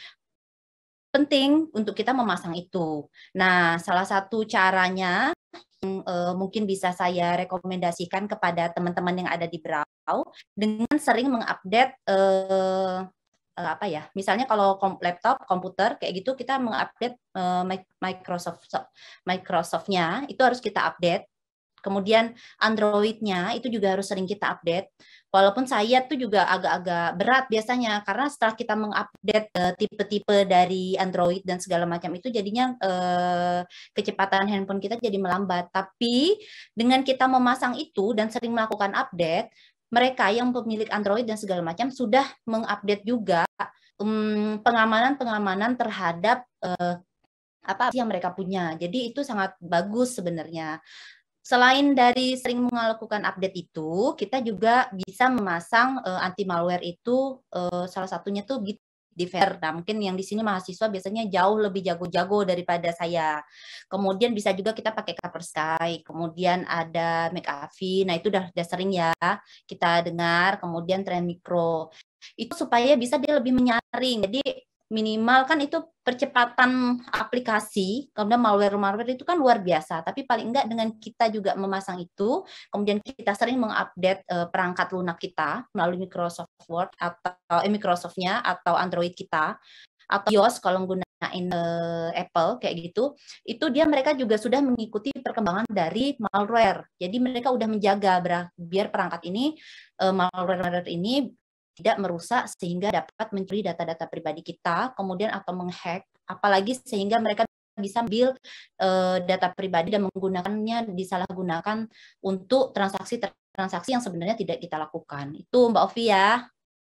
penting untuk kita memasang itu. Nah, salah satu caranya yang uh, mungkin bisa saya rekomendasikan kepada teman-teman yang ada di Berau dengan sering mengupdate uh, uh, apa ya? Misalnya kalau kom laptop, komputer kayak gitu kita mengupdate uh, Microsoft Microsoft-nya itu harus kita update. Kemudian Android-nya itu juga harus sering kita update. Walaupun saya tuh juga agak-agak berat biasanya karena setelah kita mengupdate uh, tipe-tipe dari Android dan segala macam itu jadinya uh, kecepatan handphone kita jadi melambat. Tapi dengan kita memasang itu dan sering melakukan update, mereka yang pemilik Android dan segala macam sudah mengupdate juga pengamanan-pengamanan um, terhadap uh, apa yang mereka punya. Jadi itu sangat bagus sebenarnya. Selain dari sering melakukan update itu, kita juga bisa memasang uh, anti malware itu uh, salah satunya tuh Git Defender. Nah, mungkin yang di sini mahasiswa biasanya jauh lebih jago-jago daripada saya. Kemudian bisa juga kita pakai Kaspersky. Kemudian ada McAfee. Nah, itu udah, udah sering ya kita dengar. Kemudian Trend Micro. Itu supaya bisa dia lebih menyaring. Jadi minimal kan itu percepatan aplikasi, kemudian malware-malware itu kan luar biasa, tapi paling enggak dengan kita juga memasang itu, kemudian kita sering mengupdate uh, perangkat lunak kita melalui Microsoft Word atau eh, Microsoft-nya atau Android kita, atau iOS kalau menggunakan uh, Apple kayak gitu, itu dia mereka juga sudah mengikuti perkembangan dari malware. Jadi mereka udah menjaga biar perangkat ini, uh, malware-malware ini tidak merusak sehingga dapat mencuri data-data pribadi kita, kemudian atau menghack, apalagi sehingga mereka bisa ambil uh, data pribadi dan menggunakannya disalahgunakan untuk transaksi-transaksi yang sebenarnya tidak kita lakukan. Itu Mbak Ovi ya.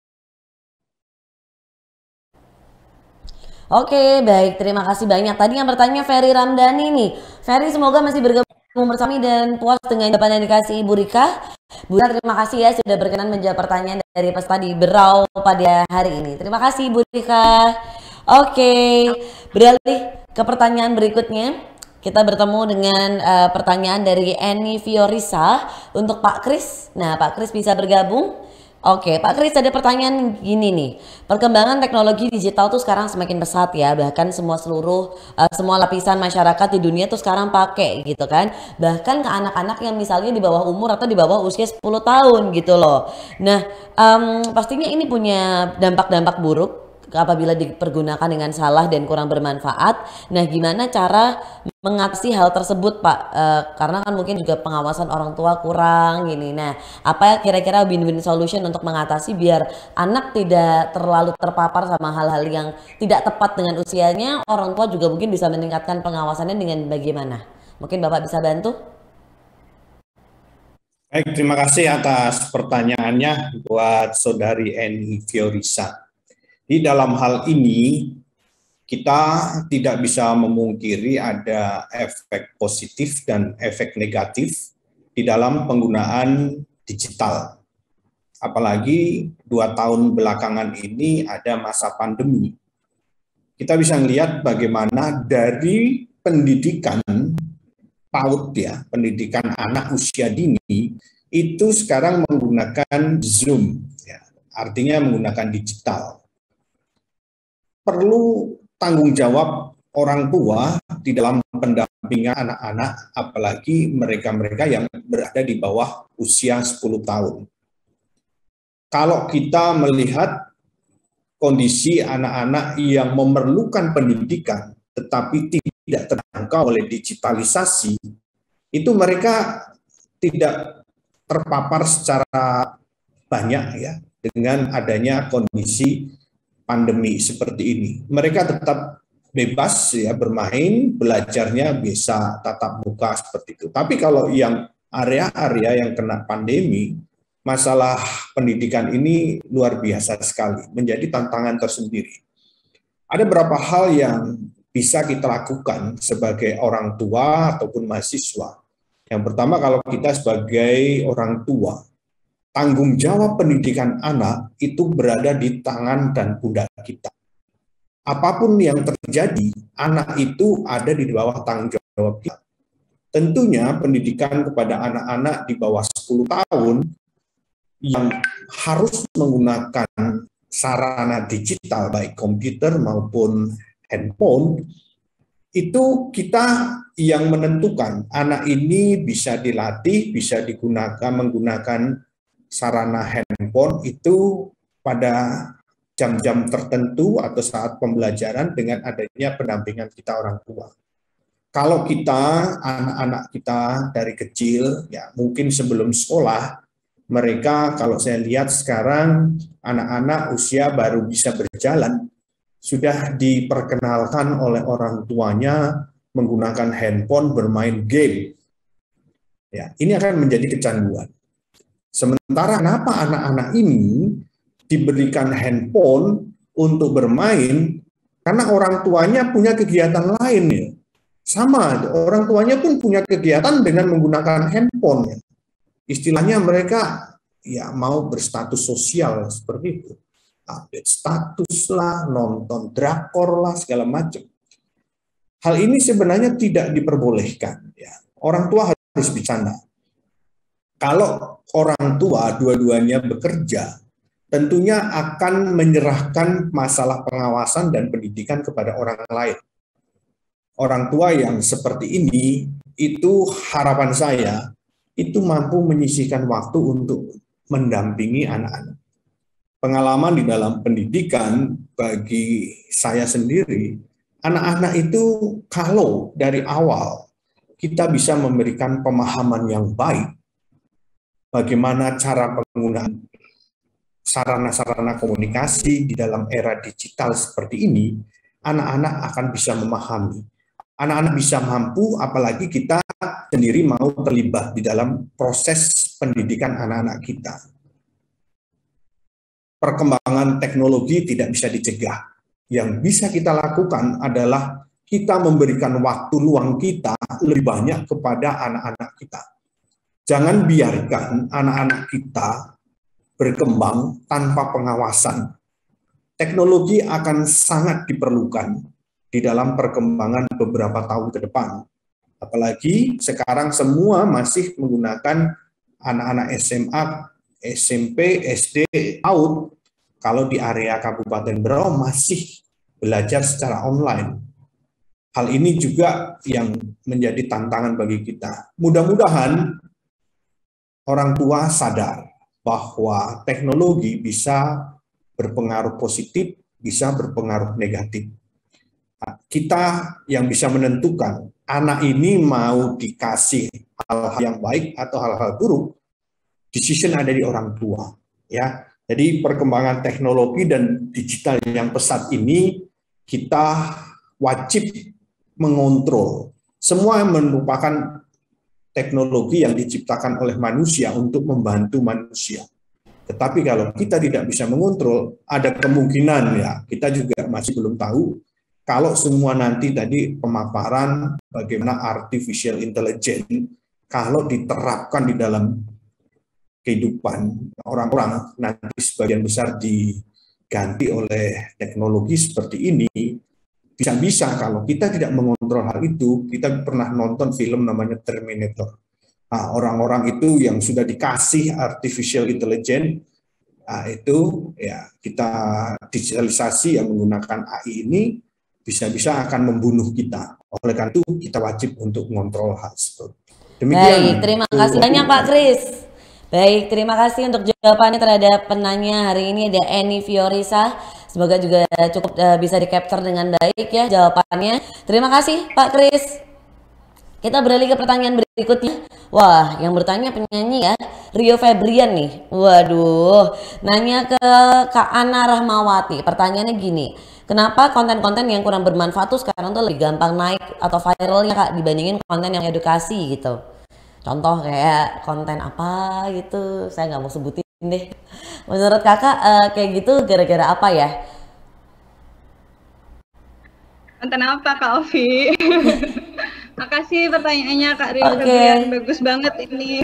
Oke, baik. Terima kasih banyak. Tadi yang bertanya Ferry Ramdhani nih. Ferry semoga masih bergabung bersama dan puas dengan jawaban yang dikasih Ibu Rika. Bu Rika, terima kasih ya sudah berkenan menjawab pertanyaan dari peserta di Berau pada hari ini. Terima kasih Bu Rika. Oke, beralih ke pertanyaan berikutnya. Kita bertemu dengan uh, pertanyaan dari Eni Fiorisa untuk Pak Kris. Nah, Pak Kris bisa bergabung. Oke, Pak Kris, ada pertanyaan gini nih. Perkembangan teknologi digital tuh sekarang semakin pesat ya. Bahkan semua seluruh uh, semua lapisan masyarakat di dunia tuh sekarang pakai gitu kan. Bahkan ke anak-anak yang misalnya di bawah umur atau di bawah usia sepuluh tahun gitu loh. Nah, um, pastinya ini punya dampak-dampak buruk apabila dipergunakan dengan salah dan kurang bermanfaat. Nah, gimana cara mengatasi hal tersebut, Pak? E, karena kan mungkin juga pengawasan orang tua kurang gini. Nah, apa kira-kira win-win solution untuk mengatasi biar anak tidak terlalu terpapar sama hal-hal yang tidak tepat dengan usianya, orang tua juga mungkin bisa meningkatkan pengawasannya dengan bagaimana? Mungkin Bapak bisa bantu? Baik, terima kasih atas pertanyaannya buat Saudari Eni Fiorisa. Di dalam hal ini, kita tidak bisa memungkiri ada efek positif dan efek negatif di dalam penggunaan digital. Apalagi dua tahun belakangan ini ada masa pandemi. Kita bisa melihat bagaimana dari pendidikan PAUD ya, pendidikan anak usia dini, itu sekarang menggunakan Zoom, ya, artinya menggunakan digital. Perlu tanggung jawab orang tua di dalam pendampingan anak-anak, apalagi mereka-mereka yang berada di bawah usia sepuluh tahun. Kalau kita melihat kondisi anak-anak yang memerlukan pendidikan, tetapi tidak terjangkau oleh digitalisasi, itu mereka tidak terpapar secara banyak ya dengan adanya kondisi pandemi seperti ini. Mereka tetap bebas ya bermain, belajarnya bisa tatap muka seperti itu. Tapi kalau yang area-area yang kena pandemi, masalah pendidikan ini luar biasa sekali, menjadi tantangan tersendiri. Ada beberapa hal yang bisa kita lakukan sebagai orang tua ataupun mahasiswa. Yang pertama, kalau kita sebagai orang tua, tanggung jawab pendidikan anak itu berada di tangan dan pundak kita. Apapun yang terjadi, anak itu ada di bawah tanggung jawab kita. Tentunya pendidikan kepada anak-anak di bawah sepuluh tahun yang harus menggunakan sarana digital baik komputer maupun handphone, itu kita yang menentukan anak ini bisa dilatih, bisa digunakan menggunakan sarana handphone itu pada jam-jam tertentu atau saat pembelajaran dengan adanya pendampingan kita orang tua. Kalau kita, anak-anak kita dari kecil, ya mungkin sebelum sekolah, mereka kalau saya lihat sekarang anak-anak usia baru bisa berjalan, sudah diperkenalkan oleh orang tuanya menggunakan handphone bermain game. Ya, ini akan menjadi kecanduan. Sementara kenapa anak-anak ini diberikan handphone untuk bermain? Karena orang tuanya punya kegiatan lain ya. Sama, orang tuanya pun punya kegiatan dengan menggunakan handphone. Istilahnya mereka ya mau berstatus sosial seperti itu. Update status lah, nonton drakor lah, segala macam. Hal ini sebenarnya tidak diperbolehkan. Ya. Orang tua harus bercanda. Kalau orang tua dua-duanya bekerja, tentunya akan menyerahkan masalah pengawasan dan pendidikan kepada orang lain. Orang tua yang seperti ini, itu harapan saya, itu mampu menyisihkan waktu untuk mendampingi anak-anak. Pengalaman di dalam pendidikan bagi saya sendiri, anak-anak itu kalau dari awal kita bisa memberikan pemahaman yang baik, bagaimana cara penggunaan sarana-sarana komunikasi di dalam era digital seperti ini, anak-anak akan bisa memahami. Anak-anak bisa mampu, apalagi kita sendiri mau terlibat di dalam proses pendidikan anak-anak kita. Perkembangan teknologi tidak bisa dicegah. Yang bisa kita lakukan adalah kita memberikan waktu luang kita lebih banyak kepada anak-anak kita. Jangan biarkan anak-anak kita berkembang tanpa pengawasan. Teknologi akan sangat diperlukan di dalam perkembangan beberapa tahun ke depan. Apalagi sekarang semua masih menggunakan anak-anak S M A, S M P, S D, A U D. Kalau di area Kabupaten Berau masih belajar secara online. Hal ini juga yang menjadi tantangan bagi kita. Mudah-mudahan orang tua sadar bahwa teknologi bisa berpengaruh positif, bisa berpengaruh negatif. Kita yang bisa menentukan anak ini mau dikasih hal-hal yang baik atau hal-hal buruk, decision ada di orang tua. Ya, jadi perkembangan teknologi dan digital yang pesat ini kita wajib mengontrol. Semua merupakan teknologi yang diciptakan oleh manusia untuk membantu manusia. Tetapi kalau kita tidak bisa mengontrol, ada kemungkinan ya kita juga masih belum tahu. Kalau semua nanti tadi pemaparan bagaimana artificial intelligence, kalau diterapkan di dalam kehidupan orang-orang, nanti sebagian besar diganti oleh teknologi seperti ini, bisa-bisa kalau kita tidak mengontrol hal itu, kita pernah nonton film namanya Terminator. Nah, orang-orang itu yang sudah dikasih artificial intelligence, nah, itu ya kita digitalisasi yang menggunakan A I ini, bisa-bisa akan membunuh kita. Oleh karena itu kita wajib untuk mengontrol hal tersebut. Demikian. Baik, terima kasih banyak Pak Kris. Baik, terima kasih untuk jawabannya terhadap penanya hari ini. Ada Eni Fiorisa. Semoga juga cukup uh, bisa di-capture dengan baik ya jawabannya. Terima kasih Pak Kris. Kita beralih ke pertanyaan berikutnya. Wah, yang bertanya penyanyi ya, Rio Febrian nih. Waduh, nanya ke Kak Ana Rahmawati. Pertanyaannya gini, kenapa konten-konten yang kurang bermanfaat tuh sekarang tuh lebih gampang naik atau viralnya Kak dibandingin konten yang edukasi gitu? Contoh kayak konten apa gitu, saya nggak mau sebutin deh. Menurut kakak uh, kayak gitu gara-gara apa ya? Konten apa Kak Ovi? Makasih pertanyaannya Kak Rio. Okay. Bagus banget ini.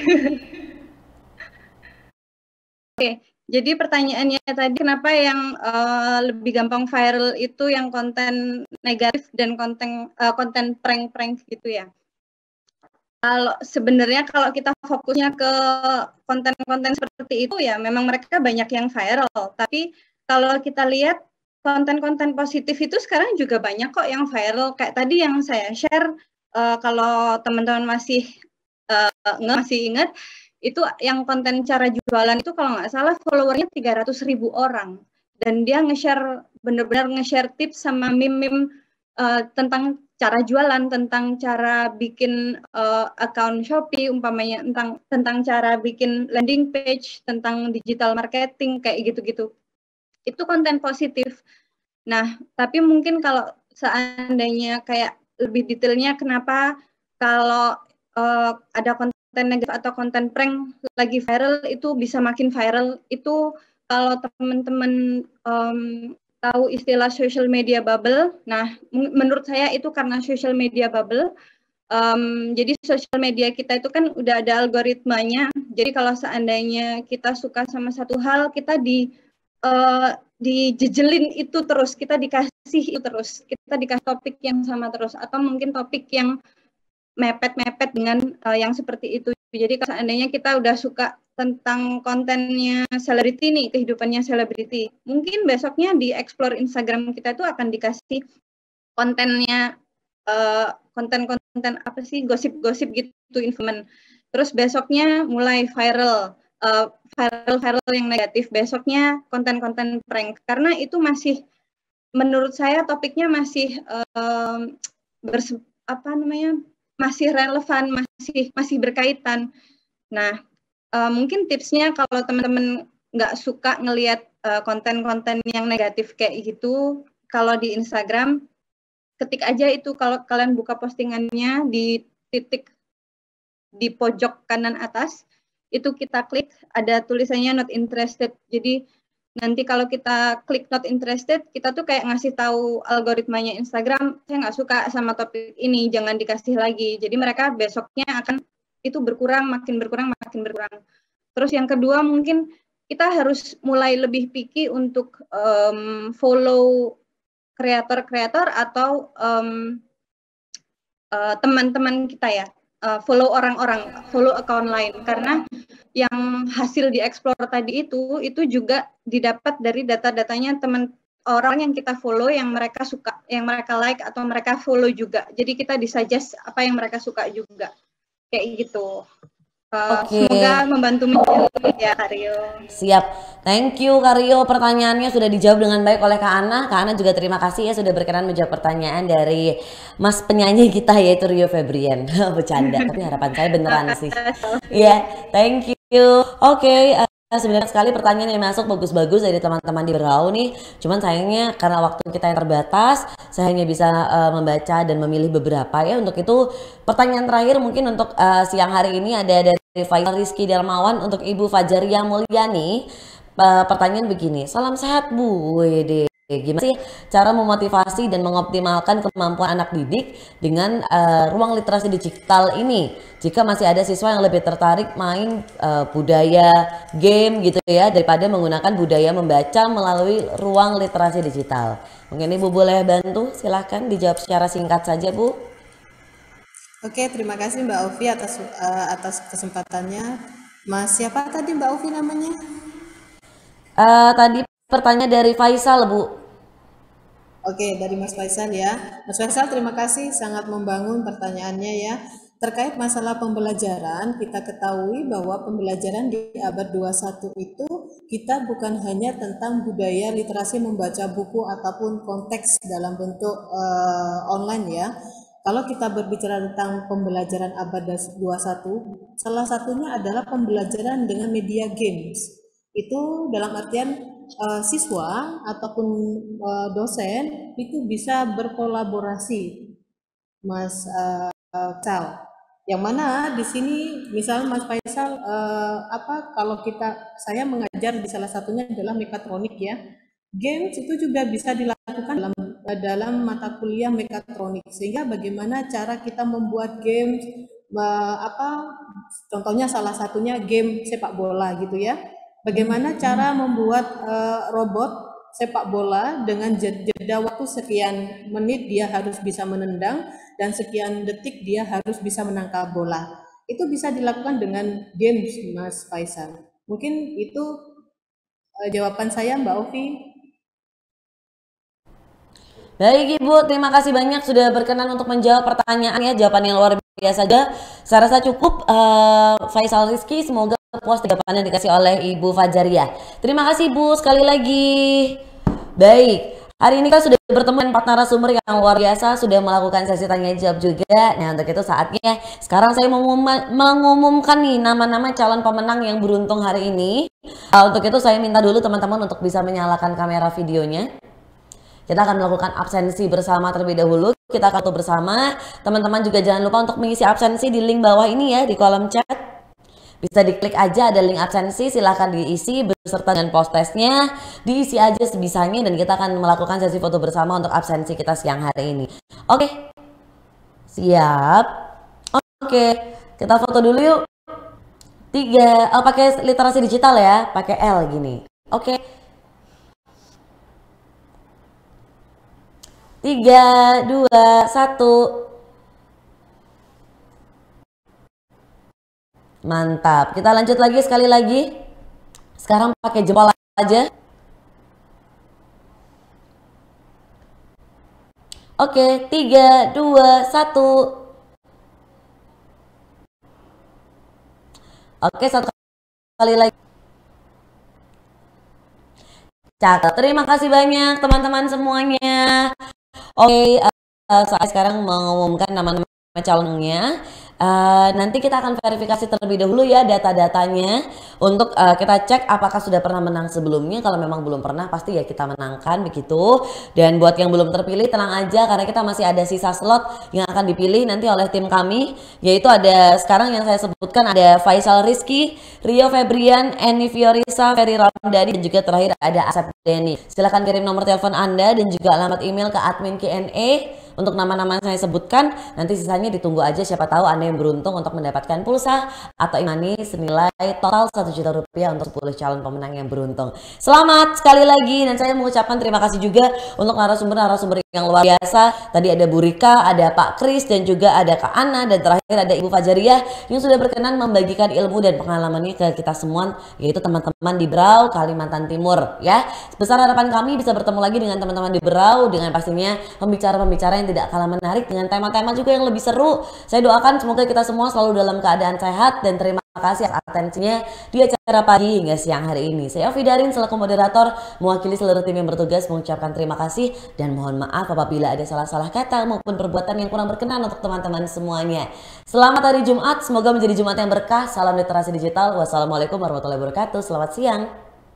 Oke, okay, jadi pertanyaannya tadi kenapa yang uh, lebih gampang viral itu yang konten negatif dan konten uh, konten prank-prank gitu ya? Kalau sebenarnya kalau kita fokusnya ke konten-konten seperti itu ya memang mereka banyak yang viral. Tapi kalau kita lihat konten-konten positif itu sekarang juga banyak kok yang viral. Kayak tadi yang saya share, uh, kalau teman-teman masih uh, nge masih ingat, itu yang konten cara jualan itu kalau nggak salah followernya tiga ratus ribu orang. Dan dia nge-share, benar-benar nge-share tips sama meme-meme uh, tentang cara jualan, tentang cara bikin uh, account Shopee, umpamanya tentang tentang cara bikin landing page, tentang digital marketing, kayak gitu-gitu. Itu konten positif. Nah, tapi mungkin kalau seandainya kayak lebih detailnya kenapa kalau uh, ada konten negatif atau konten prank lagi viral, itu bisa makin viral, itu kalau teman-teman um, tahu istilah social media bubble. Nah, menurut saya itu karena social media bubble. Um, jadi social media kita itu kan udah ada algoritmanya. Jadi kalau seandainya kita suka sama satu hal, kita di uh, dijejelin itu terus, kita dikasih itu terus, kita dikasih topik yang sama terus, atau mungkin topik yang mepet-mepet dengan uh, yang seperti itu. Jadi kalau seandainya kita udah suka tentang kontennya selebriti nih, kehidupannya selebriti, mungkin besoknya di explore Instagram kita itu akan dikasih kontennya, uh, konten-konten apa sih, gosip-gosip gitu, infoman. Terus besoknya mulai viral, uh, viral-viral yang negatif, besoknya konten-konten prank, karena itu masih, menurut saya topiknya masih uh, berse, apa namanya, masih relevan, masih masih berkaitan. Nah, uh, mungkin tipsnya kalau teman-teman nggak suka ngelihat uh, konten-konten yang negatif kayak gitu, kalau di Instagram, ketik aja itu, kalau kalian buka postingannya di titik di pojok kanan atas, itu kita klik, ada tulisannya not interested. Jadi nanti kalau kita klik not interested, kita tuh kayak ngasih tahu algoritmanya Instagram, saya nggak suka sama topik ini, jangan dikasih lagi. Jadi mereka besoknya akan itu berkurang, makin berkurang, makin berkurang. Terus yang kedua, mungkin kita harus mulai lebih picky untuk um, follow kreator-kreator atau um, uh, teman-teman kita ya, uh, follow orang-orang, follow account lain, karena yang hasil dieksplor tadi itu, itu juga didapat dari data-datanya teman orang yang kita follow, yang mereka suka, yang mereka like atau mereka follow juga. Jadi kita disuggest apa yang mereka suka juga, kayak gitu. Uh, Oke. Semoga membantu menjawab ya, Karyo. Siap, thank you Karyo. Pertanyaannya sudah dijawab dengan baik oleh Kak Ana. Kak Ana juga terima kasih ya sudah berkenan menjawab pertanyaan dari Mas penyanyi kita yaitu Rio Febrian. Bercanda, tapi harapan saya beneran sih. Iya, yeah, thank you. Oke, okay, uh, sebenarnya sekali pertanyaan yang masuk bagus-bagus dari teman-teman di Berau nih. Cuman sayangnya karena waktu kita yang terbatas, saya hanya bisa uh, membaca dan memilih beberapa ya. Untuk itu pertanyaan terakhir mungkin untuk uh, siang hari ini ada dari Faisal Rizky Darmawan untuk Ibu Fajaria Mulyani. Uh, pertanyaan begini, salam sehat Bu. Wede. Gimana sih cara memotivasi dan mengoptimalkan kemampuan anak didik dengan uh, ruang literasi digital ini? Jika masih ada siswa yang lebih tertarik main uh, budaya game gitu ya, daripada menggunakan budaya membaca melalui ruang literasi digital. Mungkin Ibu boleh bantu, silahkan dijawab secara singkat saja Bu. Oke, terima kasih Mbak Ovi atas uh, atas kesempatannya. Mas siapa tadi Mbak Ovi namanya? Uh, tadi pertanyaan dari Faisal Bu. Oke, dari Mas Faisal ya. Mas Faisal terima kasih, sangat membangun pertanyaannya ya. Terkait masalah pembelajaran, kita ketahui bahwa pembelajaran di abad dua puluh satu itu kita bukan hanya tentang budaya literasi membaca buku ataupun konteks dalam bentuk uh, online ya. Kalau kita berbicara tentang pembelajaran abad dua puluh satu, salah satunya adalah pembelajaran dengan media games. Itu dalam artian uh, siswa ataupun uh, dosen itu bisa berkolaborasi, Mas uh, Faisal. Yang mana di sini misalnya Mas Faisal uh, apa kalau kita saya mengajar di salah satunya adalah mekatronik ya. Games itu juga bisa dilakukan dalam dalam mata kuliah mekatronik, sehingga bagaimana cara kita membuat games uh, apa contohnya salah satunya game sepak bola gitu ya. Bagaimana cara membuat uh, robot sepak bola dengan jeda waktu sekian menit dia harus bisa menendang dan sekian detik dia harus bisa menangkap bola. Itu bisa dilakukan dengan games, Mas Faisal. Mungkin itu uh, jawaban saya, Mbak Ovi. Baik Ibu, terima kasih banyak sudah berkenan untuk menjawab pertanyaan ya, jawaban yang luar biasa aja. Saya rasa cukup uh, Faisal Rizky, semoga puas jawabannya dikasih oleh Ibu Fajaria. Terima kasih Ibu sekali lagi. Baik, hari ini kita sudah bertemu dengan empat narasumber yang luar biasa, sudah melakukan sesi tanya jawab juga. Nah untuk itu saatnya sekarang saya mau mengumumkan nih nama-nama calon pemenang yang beruntung hari ini. uh, Untuk itu saya minta dulu teman-teman untuk bisa menyalakan kamera videonya. Kita akan melakukan absensi bersama terlebih dahulu. Kita akan bersama. Teman-teman juga jangan lupa untuk mengisi absensi di link bawah ini ya, di kolom chat. Bisa diklik aja, ada link absensi, silahkan diisi beserta dengan post testnya. Diisi aja sebisanya dan kita akan melakukan sesi foto bersama untuk absensi kita siang hari ini. Oke, siap. Oke, kita foto dulu yuk. Tiga, oh, pakai literasi digital ya, pakai L gini. Oke. Tiga, dua, satu. Mantap. Kita lanjut lagi sekali lagi. Sekarang pakai jempol aja. Oke, tiga, dua, satu. Oke, satu kali lagi. Cakep. Terima kasih banyak teman-teman semuanya. Oke, uh, saya sekarang mengumumkan nama-nama calonnya. Uh, nanti kita akan verifikasi terlebih dahulu ya data-datanya untuk uh, kita cek apakah sudah pernah menang sebelumnya. Kalau memang belum pernah pasti ya kita menangkan begitu. Dan buat yang belum terpilih tenang aja karena kita masih ada sisa slot yang akan dipilih nanti oleh tim kami. Yaitu ada sekarang yang saya sebutkan ada Faisal Rizky, Rio Febrian, Eni Fiorisa, Ferry Ramdhani dan juga terakhir ada Asep Denny. Silahkan kirim nomor telepon Anda dan juga alamat email ke admin Q and A untuk nama-nama yang saya sebutkan. Nanti sisanya ditunggu aja, siapa tahu Anda yang beruntung untuk mendapatkan pulsa atau imani senilai total satu juta rupiah untuk sepuluh calon pemenang yang beruntung. Selamat sekali lagi dan saya mengucapkan terima kasih juga untuk narasumber-narasumber yang luar biasa. Tadi ada Bu Rika, ada Pak Kris dan juga ada Kak Ana dan terakhir ada Ibu Fajaria yang sudah berkenan membagikan ilmu dan pengalamannya ke kita semua, yaitu teman-teman di Berau, Kalimantan Timur ya. Besar harapan kami bisa bertemu lagi dengan teman-teman di Berau dengan pastinya pembicara-pembicara yang tidak kalah menarik dengan tema-tema juga yang lebih seru. Saya doakan semoga kita semua selalu dalam keadaan sehat dan terima kasih atas atensinya di acara pagi hingga siang hari ini. Saya Ovi Darin selaku moderator mewakili seluruh tim yang bertugas mengucapkan terima kasih dan mohon maaf apabila ada salah-salah kata maupun perbuatan yang kurang berkenan untuk teman-teman semuanya. Selamat hari Jumat, semoga menjadi Jumat yang berkah. Salam literasi digital. Wassalamualaikum warahmatullahi wabarakatuh. Selamat siang.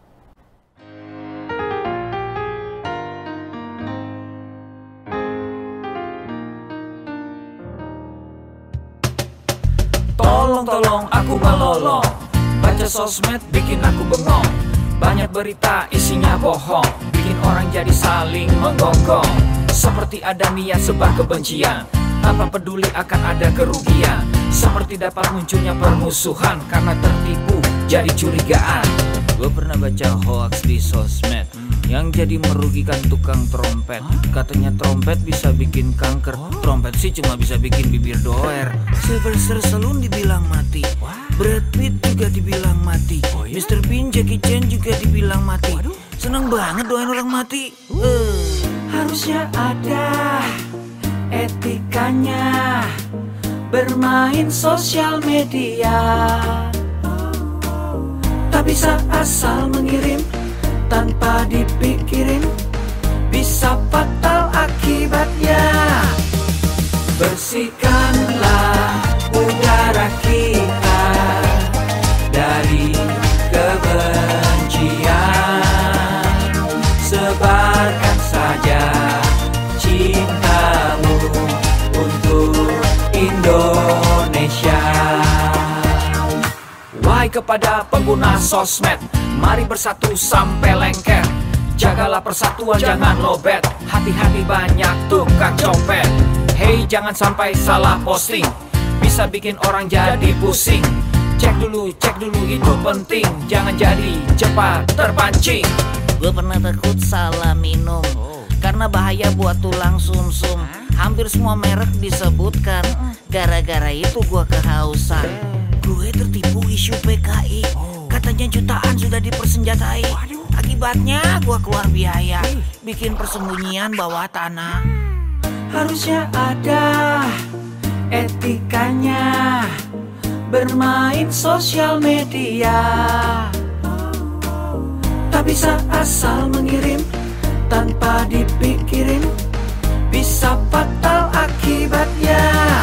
Tolong-tolong aku melolong, baca sosmed bikin aku bengong. Banyak berita isinya bohong, bikin orang jadi saling menggonggong. Seperti ada niat sebar kebencian, tanpa peduli akan ada kerugian. Seperti dapat munculnya permusuhan karena tertipu jadi curigaan. Gue pernah baca hoax di sosmed yang jadi merugikan tukang trompet. Katanya trompet bisa bikin kanker, trompet sih cuma bisa bikin bibir doer. Sylvester Stallone dibilang mati, Brad Pitt juga dibilang mati, Mister Bean, Jackie Chan juga dibilang mati. Seneng banget doain orang mati. uh. Harusnya ada etikanya bermain sosial media. Tak bisa asal mengirim tanpa dipikirin, bisa fatal akibatnya. Bersihkanlah udara kita dari kebencian. Sebarkan saja cintamu untuk Indonesia. Wahai kepada pengguna sosmed, mari bersatu sampai lengket. Jagalah persatuan, jangan lobet. Hati-hati banyak tukang copet. Hey, jangan sampai salah posting, bisa bikin orang jadi pusing. Cek dulu, cek dulu itu penting, jangan jadi cepat terpancing. Gue pernah takut salah minum karena bahaya buat tulang sumsum. Hampir semua merek disebutkan. Gara-gara itu gue kehausan. Gue tertipu isu P K I. Katanya jutaan sudah dipersenjatai. Akibatnya gue keluar biaya bikin persembunyian bawah tanah. Harusnya ada etikanya bermain sosial media. Tak bisa asal mengirim tanpa dipikirin, bisa fatal akibatnya.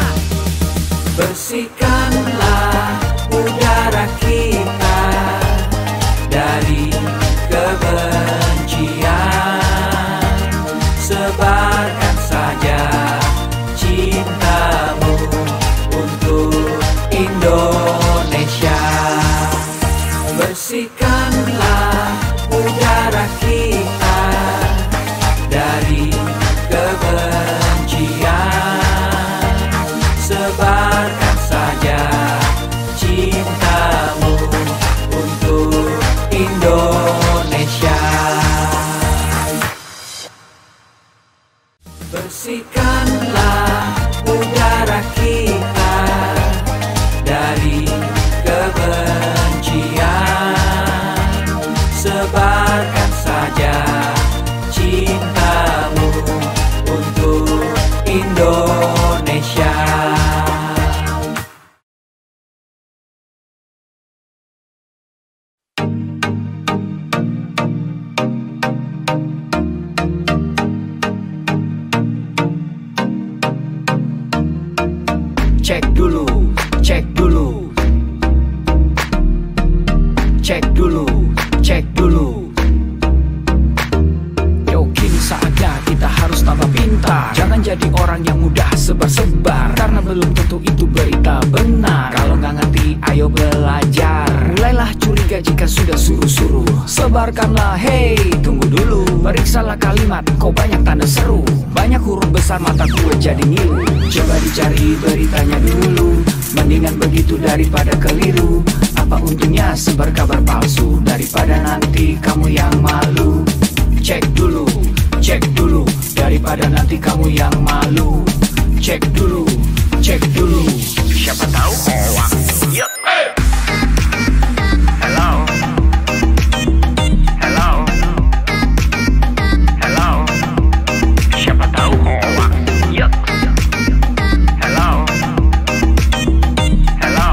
Bersihkanlah udara kita dari kebencian. Sebarkan saja cintamu untuk Indonesia. Bersihkanlah udara kita dari kebencian. Sebarkan saja cintamu untuk Indonesia. Bersihkanlah udara kita dari kebencian. Sebarkan saja cintamu untuk Indonesia. Cek dulu, cek dulu, cek dulu, cek dulu. Yo, kini saatnya kita harus tambah pintar. Jangan jadi orang yang mudah sebar-sebar, karena belum tentu itu berita benar. Kalau nggak ngerti, ayo belajar. Mulailah curiga jika sudah suruh-suruh. Sebarkanlah, hey, tunggu dulu. Periksalah kalimat, kok banyak tanda seru. Banyak huruf besar, mata gue jadi ngilu. Coba dicari beritanya dulu, mendingan begitu daripada keliru. Apa untungnya sebar kabar palsu, daripada nanti kamu yang malu. Cek dulu, cek dulu, daripada nanti kamu yang malu. Cek dulu, cek dulu, siapa tahu hoax. Yuk. Hello. Hello. Hello. Siapa tahu hoax. Yuk. Hello. Hello.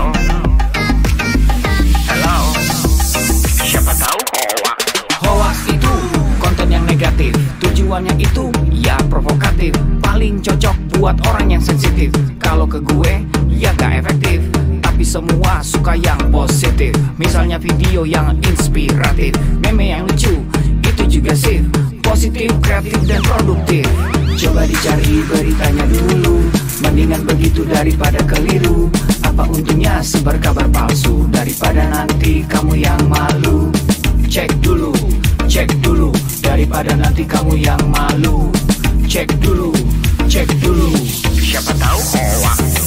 Hello. Siapa tahu hoax. Hoax itu konten yang negatif, tujuannya itu ya provokatif. Paling cocok buat orang yang sensitif. Kalau ke gue ya gak efektif, tapi semua suka yang positif. Misalnya video yang inspiratif, meme yang lucu, itu juga sip. Positif, kreatif, dan produktif. Coba dicari beritanya dulu, mendingan begitu daripada keliru. Apa untungnya sebar kabar palsu, daripada nanti kamu yang malu. Cek dulu, cek dulu, daripada nanti kamu yang malu. Cek dulu, cek dulu, siapa tahu hoax.